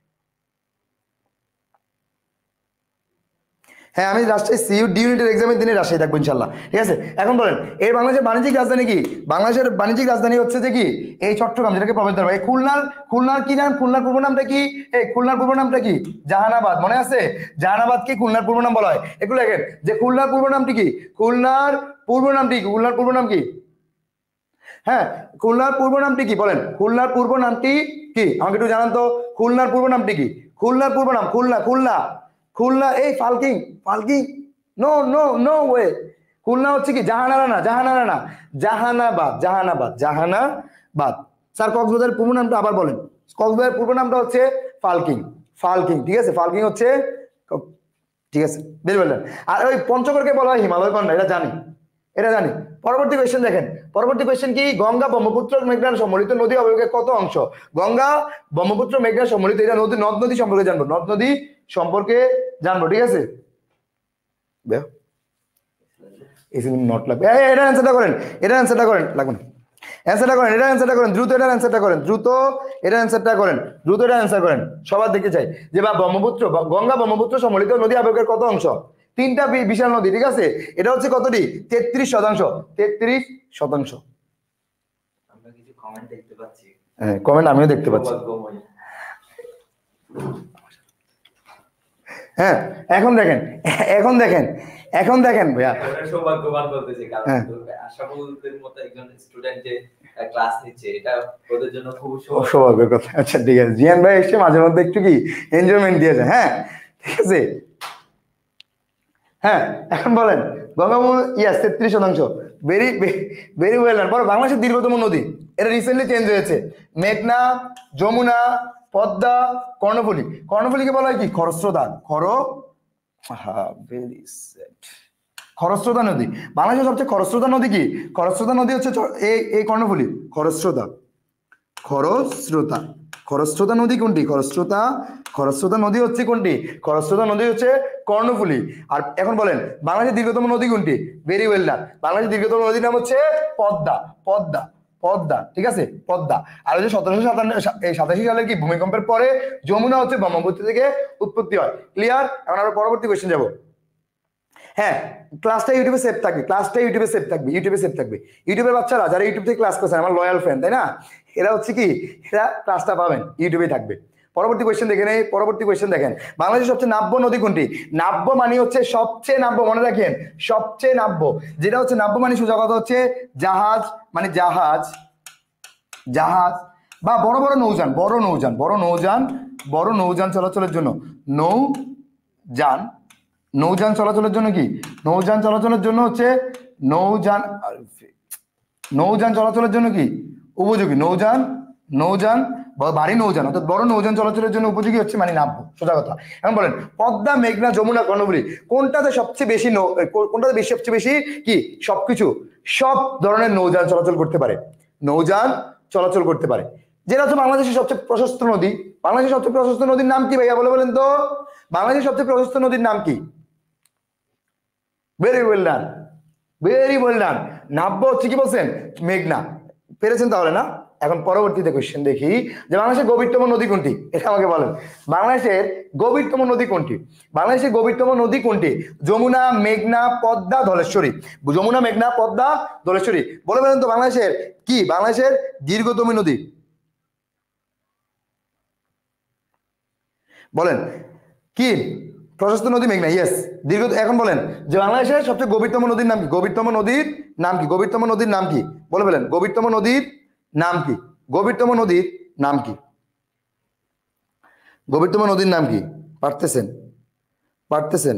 হ্যাঁ, আমি রাজশাহী সিইউ ডি ইউনিটের এক্সামের দিনে রাজশাহী থাকবো ইনশাল্লাহ। ঠিক আছে, এখন বলেন এই বাংলাদেশের বাণিজ্যিক রাজধানী কি? বাংলাদেশের বাণিজ্যিক রাজধানী হচ্ছে যে কি এই চট্টগ্রাম, যেটাকে প্রবেশদ্বার। এই খুলনার খুলনার কি নাম? খুলনার পূর্ব নামটা কি? এই খুলনার পূর্ব নামটা কি? জাহানাবাদ। মনে আছে জাহানাবাদ কি খুলনার পূর্ব নাম বলা হয়? একটু লেখেন যে খুলনার পূর্ব নামটি কি? খুলনার পূর্ব নামটি কি? খুলনার পূর্ব নাম কি? হ্যাঁ, খুলনার পূর্ব নামটি কি? বলেন খুলনার পূর্ব নামটি কি? আমাকে একটু জানান তো খুলনার পূর্ব নামটি কি? খুলনার পূর্ব নাম খুলনা, খুলনা, খুলনা। এই ফালকিং, ফালকিং, no no no way. Khulna হচ্ছে কি জাহানারা না, জাহানারা না, জাহানাবাদ, জাহানাবাদ, জাহানাবাদ। স্যার কক্সবাজারের পূর্ব নামটা আবার বলেন। কক্সবাজারের পূর্ব নামটা হচ্ছে ফালকিং, ফালকিং। ঠিক আছে, ফালকিং হচ্ছে, ঠিক আছে বেশ বললেন। আর ওই পঞ্চগড়কে বলা হয় হিমালয় কন্যা, এটা জানি, এটা জানি। পরবর্তী কোয়েশ্চেন দেখেন, পরবর্তী কোয়েশ্চেন কি? গঙ্গা ব্রহ্মপুত্র মেঘনার সম্মিলিত নদী অববাহিকার কত অংশ? গঙ্গা ব্রহ্মপুত্র মেঘনার সম্মিলিত, এটা নদী, নদ নদী সম্পর্কে জানবো, নদ নদী সম্পর্কে জানবো। ঠিক আছে, নট লাগবে, এটা অ্যান্সারটা করেন, এটা অ্যান্সারটা করেন, লাগবে না। অ্যান্সারটা করেন, এটা অ্যান্সারটা করেন, দ্রুত এটা অ্যান্সারটা করেন, দ্রুত এটা অ্যান্সারটা করেন, দ্রুত এটা অ্যান্সার করেন, সবার দেখতে চাই যে বা ব্রহ্মপুত্র গঙ্গা ব্রহ্মপুত্র সম্মিলিত নদী আবেগের কত অংশ? তিনটা বিশাল নদী, ঠিক আছে, এটা হচ্ছে কতটি? তেত্রিশ শতাংশ, তেত্রিশ শতাংশ। আমরা কিছু কমেন্ট দেখতে পাচ্ছি। হ্যাঁ, কমেন্ট আমিও দেখতে পাচ্ছি। হ্যাঁ, এখন দেখেন, এখন দেখেন, এখন দেখেন ভাইয়া, সৌভাগ্যবান বলতেছি কারণ আশাফুলদের মতো একজন স্টুডেন্ট যে ক্লাস নিচ্ছে, এটা ওদের জন্য খুব সৌভাগ্যের কথা। আচ্ছা ঠিক আছে, জিয়ান ভাই এসে মাঝে মধ্যে একটু কি এনজয়মেন্ট দিয়েছে। হ্যাঁ ঠিক আছে, হ্যাঁ এখন বলেন গঙ্গা ইয়াস তেত্রিশ শতাংশ, ভেরি ভেরি ওয়েল ডান। বলো বাংলাদেশের দীর্ঘতম নদী, এটা রিসেন্টলি চেঞ্জ হয়েছে, মেঘনা, যমুনা, পদ্মা, কর্ণফুলী। কর্ণফুলীকে বলা হয় কি? খরস্রোতা। খর হ্যাঁ ভেরি সেট খরস্রোতা নদী। বাংলাদেশের সবচেয়ে খরস্রোতা নদী কি? খরস্রোতা নদী হচ্ছে এই এই কর্ণফুলী, খরস্রোতা, খরস্রোতা। খরস্রোতা নদী কোনটি? খরস্রোতা, খরস্রোতা নদী হচ্ছে কোনটি? খরস্রোতা নদী হচ্ছে কর্ণফুলী। আর এখন বলেন বাংলাদেশের দীর্ঘতম নদী কোনটি? ভেরি ওয়েল ডান, বাংলাদেশের দীর্ঘতম নদীর নাম হচ্ছে পদ্মা, পদ্মা, পদ্মা, ঠিক আছে, পদ্মা। আর হচ্ছে সতেরোশো সাতান্ন সাতাশি সালের কি ভূমিকম্পের পরে যমুনা হচ্ছে ব্রহ্মপুত্র থেকে উৎপত্তি হয়। ক্লিয়ার? এখন আমরা পরবর্তী কোয়েশ্চেন যাবো। হ্যাঁ, ক্লাসটা ইউটিউবে সেভ থাকবে, ক্লাসটা ইউটিউবে সেভ থাকবে, ইউটিউবে সেভ থাকবে। ইউটিউবের বাচ্চারা যারা ইউটিউব থেকে ক্লাস করছেন, আমার লয়াল ফ্রেন্ড, তাই না, এরা হচ্ছে কি, এরা ক্লাসটা পাবেন, ইউটিউবে থাকবে। পরবর্তী কোয়েশ্চেন দেখেন, এই পরবর্তী কোয়েশ্চেন দেখেন, বাংলাদেশের সবচেয়ে নাব্য নদী কোনটি? নাব্য মানে হচ্ছে সবচেয়ে নাব্য, মনে রাখেন, সবচেয়ে নাব্য। যেটা হচ্ছে নাব্য মানে সোজা কথা হচ্ছে জাহাজ, মানে জাহাজ, জাহাজ বা বড় বড় নৌযান, বড় নৌযান, বড় নৌযান, বড় নৌযান চলাচলের জন্য, নৌযান, নৌযান চলাচলের জন্য কি? নৌযান চলাচলের জন্য হচ্ছে নৌযান, নৌযান চলাচলের জন্য কি উপযোগী? নৌযান, নৌযান ভারী নৌযান অর্থাৎ বড় নৌযান চলাচলের জন্য উপযোগী হচ্ছে মানে নাব্য, সোজা কথা। এখন বলেন পদ্মা, মেঘনা, যমুনা, কর্ণফুলী কোনটাতে সবচেয়ে বেশি নৌ, কোনটাতে বেশি সবচেয়ে বেশি কি সবকিছু সব ধরনের নৌযান চলাচল করতে পারে, নৌযান চলাচল করতে পারে। যেটা হচ্ছে বাংলাদেশের সবচেয়ে প্রশস্ত নদী। বাংলাদেশের সবচেয়ে প্রশস্ত নদীর নাম কি ভাইয়া বলে বলেন তো? বাংলাদেশের সবচেয়ে প্রশস্ত নদীর নাম কি? Very well done, very well done. নাব্য হচ্ছে কি বলছেন? মেঘনা। পেরেছেন তাহলে না? এখন পরবর্তীতে কোশ্চেন দেখি যে বাংলাদেশের গভীরতম নদী কোনটি? এটা আমাকে বলেন, বাংলাদেশের গভীরতম নদী কোনটি? বাংলাদেশের গভীরতম নদী কোনটি? যমুনা, মেঘনা, পদ্মা, ধলেশ্বরী। যমুনা, মেঘনা, পদ্মা, ধলেশ্বরী। বলে বলেন তো বাংলাদেশের কি, বাংলাদেশের দীর্ঘতম নদী বলেন কি? প্রশস্ত নদী মেঘনা, ইয়েস। দীর্ঘ, এখন বলেন যে বাংলাদেশের সবচেয়ে গভীরতম নদীর নাম কি? গভীরতম নদীর নাম কি? গভীরতম নদীর নাম কি বলে বলেন? গভীরতম নদীর নাম কি? গভীরতম নদীর নাম কি? গভীরতম নদীর নাম কি? পারতেছেন? পারতেছেন?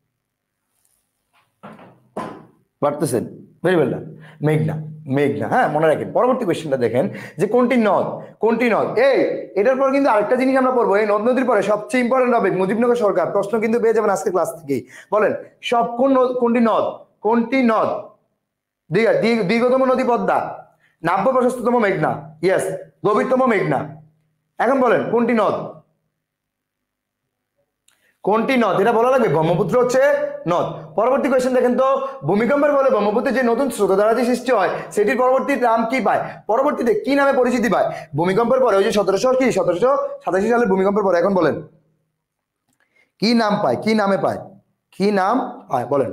পারতেছেন? ভেরি ওয়েল ডান, মেঘনা, মেঘনা। হ্যাঁ মনে রাখেন। পরবর্তী কোয়েশ্চেনটা দেখেন যে কোনটি নদ, কোনটি নদ? এই এটার পর কিন্তু আরেকটা জিনিস আমরা পড়বো, এই নদ নদীর পরে সবচেয়ে ইম্পর্টেন্ট হবে মুজিবনগর সরকার, প্রশ্ন কিন্তু পেয়ে যাবেন আজকে ক্লাস থেকেই। বলেন সব কোন কোনটি নদ, কোনটি নদ? দীর্ঘতম নদী পদ্মা, নাব্য প্রশস্ততম মেঘনা, ইয়েস, গভীরতম মেঘনা। এখন বলেন কোনটি নদ? কোনটি নদ এটা বলা লাগবে? ব্রহ্মপুত্র হচ্ছে নদ। পরবর্তী কোয়েশ্চেন দেখেন তো, ভূমিকম্পের ফলে ব্রহ্মপুত্রে যে নতুন স্রোতধারা যে সৃষ্টি হয় সেটির পরবর্তী নাম কি পায়? পরবর্তীতে কি নামে পরিচিতি পায়? ভূমিকম্পের পরে ওই যে সতেরোশো কি সতেরোশো সাতাশি সালের ভূমিকম্পের পরে এখন বলেন কি নাম পায়? কি নামে পায়? কি নাম পায় বলেন,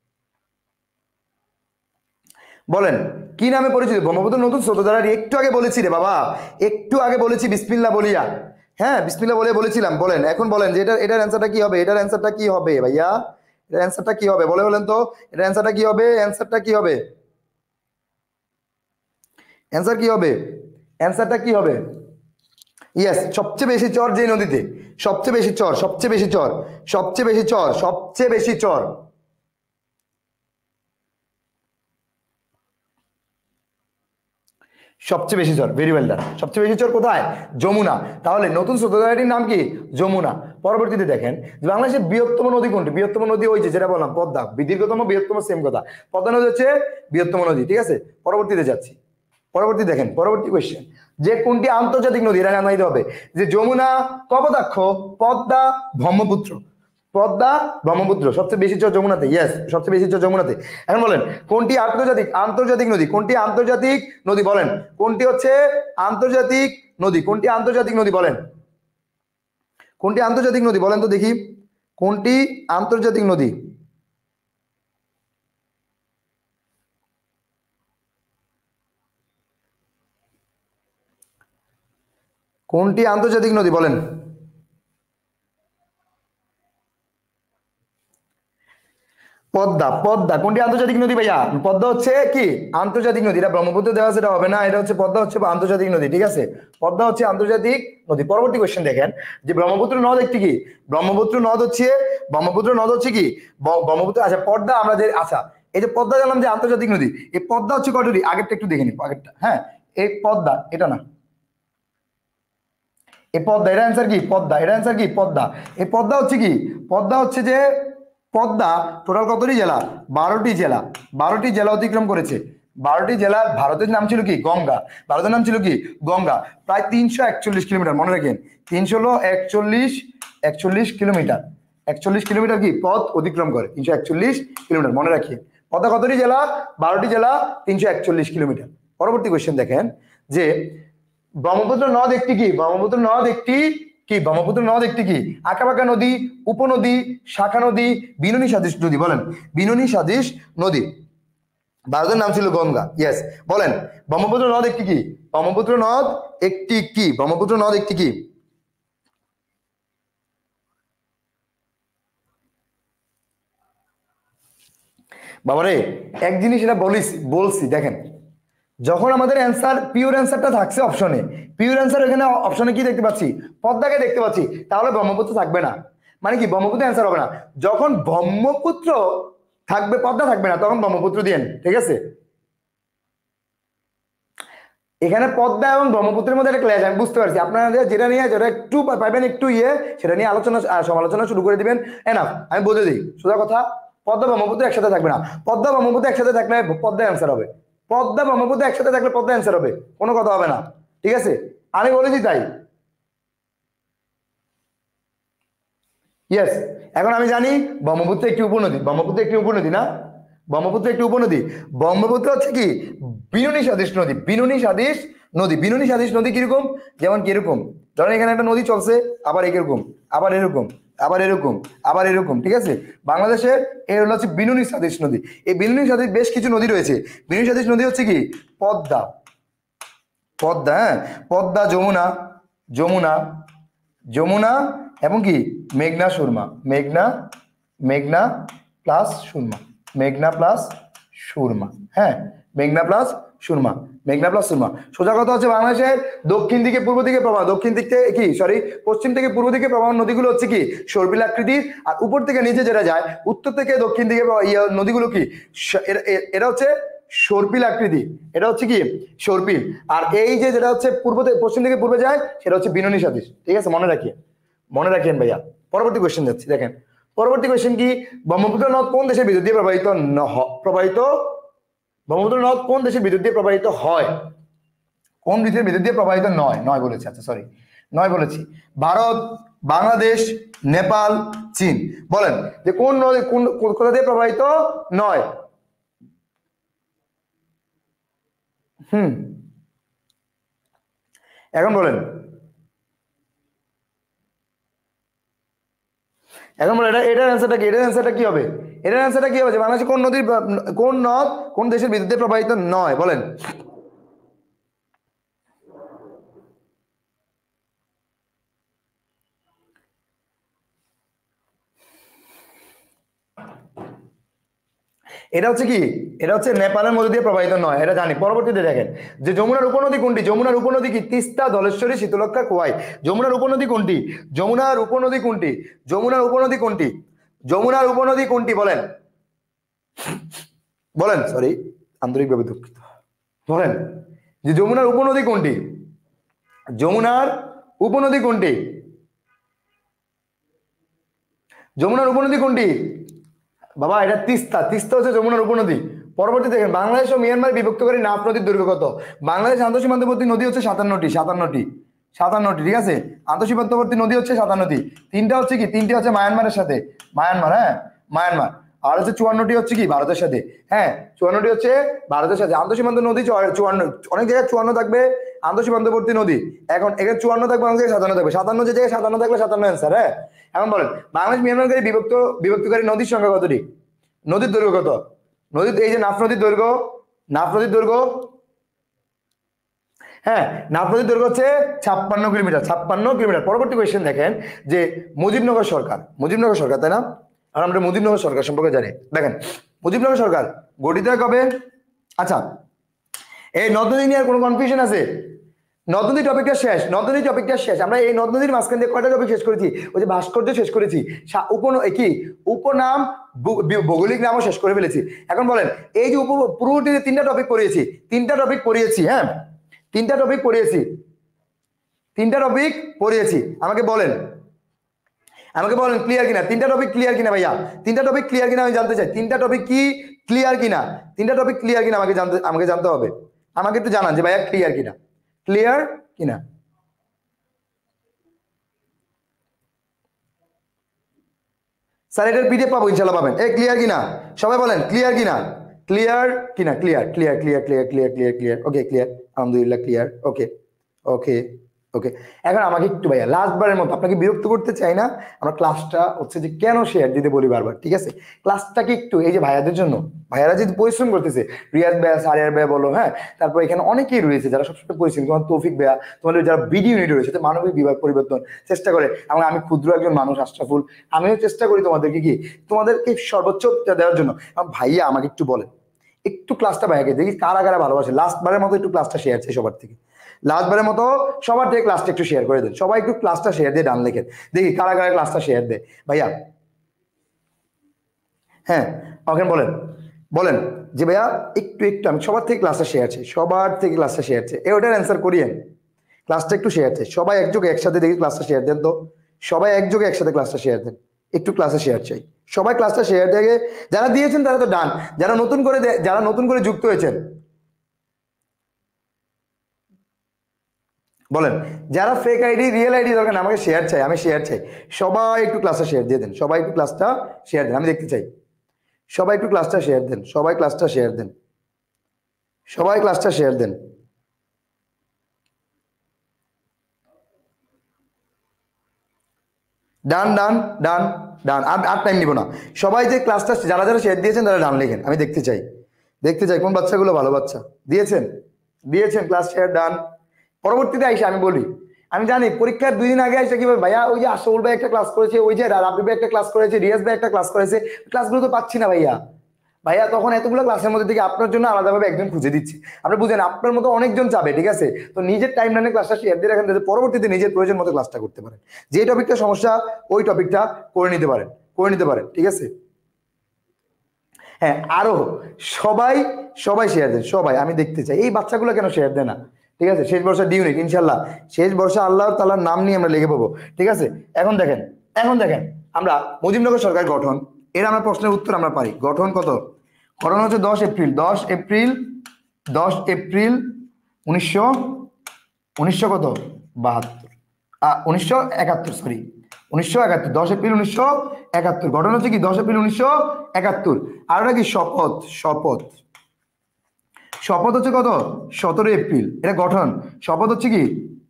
বলেন কি নামে পরিচিত? ব্রহ্মপুত্র নতুন স্রোতধারা, একটু আগে বলেছি রে বাবা, একটু আগে বলেছি বিসমিল্লাহ বলিয়া, হ্যাঁ বিসমিল্লাহ বলে বলেছিলাম। বলেন এখন বলেন যে এটা এটার অ্যান্সারটা কি হবে? এটার অ্যান্সারটা কি হবে ভাইয়া? এটার অ্যান্সারটা কি হবে বলে বলেন তো? এটার অ্যান্সারটা কি হবে? অ্যান্সারটা কি হবে? অ্যান্সার কি হবে? অ্যান্সারটা কি হবে? ইয়েস, সবচেয়ে বেশি চর যে নদীতে, সবচেয়ে বেশি চর, সবচেয়ে বেশি চর, সবচেয়ে বেশি চর, সবচেয়ে বেশি চর, সবচেয়ে বেশি চর, ভেরি ওয়েল ডান। সবচেয়ে বেশি চর কোথায়? যমুনা। তাহলে নতুন স্রোতধারাটির নাম কি? যমুনা। পরবর্তীতে দেখেন বাংলাদেশের বৃহত্তম নদী কোনটি? বৃহত্তম নদী ওই যে যেটা বললাম পদ্মা, দীর্ঘতম বৃহত্তম সেম কথা, পদ্মা নদী হচ্ছে বৃহত্তম নদী, ঠিক আছে। পরবর্তীতে যাচ্ছি, পরবর্তী দেখেন পরবর্তী কোয়েশ্চেন যে কোনটি আন্তর্জাতিক নদী? এটা জানাইতে হবে যে যমুনা, কপোতাক্ষ, পদ্মা, ব্রহ্মপুত্র। পদ্মা ব্রহ্মপুত্র সবচেয়ে বেশি চর যমুনাতে, ইয়েস সবচেয়ে বেশি চর যমুনাতে। এখন বলেন কোনটি আন্তর্জাতিক আন্তর্জাতিক নদী, কোনটি আন্তর্জাতিক নদী বলেন, কোনটি হচ্ছে আন্তর্জাতিক নদী, কোনটি আন্তর্জাতিক নদী বলেন, কোনটি আন্তর্জাতিক নদী বলেন তো দেখি, কোনটি আন্তর্জাতিক নদী? কোনটি আন্তর্জাতিক নদী বলেন? পদ্মা, পদ্মা কোনটি আন্তর্জাতিক নদী ভাইয়া? পদ্মা হচ্ছে কি আন্তর্জাতিক নদী, এটা ব্রহ্মপুত্র দেওয়া সেটা হবে না, এটা হচ্ছে পদ্মা হচ্ছে আন্তর্জাতিক নদী, ঠিক আছে? পদ্মা হচ্ছে আন্তর্জাতিক নদী। পরবর্তী কোশ্চেন দেখেন যে ব্রহ্মপুত্র নদ একটি কি, ব্রহ্মপুত্র নদ হচ্ছে ব্রহ্মপুত্র নদ হচ্ছে কি ব্রহ্মপুত্র, আচ্ছা পদ্মা আমরা যে, আচ্ছা এই যে পদ্মা জানলাম যে আন্তর্জাতিক নদী, এই পদ্মা হচ্ছে কয়টি? আগেরটা একটু দেখে নিই আগেরটা, হ্যাঁ এই পদ্মা এটা না, এই পদ্মা এটা অ্যান্সার কি পদ্মা, এটা অ্যান্সার কি পদ্মা। এই পদ্মা হচ্ছে কি, পদ্মা হচ্ছে যে পদ্মা টোটাল কতটি জেলা? বারোটি জেলা, বারোটি জেলা অতিক্রম করেছে, বারোটি জেলার। ভারতের নাম ছিল কি গঙ্গা, ভারতের নাম ছিল কি গঙ্গা। প্রায় তিনশো একচল্লিশ কিলোমিটার, মনে রাখেন তিনশো একচল্লিশ একচল্লিশ কিলোমিটার, একচল্লিশ কিলোমিটার কি পথ অতিক্রম করে, তিনশো একচল্লিশ কিলোমিটার মনে রাখিয়ে। পদ্মা কতটি জেলা? বারোটি জেলা, তিনশো একচল্লিশ কিলোমিটার। পরবর্তী কোয়েশ্চেন দেখেন যে ব্রহ্মপুত্র নদ একটি কি, ব্রহ্মপুত্র নদ একটি কি, ব্রহ্মপুত্র নদ একটি কি আঁকাবাঁকা নদী, উপনদী, শাখা নদী, বিনুনি সাদৃশ নদী বলেন, বিনুনি সাদৃশ নদী। ভারতের নাম ছিল গঙ্গা, ইয়েস বলেন ব্রহ্মপুত্র নদ একটি কি, ব্রহ্মপুত্র নদ একটি কি, ব্রহ্মপুত্র নদ একটি কি? বাবারে এক জিনিস এটা বলিস বলছি দেখেন, যখন আমাদের অ্যান্সার পিওর অ্যান্সারটা থাকছে অপশনে, পিওর অ্যান্সার এখানে অপশনে কি দেখতে পাচ্ছি? পদ্মাকে দেখতে পাচ্ছি, তাহলে ব্রহ্মপুত্র থাকবে না, মানে কি ব্রহ্মপুত্র অ্যান্সার হবে না। যখন ব্রহ্মপুত্র থাকবে পদ্মা থাকবে না, তখন ব্রহ্মপুত্র দিয়েন, ঠিক আছে? এখানে পদ্মা এবং ব্রহ্মপুত্রের মধ্যে একটা ক্ল্যাশ আমি বুঝতে পারছি, আপনারা যেটা নিয়ে যেটা একটু পাইবেন একটু ইয়ে সেটা নিয়ে আলোচনা সমালোচনা শুরু করে দিবেন, এনাফ আমি বলে দিই সোজা কথা, পদ্মা ব্রহ্মপুত্র একসাথে থাকবে না। পদ্মা ব্রহ্মপুত্র একসাথে থাকলে পদ্মা অ্যান্সার হবে, পদ্মা ব্রহ্মপুত্র একসাথে থাকলে পদ্মা অ্যান্সার হবে, কোনো কথা হবে না, ঠিক আছে? আমি বলেছি তাই, ইয়েস। এখন আমি জানি ব্রহ্মপুত্র একটি উপনদী, ব্রহ্মপুত্র একটি উপনদী না, ব্রহ্মপুত্র একটি উপনদী। ব্রহ্মপুত্র হচ্ছে কি বিনুনি সাদৃশ নদী, বিনুনি সাদৃশ নদী, বিনুনি সাদৃশ নদী কিরকম? যেমন কিরকম ধরেন এখানে একটা নদী চলছে, আবার এরকম, আবার এরকম, আবার এরকম, আবার এরকম, ঠিক আছে? বাংলাদেশের এর হলো হচ্ছে বিনুনি সাদৃশ নদী। এই বিনুনি সাদৃশ বেশ কিছু নদী রয়েছে, বিনুনি সাদৃশ নদী হচ্ছে কি পদ্মা, পদ্মা, হ্যাঁ পদ্মা, যমুনা, যমুনা, যমুনা এবং কি মেঘনা সুরমা, মেঘনা, মেঘনা প্লাস সুরমা, মেঘনা প্লাস সুরমা, হ্যাঁ মেঘনা প্লাস সুরমা, মেঘনা প্লাস সুরমা। সোজা কথা হচ্ছে বাংলাদেশের দক্ষিণ দিকে পূর্ব দিকে প্রবাহ, দক্ষিণ দিক থেকে কি সরি পশ্চিম থেকে পূর্ব দিকে প্রবাহ নদীগুলো হচ্ছে কি সর্পিল আকৃতির, আর উপর থেকে নিচে যেটা যায় উত্তর থেকে দক্ষিণ দিকে নদীগুলো কি এটা হচ্ছে সর্পিল আকৃতি, এটা হচ্ছে কি সর্পিল। আর এই যে যেটা হচ্ছে পূর্ব থেকে পশ্চিম থেকে পূর্বে যায় সেটা হচ্ছে বিনুনি সাদৃশ, ঠিক আছে? মনে রাখিয়ে মনে রাখেন ভাইয়া। পরবর্তী কোয়েশ্চেন যাচ্ছি দেখেন, পরবর্তী কোয়েশ্চেন কি ব্রহ্মপুত্র নদ কোন দেশের ভিতর দিয়ে প্রবাহিত প্রবাহিত ব্রহ্মপুত্র নদ কোন দেশের ভিতর দিয়ে প্রবাহিত হয়, কোন দেশের ভিতর দিয়ে প্রবাহিত নয়, নয় বলেছি, আচ্ছা সরি নয় বলেছি। ভারত, বাংলাদেশ, নেপাল, চীন বলেন যে কোন নদী কোন কোথা দিয়ে প্রবাহিত নয়? হুম এখন বলেন, এখন বলে এটা এটার অ্যান্সারটা কি, এটার অ্যান্সারটা কি হবে, এটার অ্যান্সারটা কি হবে যে বাংলাদেশে কোন নদীর কোন নদ কোন দেশের ভিতর দিয়ে প্রবাহিত নয় বলেন? এটা হচ্ছে কি এটা হচ্ছে নেপালের মধ্যে দিয়ে প্রবাহিত নয়, এটা জানি। পরবর্তীতে দেখেন যে যমুনার উপনদী কোনটি, যমুনার উপনদী কি তিস্তা, ধলেশ্বরী, শীতলক্ষা, কোয়াই। যমুনার উপনদী কোনটি, যমুনার উপনদী কোনটি, যমুনার উপনদী কোনটি, যমুনার উপনদী কোনটি বলেন, বলেন সরি আন্তরিকভাবে দুঃখিত, বলেন যে যমুনার উপনদী কোনটি, যমুনার উপনদী কোনটি, যমুনার উপনদী কোনটি? বাবা এটা তিস্তা, তিস্তা হচ্ছে যমুনার উপনদী। পরবর্তী দেখেন বাংলাদেশ ও মিয়ানমার বিভক্তকারী নাফ নদীর দৈর্ঘ্য কত? বাংলাদেশ আন্তঃসীমান্তবর্তী নদী হচ্ছে সাতান্নটি, সাতান্নটি, সাতান্নটি, ঠিক আছে। আন্তঃসীমান্তবর্তী নদী হচ্ছে সাতান্নটি, তিনটা হচ্ছে কি, তিনটি হচ্ছে মায়ানমারের সাথে, মায়ানমার, হ্যাঁ মায়ানমার, আর হচ্ছে চুয়ান্নটি হচ্ছে কি ভারতের সাথে, হ্যাঁ চুয়ান্নটি হচ্ছে ভারতের সাথে। আন্তঃসীমান্ত নদী চুয়ান্ন, অনেক জায়গায় চুয়ান্ন থাকবে আন্তঃসীমান্তবর্তী নদী, এখন এখানে চুয়ান্ন থাকবে, অনেক জায়গায় সাতান্ন থাকবে, সাতান্ন যে জায়গায় সাতান্ন থাকলে সাতান্ন অ্যান্সার, হ্যাঁ। এখন বলেন বাংলাদেশ মিয়ানমারকারী বিভক্ত বিভক্তকারী নদীর সংখ্যা কতটি, নদীর দৈর্ঘ্য কত, নদীর এই যে নাফ নদীর দৈর্ঘ্য, নাফ নদীর দৈর্ঘ্য, হ্যাঁ নাফ নদীর দৈর্ঘ্য হচ্ছে ছাপ্পান্ন কিলোমিটার, ছাপ্পান্ন কিলোমিটার। পরবর্তী কোয়েশ্চেন দেখেন যে মুজিবনগর সরকার, মুজিবনগর সরকার তাই না, আর আমরা মুজিবনগর সরকার সম্পর্কে জানি। দেখেন মুজিবনগর সরকার গঠিত হয় কবে? আচ্ছা এই নদ নদী নিয়ে আর কোনো কনফিউশন আছে? নদ নদী টপিকটা শেষ, নদ নদী টপিকটা শেষ। আমরা এই নদ নদীর মাঝখান দিয়ে কয়টা টপিক শেষ করেছি? ওই যে ভাস্কর্য শেষ করেছি, উপ কি উপনাম, ভৌগোলিক নামও শেষ করে ফেলেছি। এখন বলেন এই যে উপ পূর্ববর্তীতে তিনটা টপিক পড়িয়েছি, তিনটা টপিক পড়িয়েছি, হ্যাঁ তিনটা টপিক পড়িয়েছি, তিনটা টপিক পড়িয়েছি, আমাকে বলেন, আমাকে বলেন ক্লিয়ার কিনা, তিনটা টপিক ক্লিয়ার কিনা ভাইয়া, তিনটা টপিক ক্লিয়ার কিনা আমি জানতে চাই, তিনটা টপিক কি ক্লিয়ার কিনা, তিনটা টপিক ক্লিয়ার কিনা আমাকে জানতে আমাকে জানতে হবে, আমাকে একটু জানান যে ভাইয়া ক্লিয়ার কিনা, ক্লিয়ার কিনা। স্যার এটার পিডিএফ পাবো ইনশাআল্লাহ পাবেন, এ ক্লিয়ার কিনা সবাই বলেন ক্লিয়ার কিনা, ক্লিয়ার কিনা, clear clear clear clear clear clear clear okay clear আলহামদুলিল্লাহ ক্লিয়ার ওকে ওকে ওকে। এখন আমাকে একটু ভাইয়া লাস্টবারের মতো, আপনাকে বিরক্ত করতে চাই না, আমরা ক্লাসটা হচ্ছে যে কেন শেয়ার দিতে বলি বারবার, ঠিক আছে ক্লাসটাকে একটু এই যে ভাইয়াদের জন্য, ভাইয়ারা যদি পরিশ্রম করতেছে, রিয়াজ ভাইয়া, সারিয়ার ভাইয়া বলো, হ্যাঁ তারপর এখানে অনেকেই রয়েছে যারা সবসময় পরিশ্রম, তোমার তৌফিক ভাইয়া, তোমাদের যারা বিডি ইউনিট রয়েছে, মানবিক বিভাগ পরিবর্তন চেষ্টা করে, এবং আমি ক্ষুদ্র একজন মানুষ আশরাফুল, আমিও চেষ্টা করি তোমাদেরকে কি তোমাদেরকে সর্বোচ্চ দেওয়ার জন্য। ভাইয়া আমাকে একটু বলেন একটু ক্লাসটা ভাইয়াকে দেখি কারা কারা ভালোবাসে, লাস্টবারের মতো একটু ক্লাসটা শেয়ার চাই সবার থেকে, লাস্টবারের মতো সবার থেকে ক্লাসটা একটু শেয়ার করে দেন, সবাই একটু ক্লাসটা শেয়ার দিয়ে ডান লেখেন, দেখি কারা কারা ক্লাসটা শেয়ার দেয় ভাইয়া, হ্যাঁ আমাকে বলেন বলেন যে ভাইয়া একটু একটু আমি সবার থেকে ক্লাসটা শেয়ার চাই, সবার থেকে ক্লাসটা শেয়ার চাই, এ ওটার অ্যান্সার করিয়েন, ক্লাসটা একটু শেয়ার চাই, সবাই একযোগে একসাথে দেখি ক্লাসটা শেয়ার দেন তো, সবাই একযোগে একসাথে ক্লাসটা শেয়ার দেন, একটু ক্লাসে শেয়ার চাই, সবাই ক্লাসটা শেয়ার দেখে, যারা দিয়েছেন তারা তো ডান, যারা নতুন করে যারা নতুন করে যুক্ত হয়েছেন বলেন, যারা ফেক আইডি রিয়েল আইডি দরকার আমাকে শেয়ার চাই, আমি শেয়ার চাই, সবাই একটু ক্লাসটা শেয়ার দিয়ে দেন, সবাই একটু ক্লাসটা শেয়ার দেন, আমি দেখতে চাই, সবাই একটু ক্লাসটা শেয়ার দেন, সবাই ক্লাসটা শেয়ার দেন, সবাই ক্লাসটা শেয়ার দেন। ডান ডান ডান ডান, আর আর টাইম নিব না, সবাই যে ক্লাসটা যারা যারা শেয়ার দিয়েছেন তারা ডান লেখেন, আমি দেখতে চাই, দেখতে চাই কোন বাচ্চাগুলো ভালো বাচ্চা দিয়েছেন, দিয়েছেন ক্লাস শেয়ার ডান। পরবর্তীতে আইসা আমি বলি, আমি জানি পরীক্ষার দুই দিন আগে আইসা কি ভাইয়া ওই যে আসল ভাই একটা ক্লাস করেছে, ওই যে রাবি ভাই একটা ক্লাস করেছে, রিয়াজ ভাই একটা ক্লাস করেছে, ক্লাসগুলো তো পাচ্ছি না ভাইয়া, ভাইয়া তখন এতগুলো ক্লাসের মধ্যে থেকে আপনার জন্য আলাদাভাবে একজন খুঁজে দিচ্ছি, আপনি বুঝেন আপনার মতো অনেকজন চাবে, ঠিক আছে তো নিজের টাইম লাইনে ক্লাসটা শেয়ার দিয়ে রাখেন, পরবর্তীতে নিজের প্রয়োজন মতো ক্লাসটা করতে পারেন, যে টপিকটা সমস্যা ওই টপিকটা করে নিতে পারেন, করে নিতে পারেন, ঠিক আছে। হ্যাঁ আরো সবাই সবাই শেয়ার দেন, সবাই আমি দেখতে চাই, এই বাচ্চাগুলো কেন শেয়ার দেয় না, ঠিক আছে শেষ বর্ষা ডি ইউনিট ইনশাল্লাহ, শেষ বর্ষা আল্লাহ তাআলার নাম নিয়ে আমরা লেগে পাবো, ঠিক আছে। এখন দেখেন এখন দেখেন আমরা মুজিবনগর সরকার গঠন, এর আমরা প্রশ্নের উত্তর আমরা পারি, গঠন কত, গঠন হচ্ছে দশ এপ্রিল, দশ এপ্রিল দশ এপ্রিল উনিশশো উনিশশো কত বাহাত্তর আহ উনিশশো একাত্তর সরি উনিশশো একাত্তর দশ এপ্রিল উনিশশো একাত্তর, গঠন হচ্ছে কি দশ এপ্রিল উনিশশো একাত্তর। আর ওটা কি শপথ, শপথ শপথ হচ্ছে কত সতেরো এপ্রিল, এটা গঠন, শপথ হচ্ছে কি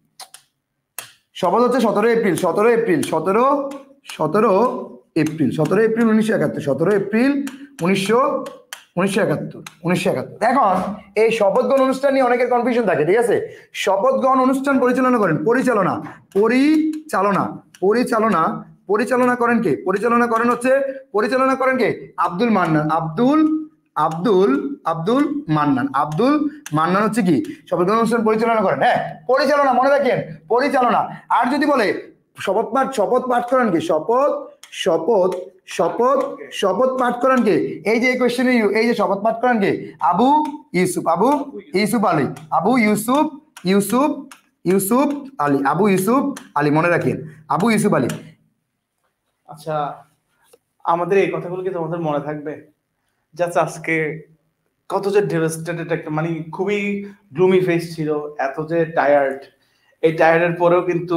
শপথ হচ্ছে সতেরো এপ্রিল, সতেরো এপ্রিল সতেরো সতেরো এপ্রিল সতেরো এপ্রিল উনিশশো একাত্তর, সতেরো এপ্রিল উনিশশো উনিশশো একাত্তর উনিশশো একাত্তর। এখন এই শপথ গ্রহণ অনুষ্ঠান নিয়ে অনেকের কনফিউশন থাকে, ঠিক আছে, শপথ গ্রহণ অনুষ্ঠান পরিচালনা করেন, পরিচালনা পরিচালনা পরিচালনা পরিচালনা করেন কে, পরিচালনা করেন হচ্ছে পরিচালনা করেন কে আব্দুল মান্নান, আব্দুল আব্দুল আব্দুল মান্নান, আব্দুল মান্নান হচ্ছে কি শপথ গ্রহণ অনুষ্ঠান পরিচালনা করেন, হ্যাঁ পরিচালনা মনে রাখেন পরিচালনা। আর যদি বলে শপথ পাঠ, শপথ পাঠ করেন কে, শপথ শপথ শপথ শপথ পাঠ করেন কে, এই যে কোয়েশ্চেন এই যে শপথ পাঠ করেন কে আবু ইউসুফ, আবু ইউসুফ আলী, আবু ইউসুফ ইউসুফ ইউসুফ আলী, আবু ইউসুফ আলী মনে রাখেন, আবু ইউসুফ আলী। আচ্ছা আমাদের এই কথাগুলো কি তোমাদের মনে থাকবে? জাস্ট আজকে কত যে ডেভাস্টেটেড একটা মানে খুবই গ্লুমি ফেস ছিল, এত যে টায়ার্ড, এই টায়ারের পরেও কিন্তু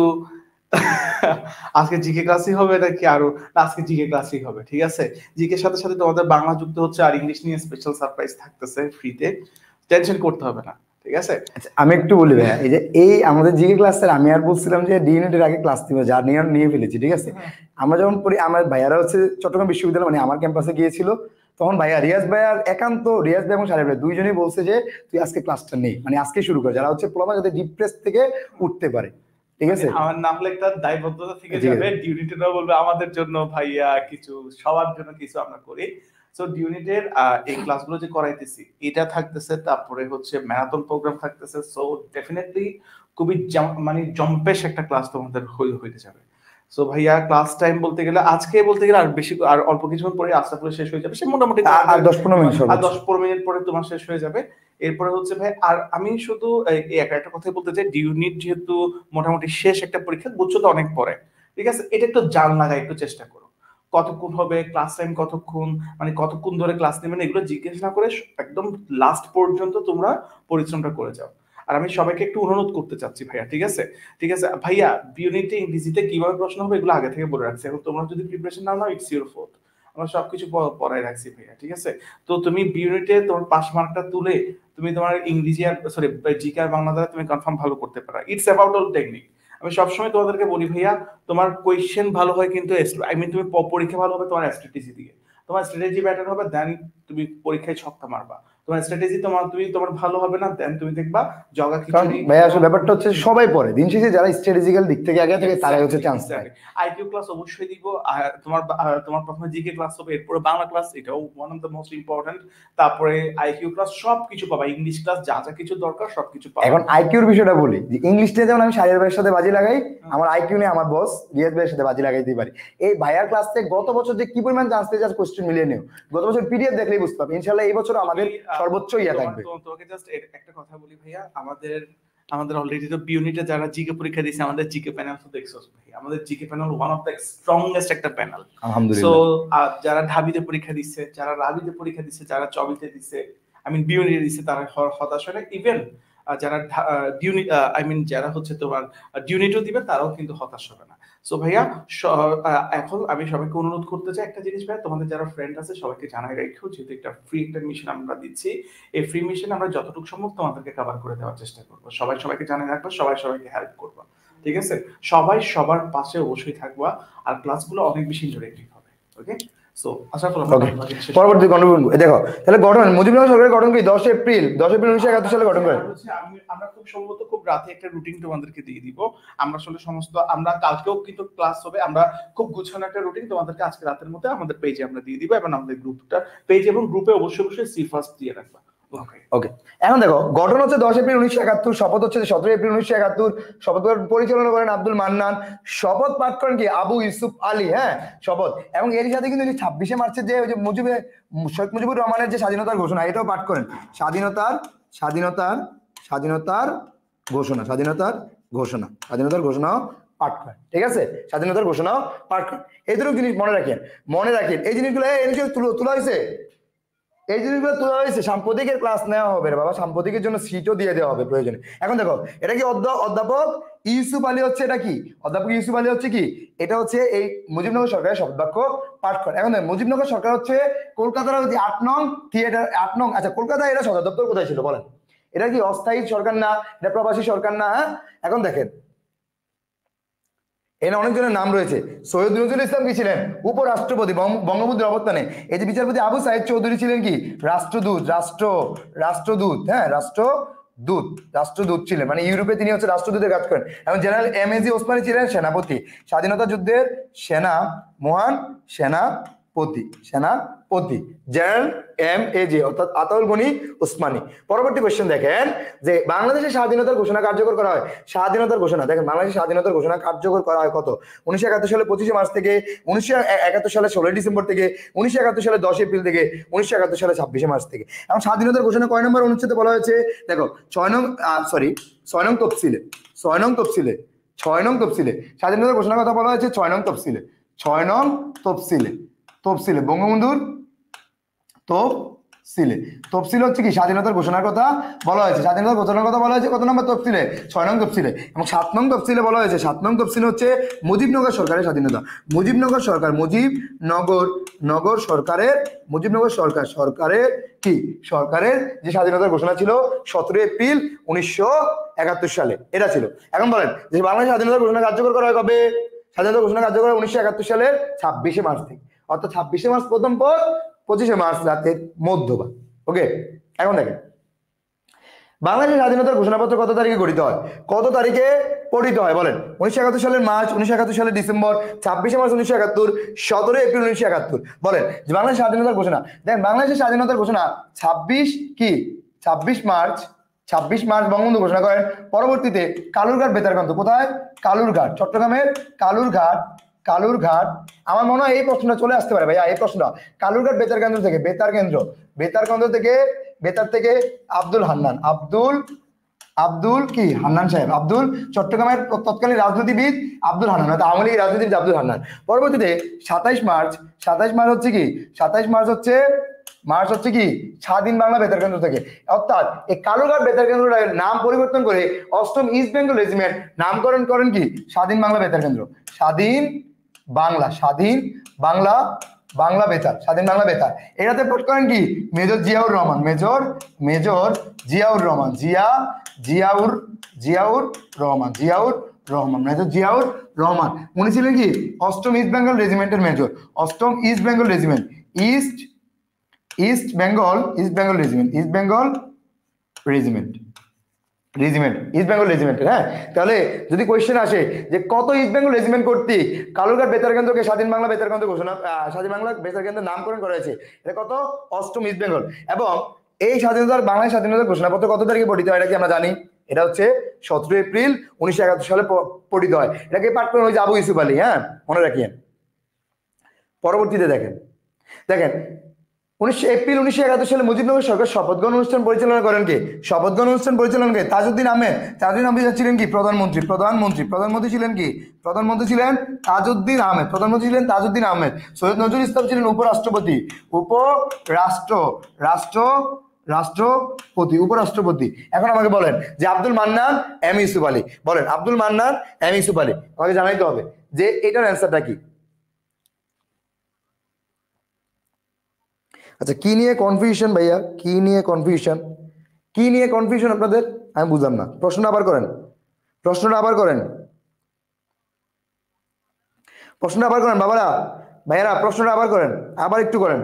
আজকে জিকে ক্লাসই হবে নাকি আরো আজকে জিকে ক্লাসই হবে, ঠিক আছে? জিকে সাথে সাথে তোমাদের বাংলা যুক্ত হচ্ছে আর ইংলিশ নিয়ে স্পেশাল সারপ্রাইজ থাকতেছে ফ্রিতে, টেনশন করতে হবে না, ঠিক আছে? আচ্ছা আমি একটু বলি ভাইয়া, এই যে এই আমাদের জিকে ক্লাসের আমি আর বলছিলাম যে ডি ইউনিটের আগে ক্লাস দিব, যা নিয়ে নিয়ে ফেলেছি, ঠিক আছে? আমরা যখন পড়ি আমার ভাইয়ারা হচ্ছে চট্টগ্রাম বিশ্ববিদ্যালয় মানে আমার ক্যাম্পাসে গিয়েছিল, তখন ভাইয়া রিয়াজ ভাইয়ার একান্ত রিয়াজ ভাই এবং সাহেব ভাই দুইজনই বলছে যে তুই আজকে ক্লাসটা নেই, মানে আজকে শুরু কর, যারা হচ্ছে প্রবলেম যাতে ডিপ্রেস থেকে উঠতে পারে, ঠিক আছে? আমার নাম লেখা দায়বদ্ধতা থেকে যাবে, ডিউনিটেরও বলবে আমাদের জন্য ভাইয়া কিছু, সবার জন্য কিছু আমরা করি। সো ডিউনিটের এই ক্লাসগুলো যে করাইতেছি এটা থাকতেছে, তারপরে হচ্ছে ম্যারাথন প্রোগ্রাম থাকতেছে। সো ডেফিনেটলি খুবই মানে জম্পেশ একটা ক্লাস তোমাদের হইতে যাবে। সো ভাইয়া ক্লাস টাইম বলতে গেলে আজকে বলতে গেলে আর বেশি আর অল্প কিছুক্ষণ পরে আশরাফুল শেষ হয়ে যাবে, সে মোটামুটি আর দশ পনেরো মিনিট আর দশ পনেরো মিনিট পরে তোমার শেষ হয়ে যাবে। এরপরে হচ্ছে ভাই আর আমি শুধু এই একটা কথাই বলতে চাই, ডিউনিট যেহেতু মোটামুটি শেষ একটা পরীক্ষা, বুঝছো তো অনেক পরে, ঠিক আছে? এটা একটু জান লাগাই একটু চেষ্টা করো, কতক্ষণ হবে ক্লাস টাইম, কতক্ষণ মানে কতক্ষণ ধরে ক্লাস নেবেন, এগুলো জিজ্ঞেস না করে একদম লাস্ট পর্যন্ত তোমরা পরিশ্রমটা করে যাও। আর আমি সবাইকে একটু অনুরোধ করতে চাচ্ছি ভাইয়া, ঠিক আছে? ঠিক আছে ভাইয়া, ইউনিটে ইংরেজিতে কিভাবে প্রশ্ন হবে এগুলো আগে থেকে বলে রাখছি, এখন তোমরা যদি প্রিপারেশন নাও নাও ইটস ইউর ফল্ট, আমরা সবকিছু পড়াই রাখছি ভাইয়া, ঠিক আছে? তো তুমি ইউনিটে তোমার পাস মার্কটা তুলে তুমি তোমার ইংরেজি আর সরি জিকে আর বাংলা দ্বারা তুমি কনফার্ম ভালো করতে পারো, ইটস অ্যাবাউট অল টেকনিক। আমি সবসময় তোমাদেরকে বলি ভাইয়া, তোমার কোয়েশ্চেন ভালো হয় কিন্তু আই মিন তুমি পরীক্ষা ভালো হবে তোমার স্ট্র্যাটেজি দিয়ে, তোমার স্ট্র্যাটেজি ব্যাটার হবে, দেন তুমি পরীক্ষায় ছক্কা মারবা। তোমার স্ট্র্যাটেজি তোমার তুমি তোমার ভালো হবে না, দেন তুমি দেখবা জগা খিচুড়ি। ভাই আসলে ব্যাপারটা হচ্ছে সবাই পড়ে, দিন শেষে যারা স্ট্র্যাটেজিক্যাল দিক থেকে আগে থেকে তারাই হচ্ছে চান্স পায়। আইকিউ ক্লাস অবশ্যই দিব, আর তোমার তোমার প্রথমে জিকে ক্লাস হবে, এরপরে বাংলা ক্লাস, এটাও one of the most important, তারপরে আইকিউ ক্লাস, সবকিছু পাবা, ইংলিশ ক্লাস যা যা কিছু দরকার সবকিছু পাবা। এখন আইকিউর বিষয়টা বলি, যে ইংলিশটা যেমন আমি সাহেব ভাইয়ের সাথে বাজি লাগাই, আমার আইকিউ নিয়ে আমার বস রিয়াজ ভাইয়ের সাথে বাজি লাগাইতে পারি। এই ভাইয়ার ক্লাস থেকে গত বছর যে কি পরিমাণ চান্স পেয়েছে কোশ্চেন মিলিয়ে নিও, গত বছর পিডিএফ দেখলেই বুঝতে পারবে। ইনশাআল্লাহ এই বছর আমাদের সর্বোচ্চ ইয়া থাকবে। তোমাকে জাস্ট একটা কথা বলি ভাইয়া, আমাদের আমাদের অলরেডি তো ইউনিটে যারা জিকে পরীক্ষা দিয়েছে, আমাদের জিকে প্যানেল তো দেখছো ভাই, আমাদের GK panel one of the strongest একটা প্যানেল, আলহামদুলিল্লাহ। সো যারা ঢাবিতে পরীক্ষা দিচ্ছে, যারা রাবিতে পরীক্ষা দিচ্ছে, যারা চবিতে দিচ্ছে, আই মিন বিউনিটে দিচ্ছে, তারা হতাশ হয় না। ইভেন যারা ডিউনিট আই মিন যারা হচ্ছে তোমার ডিউনিটও দিবে, তারাও কিন্তু হতাশ হবে না। সো ভাইয়া এখন আমি সবাইকে অনুরোধ করতে চাই একটা জিনিস ভাইয়া, তোমাদের যারা ফ্রেন্ড আছে সবাইকে জানাই রাখো, যেহেতু একটা ফ্রি একটা মিশন আমরা দিচ্ছি, এই ফ্রি মিশন আমরা যতটুকু সম্ভব তোমাদেরকে কভার করে দেওয়ার চেষ্টা করবো। সবাই সবাইকে জানাই রাখবো, সবাই সবাইকে হেল্প করবো, ঠিক আছে? সবাই সবার পাশে অবশ্যই থাকবা, আর ক্লাসগুলো অনেক বেশি ইন্টারেক্টিভ হবে, ওকে? সো আশা করি পরবর্তী গঠন দেখো, তাহলে গঠন মুজিবনগর সরকারের গঠন কি দশ এপ্রিল দশ এপ্রিল উনিশশো একাত্তর সালে গঠন করে। আমরা খুব সম্ভবত খুব রাতে একটা রুটিন তোমাদেরকে দিয়ে দিব, আমরা আসলে সমস্ত আমরা কালকেও কিন্তু ক্লাস হবে, আমরা খুব গুছানো একটা রুটিন তোমাদেরকে আজকে রাতের মধ্যে আমাদের পেজে আমরা দিয়ে দিব, এবং আমাদের গ্রুপটা পেজ এবং গ্রুপে অবশ্যই অবশ্যই সি ফার্স্ট দিয়ে রাখবা। ওকে, এখন দেখো গঠন হচ্ছে দশ এপ্রিল উনিশশো একাত্তর, শপথ হচ্ছে সতেরো এপ্রিল উনিশশো একাত্তর, শপথ পরিচালনা করেন আব্দুল মান্নান, শপথ পাঠ করেন কি আবু ইউসুফ আলী, হ্যাঁ শপথ। এবং এর সাথে কিন্তু ছাব্বিশে মার্চের যে ওই যে মুজিবে শেখ মুজিবুর রহমানের যে স্বাধীনতার ঘোষণা, এটাও পাঠ করেন, স্বাধীনতার স্বাধীনতার স্বাধীনতার ঘোষণা স্বাধীনতার ঘোষণা স্বাধীনতার ঘোষণাও পাঠ করেন, ঠিক আছে? স্বাধীনতার ঘোষণাও পাঠ করেন। এই দুটো জিনিস মনে রাখেন, মনে রাখেন এই জিনিসগুলো এই জিনিসগুলো তোলা হয়েছে, এই জিনিসগুলো তোলা হয়েছে, সাম্প্রতিকের ক্লাস নেওয়া হবে রে বাবা, সাম্প্রতিকের জন্য সিটও দিয়ে দেওয়া হবে প্রয়োজনে। এখন দেখো এটা কি অধ্যাপক ইউসুফ আলী হচ্ছে, এটা কি অধ্যাপক ইউসুফ আলী হচ্ছে কি, এটা হচ্ছে এই মুজিবনগর সরকারের শপথ বাক্য পাঠ করে। এখন মুজিবনগর সরকার হচ্ছে কলকাতার আট নং থিয়েটার আট নং, আচ্ছা কলকাতায় এটা সদর দপ্তর কোথায় ছিল বলেন? এটা কি অস্থায়ী সরকার না, এটা প্রবাসী সরকার না? হ্যাঁ এখন দেখেন এখানে অনেকজনের নাম রয়েছে। সৈয়দ নজরুল ইসলাম কি ছিলেন? উপরাষ্ট্রপতি বঙ্গবন্ধুর অবস্থানে। এই যে বিচারপতি আবু সাইদ চৌধুরী ছিলেন কি রাষ্ট্রদূত, রাষ্ট্র রাষ্ট্রদূত হ্যাঁ রাষ্ট্রদূত রাষ্ট্রদূত ছিলেন, মানে ইউরোপে তিনি হচ্ছে রাষ্ট্রদূতের কাজ করেন। এবং general M A G Osmani ছিলেন সেনাপতি, স্বাধীনতা যুদ্ধের সেনা মহান সেনাপতি সেনাপতি জেনারেল এম এ জি অর্থাৎ আতাউল গনি ওসমানী। পরবর্তী কোশ্চেন দেখেন যে বাংলাদেশের স্বাধীনতার ঘোষণা কার্যকর করা হয়, স্বাধীনতার ঘোষণা দেখেন বাংলাদেশের স্বাধীনতার ঘোষণা কার্যকর করা হয় কত? উনিশশো একাত্তর সালে পঁচিশে মার্চ থেকে, উনিশশো একাত্তর সালে ষোলোই ডিসেম্বর থেকে, উনিশশো একাত্তর সালে দশ এপ্রিল থেকে, উনিশশো একাত্তর সালে ছাব্বিশে মার্চ থেকে। এবং স্বাধীনতার ঘোষণা কয় নম্বর অনুচ্ছেদে বলা হয়েছে? দেখো ছয় নং সরি ছয় নং তফসিলে ছয় নং তফসিলে ছয় নং তফসিলে স্বাধীনতার ঘোষণার কথা বলা হয়েছে ছয় নং তফসিলে ছয় নং তফসিলে তফসিলে বঙ্গবন্ধুর তফসিলে তফসিলে। তফসিল হচ্ছে কি স্বাধীনতার ঘোষণার কথা বলা হয়েছে, স্বাধীনতার ঘোষণার কথা বলা হয়েছে কত নম্বর তফসিলে? ছয় নং তফসিলে। এবং সাত নং তফসিলে বলা হয়েছে, সাত নং তফসিল হচ্ছে মুজিবনগর সরকারের স্বাধীনতা। মুজিবনগর সরকার, মুজিবনগর নগর সরকারের, মুজিবনগর সরকার সরকারের কি সরকারের যে স্বাধীনতার ঘোষণা ছিল সতেরোই এপ্রিল উনিশশো একাত্তর সালে, এটা ছিল। এখন বলেন যে বাংলাদেশ স্বাধীনতার ঘোষণা কার্যকর করা হয় কবে? স্বাধীনতা ঘোষণা কার্যকর হয় উনিশশো একাত্তর সালের ছাব্বিশে মার্চ থেকে, অর্থাৎ ছাব্বিশে মার্চ প্রথম পর, পঁচিশে মার্চ রাতের মধ্যভাগ। ওকে, এখন দেখেন বাংলাদেশের স্বাধীনতার ঘোষণাপত্র কত তারিখে গঠিত হয়, কত তারিখে পঠিত হয় বলেন? উনিশশো একাত্তর সালের মার্চ, উনিশশো একাত্তর সালের ডিসেম্বর, ছাব্বিশে মার্চ উনিশশো একাত্তর, সতেরোই এপ্রিল উনিশশো একাত্তর। বলেন যে বাংলাদেশের স্বাধীনতার ঘোষণা, দেখেন বাংলাদেশের স্বাধীনতার ঘোষণা ছাব্বিশ কি ছাব্বিশ মার্চ, ছাব্বিশ মার্চ বঙ্গবন্ধু ঘোষণা করেন। পরবর্তীতে কালুরঘাট বেতারকান্ত, কোথায়? কালুরঘাট, চট্টগ্রামের কালুরঘাট, কালুরঘাট। আমার মনে হয় এই প্রশ্নটা চলে আসতে পারে ভাইয়া, এই প্রশ্নটা কালুরঘাট বেতার কেন্দ্র থেকে, বেতার কেন্দ্র, বেতার কেন্দ্র থেকে, বেতার থেকে আব্দুল হান্নান, আব্দুল আব্দুল কি হান্নান সাহেব, আব্দুল চট্টগ্রামের তৎকালীন রাজনীতিবিদ আব্দুল হান্নান, অর্থাৎ আওয়ামী লীগের রাজনীতিবিদ আব্দুল হান্নান। পরবর্তীতে সাতাইশ মার্চ, সাতাইশ মার্চ হচ্ছে কি সাতাইশ মার্চ হচ্ছে মার্চ হচ্ছে কি স্বাধীন বাংলা বেতার কেন্দ্র থেকে, অর্থাৎ এই কালুরঘাট বেতার কেন্দ্রের নাম পরিবর্তন করে অষ্টম ইস্ট বেঙ্গল রেজিমেন্ট নামকরণ করেন কি স্বাধীন বাংলা বেতার কেন্দ্র, স্বাধীন বাংলা, স্বাধীন বাংলা বাংলা বেতার, স্বাধীন বাংলা বেতার। এটাতে পাঠ করেন কি major Ziaur Rahman, major major Ziaur Rahman, Zia Ziaur Ziaur Rahman, Ziaur Rahman, major Ziaur Rahman. উনি ছিলেন কি অষ্টম ইস্ট বেঙ্গল রেজিমেন্টের মেজর, অষ্টম east Bengal regiment, east east Bengal east Bengal regiment, east Bengal regiment regiment east Bengal রেজিমেন্টের। হ্যাঁ, তাহলে যদি কোয়েশ্চেন আসে যে কত ইস্ট বেঙ্গল রেজিমেন্ট কর্তৃক কালুরঘাট বেতার কেন্দ্রকে স্বাধীন বাংলা বেতার কেন্দ্র ঘোষণা, স্বাধীন বাংলা বেতার কেন্দ্রের নামকরণ করা হয়েছে, এটা কত? অষ্টম ইস্ট বেঙ্গল। এবং এই স্বাধীনতার বাংলাদেশ স্বাধীনতার ঘোষণাপত্র কত তারিখে পঠিত হয় এটা কি আমরা জানি? এটা হচ্ছে সতেরো এপ্রিল উনিশশো একাত্তর সালে পঠিত হয়। এটাকে পাঠ করেন হয়েছে আবু ইউসুফ আলী। হ্যাঁ, মনে রাখিয়েন। পরবর্তীতে দেখেন দেখেন উনিশশো এপ্রিল উনিশশো একাত্তর সালে মুজিবনগর সরকার শপথ গ্রহণ অনুষ্ঠান পরিচালনা করেন কে? শপথ গ্রহণ অনুষ্ঠান পরিচালনা করে তাজউদ্দিন আহমেদ। তাজউদ্দিন আহমেদ ছিলেন কি প্রধানমন্ত্রী, প্রধানমন্ত্রী প্রধানমন্ত্রী ছিলেন কি প্রধানমন্ত্রী ছিলেন তাজউদ্দিন আহমেদ, প্রধানমন্ত্রী ছিলেন তাজউদ্দিন আহমেদ। সৈয়দ নজরুল ইসলাম ছিলেন উপরাষ্ট্রপতি, উপরাষ্ট্র রাষ্ট্র রাষ্ট্রপতি, উপরাষ্ট্রপতি। এখন আমাকে বলেন যে আব্দুল মান্নান, এম ইউসুফ আলী, বলেন আব্দুল মান্নান, এম ইউসুফ আলী, আমাকে জানাইতে হবে যে এটার অ্যান্সারটা কি। আচ্ছা, কি নিয়ে কনফিউশন ভাইয়া, কি নিয়ে কনফিউশন, কি নিয়ে কনফিউশন আপনাদের? আমি বুঝলাম না, প্রশ্নটা আবার করেন, প্রশ্নটা আবার করেন, প্রশ্নটা আবার করেন বাবারা, ভাইয়ারা প্রশ্নটা আবার করেন, আবার একটু করেন।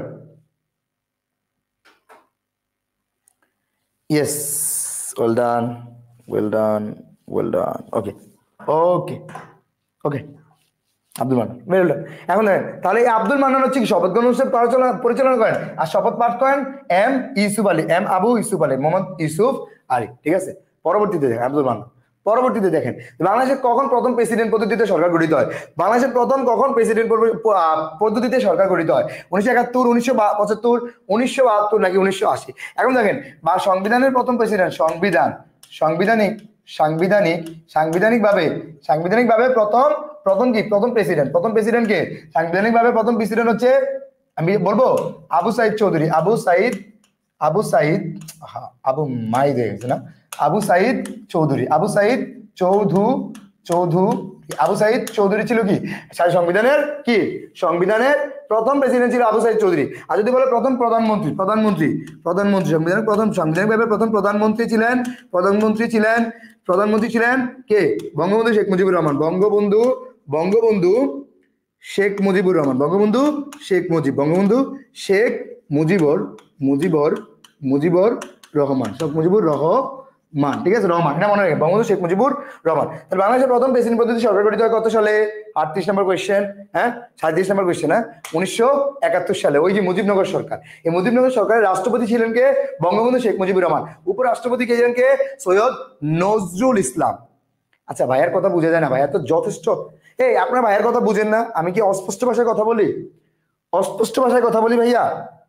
Yes, well done, well done, well done. Okay okay okay Abdul Mannan, very good. এখন দেখেন তাহলে এই আব্দুল মান্নান হচ্ছে কি শপথ গ্রহণ অনুষ্ঠান পরিচালনা পরিচালনা করেন আর শপথ পাঠ করেন এম ইউসুফ আলী, এম আবু ইউসুফ আলী, মোহাম্মদ ইউসুফ আলী। ঠিক আছে, পরবর্তীতে দেখেন আব্দুল মান্নান। পরবর্তীতে দেখেন বাংলাদেশের কখন প্রথম প্রেসিডেন্ট পদ্ধতিতে সরকার গঠিত হয়? বাংলাদেশের প্রথম কখন প্রেসিডেন্ট পদ্ধতিতে সরকার গঠিত হয়? উনিশশো একাত্তর, উনিশশো পঁচাত্তর, উনিশশো বাহাত্তর নাকি উনিশশো আশি? এখন দেখেন বা সংবিধানের প্রথম প্রেসিডেন্ট, সংবিধান সাংবিধানিক সাংবিধানিক সাংবিধানিক ভাবে সাংবিধানিক ভাবে প্রথম প্রথম কি প্রথম প্রেসিডেন্ট, প্রথম প্রেসিডেন্ট কে? সাংবিধানিক ভাবে প্রথম প্রেসিডেন্ট হচ্ছে আমি বলবো আবু সাইদ চৌধুরী, আবু সাইদ আবু সাইদ আবু মাই দেখছে না আবু সাইদ চৌধুরী, আবু সাইদ চৌধু চৌধু আবু সাইদ চৌধুরী ছিল কি সংবিধানের কি সংবিধানের প্রথম প্রেসিডেন্ট ছিল আবু সাইদ চৌধুরী। আর যদি বলে প্রথম প্রধানমন্ত্রী, প্রধানমন্ত্রী প্রধানমন্ত্রী সংবিধানের প্রথম সাংবিধানিক ভাবে প্রথম প্রধানমন্ত্রী ছিলেন প্রধানমন্ত্রী ছিলেন প্রধানমন্ত্রী ছিলেন কে? বঙ্গবন্ধু শেখ মুজিবুর রহমান, বঙ্গবন্ধু বঙ্গবন্ধু শেখ মুজিবুর রহমান, বঙ্গবন্ধু শেখ মুজিব বঙ্গবন্ধু শেখ মুজিবুর মুজিবুর মুজিবুর রহমান, শেখ মুজিবুর রহমান। ঠিক আছে, রহমান, এটা মনে রাখবেন, বঙ্গবন্ধু শেখ মুজিবুর রহমান। তাহলে বাংলাদেশের প্রথম প্রেসিডেন্ট পদ্ধতি সরকার গঠিত হয় কত সালে? আটত্রিশ নম্বর কোয়েশ্চেন, হ্যাঁ সাঁত্রিশ নম্বর কোয়েশ্চেন, হ্যাঁ উনিশশো একাত্তর সালে। ওই যে মুজিবনগর সরকার, এই মুজিবনগর সরকারের রাষ্ট্রপতি ছিলেন কে? বঙ্গবন্ধু শেখ মুজিবুর রহমান। উপরাষ্ট্রপতি কে ছিলেন কে? সৈয়দ নজরুল ইসলাম। আচ্ছা, ভাইয়ের কথা বুঝে যায় না? ভাইয়া তো যথেষ্ট, এই আপনার ভাইয়ের কথা বুঝেন না? আমি কি অস্পষ্ট ভাষায় কথা বলি? অস্পষ্ট ভাষায় কথা বলি ভাইয়া?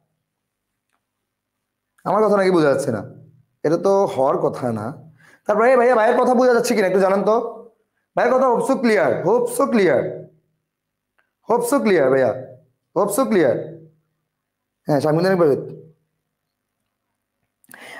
আমার কথা নাকি বোঝা যাচ্ছে না? এটা তো হওয়ার কথা না। তারপরে ভাইয়া ভাইয়ের কথা বোঝা যাচ্ছে কিনা একটু জানান তো? ভাইয়ের কথা hope so clear, hope so clear, hope so clear ভাইয়া, হোপ সো ক্লিয়ার। হ্যাঁ, সাংবিধানিক ভাবে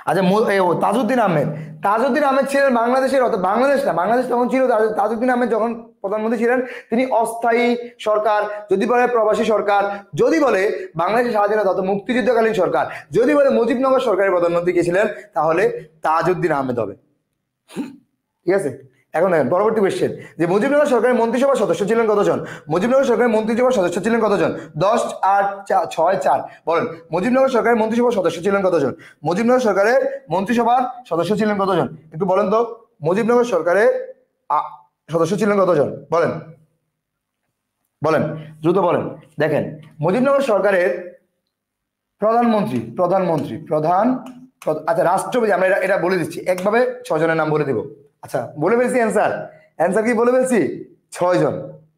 আচ্ছা মু- এ, ও, তাজউদ্দিন আহমেদ তাজউদ্দিন আহমেদ ছিলেন বাংলাদেশের অর্থাৎ বাংলাদেশ না বাংলাদেশ তখন ছিল তাজ- তাজউদ্দিন আহমেদ যখন প্রধানমন্ত্রী ছিলেন তিনি অস্থায়ী সরকার, যদি বলে প্রবাসী সরকার, যদি বলে বাংলাদেশের স্বাধীনতা অর্থাৎ মুক্তিযুদ্ধকালীন সরকার, যদি বলে মুজিবনগর সরকারের প্রধানমন্ত্রী কে ছিলেন তাহলে তাজউদ্দিন আহমেদ হবে। ঠিক আছে, এখন দেখেন পরবর্তী কোয়েশ্চেন যে মুজিবনগর সরকারের মন্ত্রিসভার সদস্য ছিলেন কতজন? মুজিবনগর সরকারের মন্ত্রিসভার সদস্য ছিলেন কতজন? দশ আট চা- ছয় চার বলেন মুজিবনগর সরকারের মন্ত্রিসভার সদস্য ছিলেন কতজন? মুজিবনগর সরকারের মন্ত্রিসভার সদস্য ছিলেন কতজন একটু বলেন তো? মুজিবনগর সরকারের আ- সদস্য ছিলেন কতজন বলেন বলেন দ্রুত বলেন। দেখেন মুজিবনগর সরকারের প্রধানমন্ত্রী প্রধানমন্ত্রী প্রধান প্রধ- আচ্ছা রাষ্ট্রপতি, আমরা এটা এটা বলে দিচ্ছি একভাবে ছয় জনের নাম বলে দিব। আচ্ছা বলে ফেলছি অ্যান্সার অ্যান্সার কি বলে ফেলছি? ছয় জন।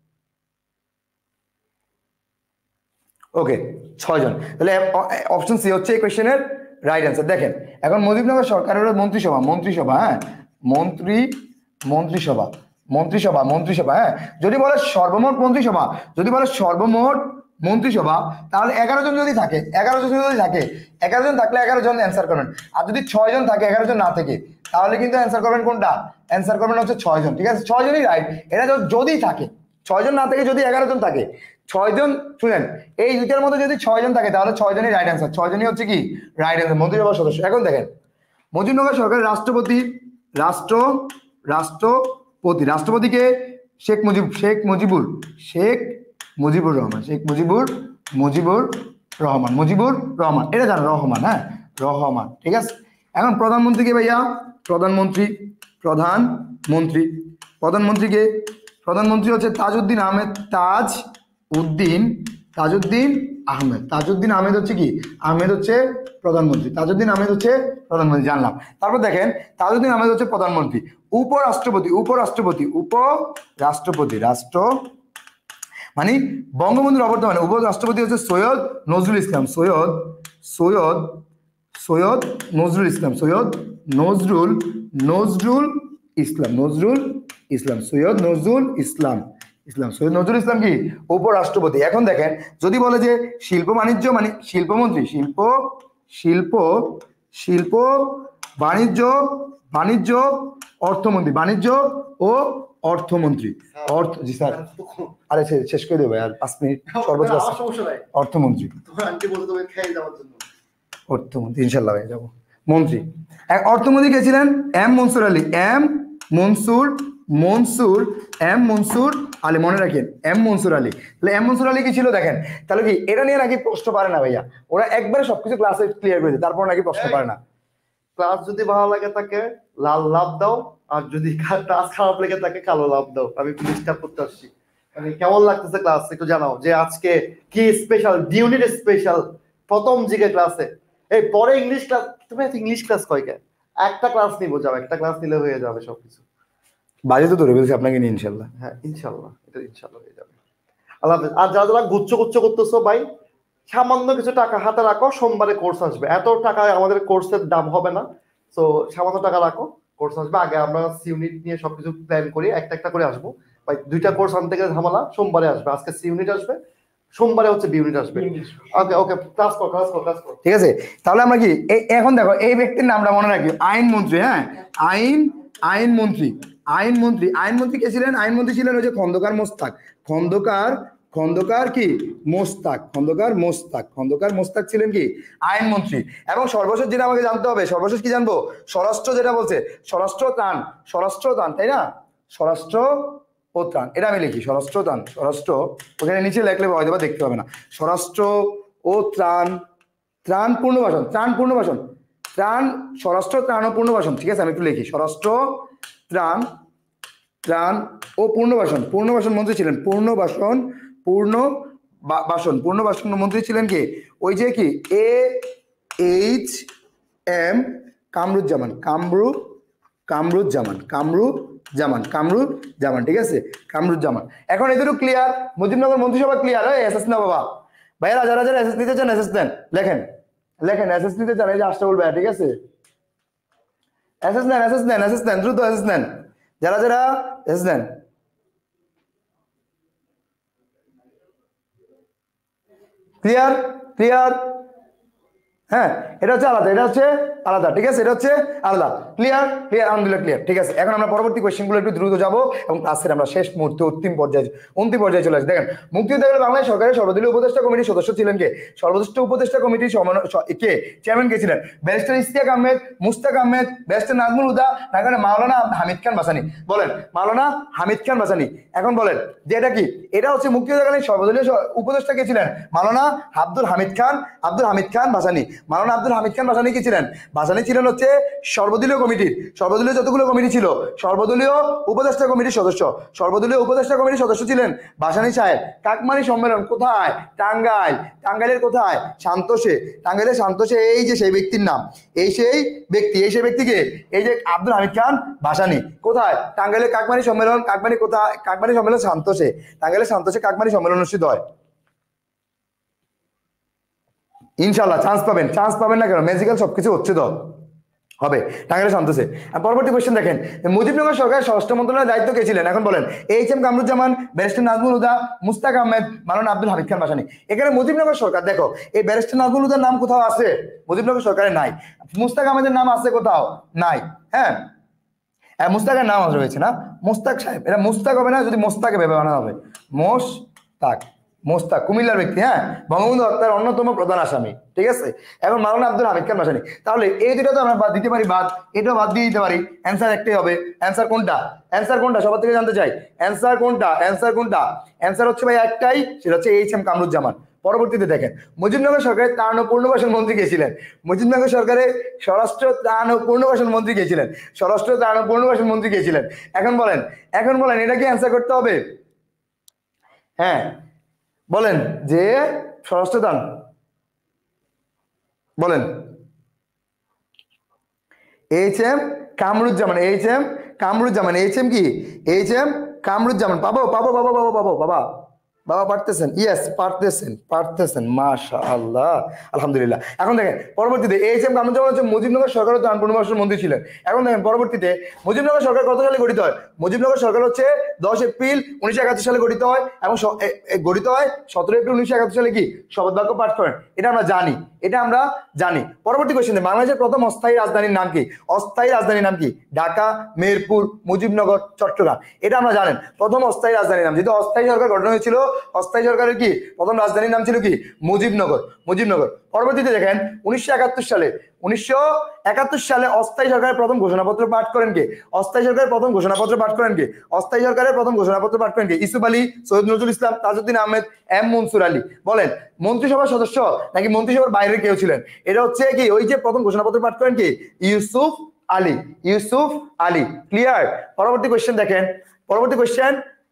ওকে ছয় জন, তাহলে অপশন সি হচ্ছে এই কোয়েশ্চেনের রাইট অ্যান্সার। দেখেন এখন মুজিবনগর সরকারের মন্ত্রিসভা মন্ত্রিসভা হ্যাঁ মন্ত্রী মন্ত্রিসভা মন্ত্রিসভা মন্ত্রিসভা হ্যাঁ যদি বলে সর্বমোট মন্ত্রিসভা যদি বলে সর্বমোট মন্ত্রিসভা তাহলে এগারো জন যদি থাকে এগারো জন যদি থাকে এগারো জন থাকলে এগারো জন অ্যান্সার করবেন। আর যদি ছয় জন থাকে এগারো জন না থাকে তাহলে কিন্তু অ্যান্সার করবেন কোনটা? অ্যান্সার করবেন হচ্ছে ছয় জন। ঠিক আছে, ছয় জনই রাইট। এটা যদি থাকে, ছয় জন না থাকে যদি এগারো জন থাকে, ছয় জন শুনেন এই দুইটার মধ্যে যদি ছয় জন থাকে তাহলে ছয় জনই রাইট অ্যান্সার। ছয় জনই হচ্ছে কি রাইট অ্যান্সার মন্ত্রিসভার সদস্য। এখন দেখেন মুজিবনগর সরকারের রাষ্ট্রপতি রাষ্ট্র রাষ্ট্রপতি রাষ্ট্রপতিকে শেখ মুজিব শেখ মুজিবুর শেখ মুজিবুর রহমান শেখ মুজিবুর মুজিবুর রহমান মুজিবুর রহমান এটা জানো রহমান হ্যাঁ রহমান। ঠিক আছে, এখন প্রধানমন্ত্রীকে ভাইয়া প্রধানমন্ত্রী প্রধানমন্ত্রী প্রধানমন্ত্রীকে প্রধানমন্ত্রী হচ্ছে তাজউদ্দিন আহমেদ তাজ উদ্দিন তাজউদ্দিন আহমেদ তাজউদ্দিন আহমেদ হচ্ছে কি আহমেদ হচ্ছে প্রধানমন্ত্রী তাজউদ্দিন আহমেদ হচ্ছে প্রধানমন্ত্রী জানলাম। তারপর দেখেন তাজউদ্দিন আহমেদ হচ্ছে প্রধানমন্ত্রী। উপরাষ্ট্রপতি উপরাষ্ট্রপতি উপরাষ্ট্রপতি রাষ্ট্র মানে বঙ্গবন্ধুর অবর্তমানে উপরাষ্ট্রপতি হচ্ছে সৈয়দ নজরুল ইসলাম সৈয়দ সৈয়দ সৈয়দ নজরুল ইসলাম সৈয়দ নজরুল নজরুল ইসলাম নজরুল ইসলাম সৈয়দ নজরুল ইসলাম ইসলাম সৈয়দ নজরুল ইসলাম কি উপরাষ্ট্রপতি। এখন দেখেন যদি বলে যে শিল্প বাণিজ্য মানে শিল্পমন্ত্রী শিল্প শিল্প শিল্প বাণিজ্য বাণিজ্য অর্থমন্ত্রী বাণিজ্য ও অর্থমন্ত্রী অর্থ জি স্যার আরে শেষ- শেষ করে দেবো আর পাঁচ মিনিট সর্বোচ্চ আছে। অর্থমন্ত্রী অর্থমন্ত্রী ইনশাল্লাহ ভাই যাবো মন্ত্রী এক অর্থমন্ত্রী কে ছিলেন? M Mansur Ali M Mansur Mansur M Mansur Ali মনে রাখেন এম মনসুর আলী। তাহলে এম মনসুর আলী কি ছিল দেখেন তাহলে কি এটা নিয়ে নাকি প্রশ্ন পারে না ভাইয়া ওরা একবারে সবকিছু ক্লাসে ক্লিয়ার করে দেয় তারপর নাকি প্রশ্ন পারে না। ক্লাস যদি ভালো লাগে থাকে লাল লাভ দাও, আর যদি ক্লাস খারাপ লেগে থাকে কালো লাভ দাও। আমি ডিস্টার্ব করতে আসছি, মানে কেমন লাগতেছে ক্লাস একটু জানাও যে আজকে কি স্পেশাল ইউনিট স্পেশাল প্রথম জিকে ক্লাসে। এই পরে ইংলিশ ক্লাস, তুমি ইংলিশ ক্লাস কয়কে? একটা ক্লাস নিবো, যাও একটা ক্লাস নিলে হয়ে যাবে সবকিছু। বাজে তো ধরে বলছি আপনাকে নিয়ে ইনশাল্লাহ। হ্যাঁ ইনশাল্লাহ, এটা ইনশাল্লাহ হয়ে যাবে। আল্লাহ হাফেজ। আর যারা যারা গুচ্ছ গুচ্ছ করতেছো ভাই, সামান্য কিছু টাকা হাতে রাখো, সোমবারে কোর্স আসবে। এত টাকায় আমাদের কোর্সের দাম হবে না, তো সামান্য টাকা রাখো, কোর্স আসবে। আগে আমরা সি ইউনিট নিয়ে সবকিছু প্ল্যান করি, একটা একটা করে আসবো ভাই। দুইটা কোর্স আনতে গেলে ঝামেলা, সোমবারে আসবে। আজকে সি ইউনিট আসবে, সোমবারে হচ্ছে বি ইউনিট আসবে। ওকে ওকে ক্লাস কর ক্লাস কর ক্লাস কর ঠিক আছে, তাহলে আমরা কি এই- এখন দেখো এই ব্যক্তির নামটা মনে রাখি আইন মন্ত্রী হ্যাঁ আইন আইন মন্ত্রী আইন মন্ত্রী আইন মন্ত্রী কে ছিলেন? আইন মন্ত্রী ছিলেন ওই যে খন্দকার মোস্তাক খন্দকার খন্দকার কি মোস্তাক খন্দকার মোস্তাক খন্দকার মোস্তাক ছিলেন কি আইনমন্ত্রী। এবং সর্বশেষ যেটা আমাকে জানতে হবে, সর্বশেষ কি জানবো? স্বরাষ্ট্র যেটা বলছে স্বরাষ্ট্র ত্রাণ স্বরাষ্ট্র ত্রাণ তাই না স্বরাষ্ট্র ও ত্রাণ এটা আমি লিখি স্বরাষ্ট্র ত্রাণ স্বরাষ্ট্র ওখানে নিচে লেখলে হয়তো বা দেখতে হবে না। স্বরাষ্ট্র ও ত্রাণ ত্রাণ পূর্ণবাসন ত্রাণ পূর্ণবাসন ত্রাণ স্বরাষ্ট্র ত্রাণ ও পূর্ণবাসন। ঠিক আছে আমি একটু লিখি স্বরাষ্ট্র ত্রাণ ত্রাণ ও পূর্ণবাসন পুনর্বাসন মন্ত্রী ছিলেন পুনর্বাসন পূর্ণ বাসন পুনর্বাসন মন্ত্রী ছিলেন কি ওই যে কি এ এইচ এম কামরুজ্জামান কামরু কামরুজ্জামান কামরুজ্জামান কামরুজ্জামান ঠিক আছে কামরুজ্জামান। এখন এদেরও ক্লিয়ার, মুজিবনগর মন্ত্রিসভা ক্লিয়ার হয় এসএস না বাবা ভাইয়ারা যারা যারা এসএস নিতে চান এসএস নেন লেখেন লেখেন এসএস নিতে চান এই যে আসতে বলবে ঠিক আছে এসএস নেন এসএস নেন এসএস নেন দ্রুত এসএস নেন যারা যারা এসএস নেন। ক্লিয়ার ক্লিয়ার হ্যাঁ, এটা হচ্ছে আলাদা, এটা হচ্ছে আলাদা, ঠিক আছে, এটা হচ্ছে আলাদা। ক্লিয়ার ক্লিয়ার আলহামদুলিল্লাহ ক্লিয়ার। ঠিক আছে, এখন আমরা পরবর্তী কোয়েশ্চেনগুলো একটু দ্রুত যাবো এবং ক্লাসের আমরা শেষ মুহূর্তে অন্তিম পর্যায়ে অন্তিম পর্যায়ে চলে আসি। দেখেন, মুক্তিযুদ্ধ বাংলাদেশ সরকারের সর্বদলীয় উপদেষ্টা কমিটির সদস্য ছিলেন কে? সর্বদলীয় উপদেষ্টা কমিটির কে চেয়ারম্যান কে ছিলেন? ব্যারিস্টার ইশতিয়াক আহমেদ, মুস্তাক আহমেদ, ব্যারিস্টার নাজমুল হুদা, নাকি মাওলানা হামিদ খান ভাসানী? বলেন, মাওলানা হামিদ খান ভাসানী। এখন বলেন যে এটা কি? এটা হচ্ছে মুক্তিযুদ্ধকালীন সর্বদলীয় উপদেষ্টা কে ছিলেন? মাওলানা আব্দুল হামিদ খান, আব্দুল হামিদ খান ভাসানী। মাওলানা আব্দুল হামিদ খান ভাসানী কি ছিলেন? ভাসানী ছিলেন হচ্ছে সর্বদলীয় কমিটির, সর্বদলীয় যতগুলো কমিটি ছিল সর্বদলীয় উপদেষ্টা কমিটির সদস্য, সর্বদলীয় উপদেষ্টা কমিটির সদস্য ছিলেন ভাসানী সাহেব। কাকমানি সম্মেলন কোথায়? টাঙ্গাইল। টাঙ্গাইলের কোথায়? সান্তোষে। টাঙ্গাইলের সান্তোষে। এই যে সেই ব্যক্তির নাম, এই সেই ব্যক্তি, এই সেই ব্যক্তিকে এই যে আব্দুল হামিদ খান ভাসানী। কোথায়? টাঙ্গাইলের কাকমানি সম্মেলন। কাকমানি কোথায়? কাকমানি সম্মেলন সান্তোষে। টাঙ্গাইলের সান্তোষে কাকমানি সম্মেলন অনুষ্ঠিত হয়। ইনশাল্লাহ চান্স পাবেন। চান্স পাবেন না কেন? ম্যাজিক্যাল সবকিছু হচ্ছে তো হবে। টাঙ্গাইলের সান্তোষে। পরবর্তী কোয়েশ্চেন দেখেন, মুজিবনগর সরকারের স্বরাষ্ট্র মন্ত্রণালয়ের দায়িত্ব কে ছিলেন? এখন বলেন, H M Kamaruzzaman, barrister Nazmul Huda, Mustaq Ahmed, Maulana Abdul Hamid Khan Bhasani. এখানে মুজিবনগর সরকার, দেখো এই ব্যারিস্টার নাজমুল হুদার নাম কোথাও আছে? মুজিবনগর সরকারে নাই। মুস্তাক আহমেদের নাম আছে কোথাও? নাই। হ্যাঁ, মুস্তাকের নাম রয়েছে না? মুস্তাক সাহেব। এটা মুস্তাক হবে না, যদি মোস্তাকে ভেবে বানানো হবে। মোস্তাক, মোস্তাক কুমিল্লার ব্যক্তি। হ্যাঁ, বঙ্গবন্ধু হত্যার অন্যতম প্রধান আসামি। ঠিক আছে, এখন মাওলানা আব্দুল হামিদ খান ভাসানী। তাহলে এই দুটো তো আমরা বাদ দিতে পারি, বাদ, এটাও বাদ দিয়ে দিতে পারি। অ্যান্সার একটাই হবে। অ্যান্সার কোনটা? অ্যান্সার কোনটা সবার থেকে জানতে চাই। অ্যান্সার কোনটা? অ্যান্সার কোনটা? অ্যান্সার হচ্ছে ভাই একটাই, সেটা হচ্ছে এইচ এম কামরুজ্জামান। পরবর্তীতে দেখেন, মুজিবনগর সরকারের ত্রাণ ও পুনর্বাসন মন্ত্রী কে ছিলেন? মুজিবনগর সরকারের স্বরাষ্ট্র ত্রাণ ও পুনর্বাসন মন্ত্রী কে ছিলেন? স্বরাষ্ট্র ত্রাণ ও পুনর্বাসন মন্ত্রী কে ছিলেন? এখন বলেন, এখন বলেন, এটা কি অ্যান্সার করতে হবে? হ্যাঁ বলেন, যে স্বরাষ্ট্র ত্রাণ, বলেন H M Kamaruzzaman. H M Kamaruzzaman. H M কি? H M Kamaruzzaman. পাবো পাবো পাবো পাবো পাবো বাবা বাবা পারতেছেন? ইয়েস পারতেছেন, পারতেছেন, মাশাআল্লাহ, আলহামদুলিল্লাহ। এখন দেখেন পরবর্তীতে এইচ এম কামরুজ্জামান হচ্ছে মুজিবনগর সরকারের ত্রাণ পুনর্বাসন মন্ত্রী ছিলেন। এখন দেখেন পরবর্তীতে মুজিবনগর সরকার কত সালে গঠিত হয়? মুজিবনগর সরকার হচ্ছে দশ এপ্রিল উনিশশো একাত্তর সালে গঠিত হয় এবং গঠিত হয় সতেরো এপ্রিল উনিশশো একাত্তর সালে কি শপথ বাক্য পাঠ করেন। এটা আমরা জানি, এটা আমরা জানি। পরবর্তী কোয়েশ্চেন, বাংলাদেশের প্রথম অস্থায়ী রাজধানীর নাম কি? অস্থায়ী রাজধানীর নাম কি? ঢাকা, মেহেরপুর, মুজিবনগর, চট্টগ্রাম। এটা আমরা জানেন। প্রথম অস্থায়ী রাজধানীর নাম, যেহেতু অস্থায়ী সরকার গঠন হয়েছিল, অস্থায়ী সরকারের কি প্রথম রাজধানীর নাম ছিল কি? মুজিবনগর। মুজিবনগর। পরবর্তীতে দেখেন উনিশশো একাত্তর সালে উনিশশো একাত্তর সালে অস্থায়ী সরকারের প্রথম ঘোষণাপত্র পাঠ করেন কে? অস্থায়ী সরকারের প্রথম ঘোষণাপত্র পাঠ করেন কে? অস্থায়ী সরকারের প্রথম ঘোষণাপত্র পাঠ করেন কে? ইউসুফ আলী, সৈয়দ নজরুল ইসলাম, তাজউদ্দিন আহমেদ, এম মনসুর আলী। বলেন, মন্ত্রিসভার সদস্য নাকি মন্ত্রিসভার বাইরে কেউ ছিলেন? এটা হচ্ছে কি ওই যে প্রথম ঘোষণাপত্র পাঠ করেন কি? ইউসুফ আলী। ইউসুফ আলী। ক্লিয়ার? পরবর্তী কোয়েশ্চেন দেখেন, পরবর্তী কোয়েশ্চেন,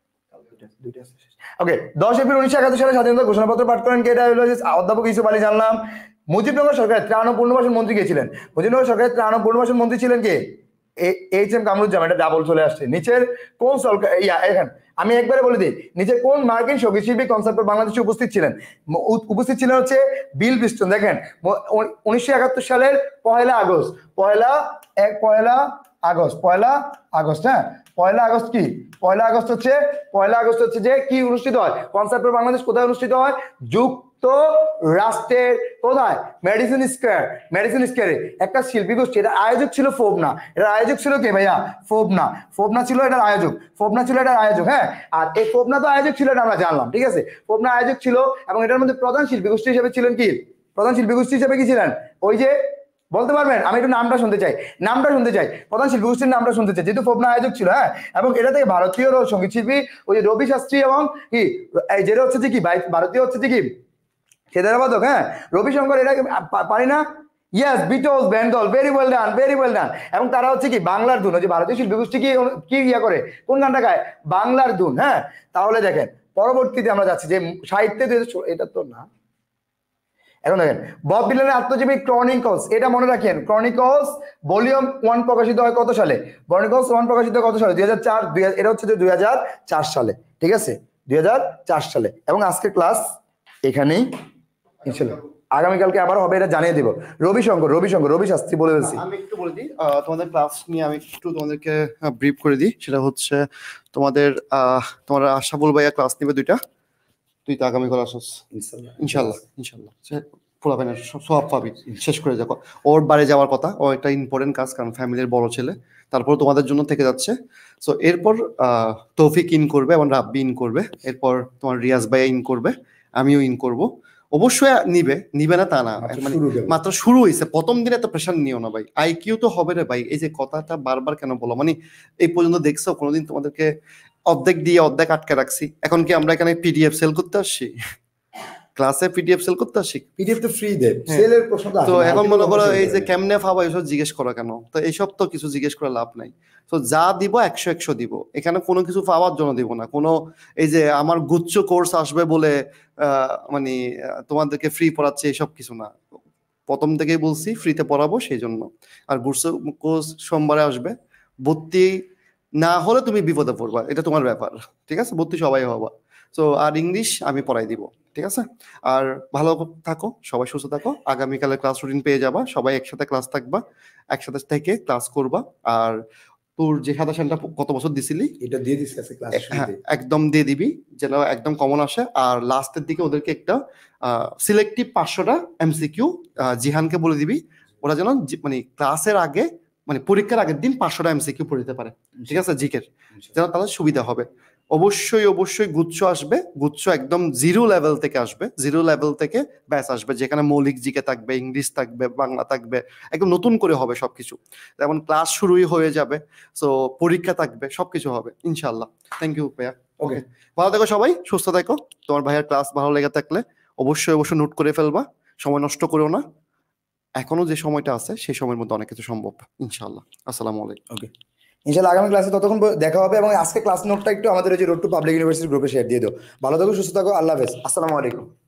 ওকে, দশ এপ্রিল উনিশশো একাত্তর সালে স্বাধীনতা ঘোষণাপত্র পাঠ করেন কে? এটা হলো অধ্যাপক ইউসুফ আলী, জানলাম। মুজিবনগর সরকারের ত্রাণ ও পুনর্বাসন মন্ত্রী কে ছিলেন? মুজিবনগর সরকারের ত্রাণ ও পুনর্বাসন মন্ত্রী ছিলেন কে? H M Kamruzzaman. এটা ডাবল চলে আসছে। নিচের কোন সরকার, ইয়া এখন আমি একবারে বলে দিই, নিচে কোন মার্কিন সঙ্গীত শিল্পী কনসার্টে বাংলাদেশে উপস্থিত ছিলেন? উপস্থিত ছিলেন হচ্ছে বিল পিস্টন। দেখেন উনিশশো একাত্তর সালের পয়লা আগস্ট, পয়লা এক পয়লা আগস্ট, পয়লা আগস্ট, হ্যাঁ পয়লা আগস্ট কি? পয়লা আগস্ট হচ্ছে, পয়লা আগস্ট হচ্ছে যে কি অনুষ্ঠিত হয়? কনসার্ট ফর বাংলাদেশ কোথায় অনুষ্ঠিত হয়? যুক্তরাষ্ট্রের কোথায়? Medicine square. মেডিসিন স্কয়ারে একটা শিল্পী গোষ্ঠী, এটা আয়োজক ছিল ফোবনা। এটার আয়োজক ছিল কে ভাইয়া? ফোবনা। ফোবনা ছিল এটার আয়োজক। ফোবনা ছিল এটার আয়োজক। হ্যাঁ, আর এই ফোবনা তো আয়োজক ছিল, এটা আমরা জানলাম। ঠিক আছে, ফোবনা আয়োজক ছিল এবং এটার মধ্যে প্রধান শিল্পী গোষ্ঠী হিসেবে ছিলেন কি? প্রধান শিল্পী গোষ্ঠী হিসেবে কি ছিলেন? ওই যে বলতে পারবেন? আমি একটু নামটা শুনতে চাই, নামটা শুনতে চাই, প্রধান শিল্পী গোষ্ঠীর নামটা শুনতে চাই, যেহেতু ফোবনা আয়োজক ছিল। হ্যাঁ, এবং এটা থেকে ভারতীয় সঙ্গীত শিল্পী ওই যে রবি শাস্ত্রী এবং কি যেটা হচ্ছে যে কি ভারতীয় হচ্ছে যে কি সেদারাবাদক। হ্যাঁ, রবিশঙ্কর, এটা পারি না? Yes, Beatles, Bengal. Very well done, very well done. এবং তারা হচ্ছে কি বাংলার ধুন, যে ভারতীয় শিল্পী গোষ্ঠী কি কি ইয়া করে, কোন গানটা গায়? বাংলার ধুন। হ্যাঁ, তাহলে দেখেন পরবর্তীতে আমরা যাচ্ছি যে সাহিত্যে, এটা তো না। এখন দেখেন বব ডিলানের আত্মজীবী ক্রনিকলস, এটা মনে রাখেন, ক্রনিকলস ভলিউম ওয়ান প্রকাশিত হয় কত সালে? ক্রনিকলস ওয়ান প্রকাশিত হয় কত সালে? দুই হাজার চার। এটা হচ্ছে যে দুই হাজার চার সালে। ঠিক আছে, দুই হাজার চার সালে। এবং আজকে ক্লাস এখানেই ইনশাআল্লাহ, আগামীকালকে আবার হবে, এটা জানিয়ে দিব। রবিশঙ্কর, রবিশঙ্কর, রবি শাস্ত্রী বলে দিচ্ছি। আমি একটু বলে দিই তোমাদের ক্লাস নিয়ে, আমি একটু তোমাদেরকে ব্রিফ করে দিই। সেটা হচ্ছে তোমাদের তোমার আশাফুল ভাইয়া ক্লাস নেবে দুইটা। তুই তো আগামীকাল আসছ? ইনশাআল্লাহ, ইনশাআল্লাহ, ইনশাআল্লাহ। পুরাবেনের সব পাবি, শেষ করে যাবো। ওর বাড়ি যাওয়ার কথা, ও একটা ইম্পর্টেন্ট কাজ, কারণ ফ্যামিলির বড় ছেলে, তারপর তোমাদের জন্য থেকে যাচ্ছে। সো এরপর আহ, তৌফিক ইন করবে এবং রাব্বি ইন করবে, এরপর তোমার রিয়াজ ভাইয়া ইন করবে, আমিও ইন করব। অবশ্যই নিবে, নিবে না তা না, মাত্র মানে শুরু কেবল। মাত্র শুরু হয়েছে, প্রথম দিনে তো প্রেশার নিও না ভাই, আইকিউ তো হবে রে ভাই। এই যে কথাটা বারবার কেন বলো, মানে এই পর্যন্ত দেখছো কোনোদিন তোমাদেরকে অর্ধেক দিয়ে অর্ধেক আটকে রাখছি? এখন কি আমরা এখানে পিডিএফ সেল করতে আসছি? ক্লাসে পিডিএফ সেল করতে আসি? পিডিএফ তো ফ্রি দেয়, হ্যাঁ। সেলের প্রশ্ন তো আসে তো না, এখন আইকিউ মনে করো কখনো এই sell যে করে না। কেমনে ফাবা এসব জিজ্ঞেস করা কেন? তো এইসব তো কিছু জিজ্ঞেস করে লাভ নাই। তো যা দিব একশো একশো দিব, এখানে কোনো কিছু পাওয়ার জন্য দিব না। কোনো এই যে আমার গুচ্ছ কোর্স আসবে বলে আহ, মানে আহ, তোমাদেরকে ফ্রি পড়াচ্ছে এইসব কিছু না। প্রথম থেকেই বলছি ফ্রিতে পড়াবো, সেই জন্য। আর গুচ্ছ কোর্স সোমবারে আসবে, ভর্তি না হলে তুমি বিপদে পড়বা, এটা তোমার ব্যাপার, ঠিক আছে? ভর্তি সবাই হবা। তো আর ইংলিশ আমি পড়াই দিব, ঠিক আছে? আর ভালো থাকো, সবাই সুস্থ থাকো। আগামীকালে ক্লাস রুটিন পেয়ে যাবা, সবাই একসাথে ক্লাস থাকবা, একসাথে থেকে ক্লাস করবা। আর তোর যে সাজেশনটা কত বছর দিছিলি, এটা দিয়ে দিস কাছে ক্লাস হ্যাঁ শুরুতে। একদম দিয়ে দিবি, যেন একদম কমন আসে। আর লাস্টের দিকে ওদেরকে একটা সিলেক্টিভ পাঁচশোটা এমসিকিউ জিহানকে বলে দিবি, ওরা যেন জি- মানে ক্লাসের আগে, মানে পরীক্ষার আগের দিন পাঁচশোটা এমসিকিউ পড়ে দিতে পারে, ঠিক আছে? জিকের, যেন তাদের সুবিধা হবে। অবশ্যই অবশ্যই গুচ্ছ আসবে, গুচ্ছ একদম জিরো লেভেল থেকে আসবে, জিরো লেভেল থেকে ব্যাচ আসবে, যেখানে মৌলিক জিকে থাকবে, ইংলিশ থাকবে, বাংলা থাকবে, একদম নতুন করে হবে সবকিছু। যেমন ক্লাস শুরুই হয়ে যাবে, সো পরীক্ষা থাকবে, সবকিছু হবে ইনশাল্লাহ। থ্যাংক ইউ ভাইয়া। ওকে, ভালো থেকো সবাই, সুস্থ থাকো। তোমার ভাইয়ার ক্লাস ভালো লেগে থাকলে অবশ্যই অবশ্যই নোট করে ফেলবা, সময় নষ্ট করো না। এখনো যে সময়টা আছে সেই সময়ের মধ্যে অনেক কিছু সম্ভব ইনশাল্লাহ। আসসালামু আলাইকুম। ওকে, ইনশাআল্লাহ আগামী ক্লাসে ততক্ষণ প- দেখা হবে। এবং আজকে ক্লাস নোটটা একটু আমাদের ওই যে রোড টু পাবলিক ইউনিভার্সিটি গ্রুপে শেয়ার দিয়ে দাও। ভালো থাকো, সুস্থ থাকো, আল্লাহ হাফেজ, আসসালামু আলাইকুম।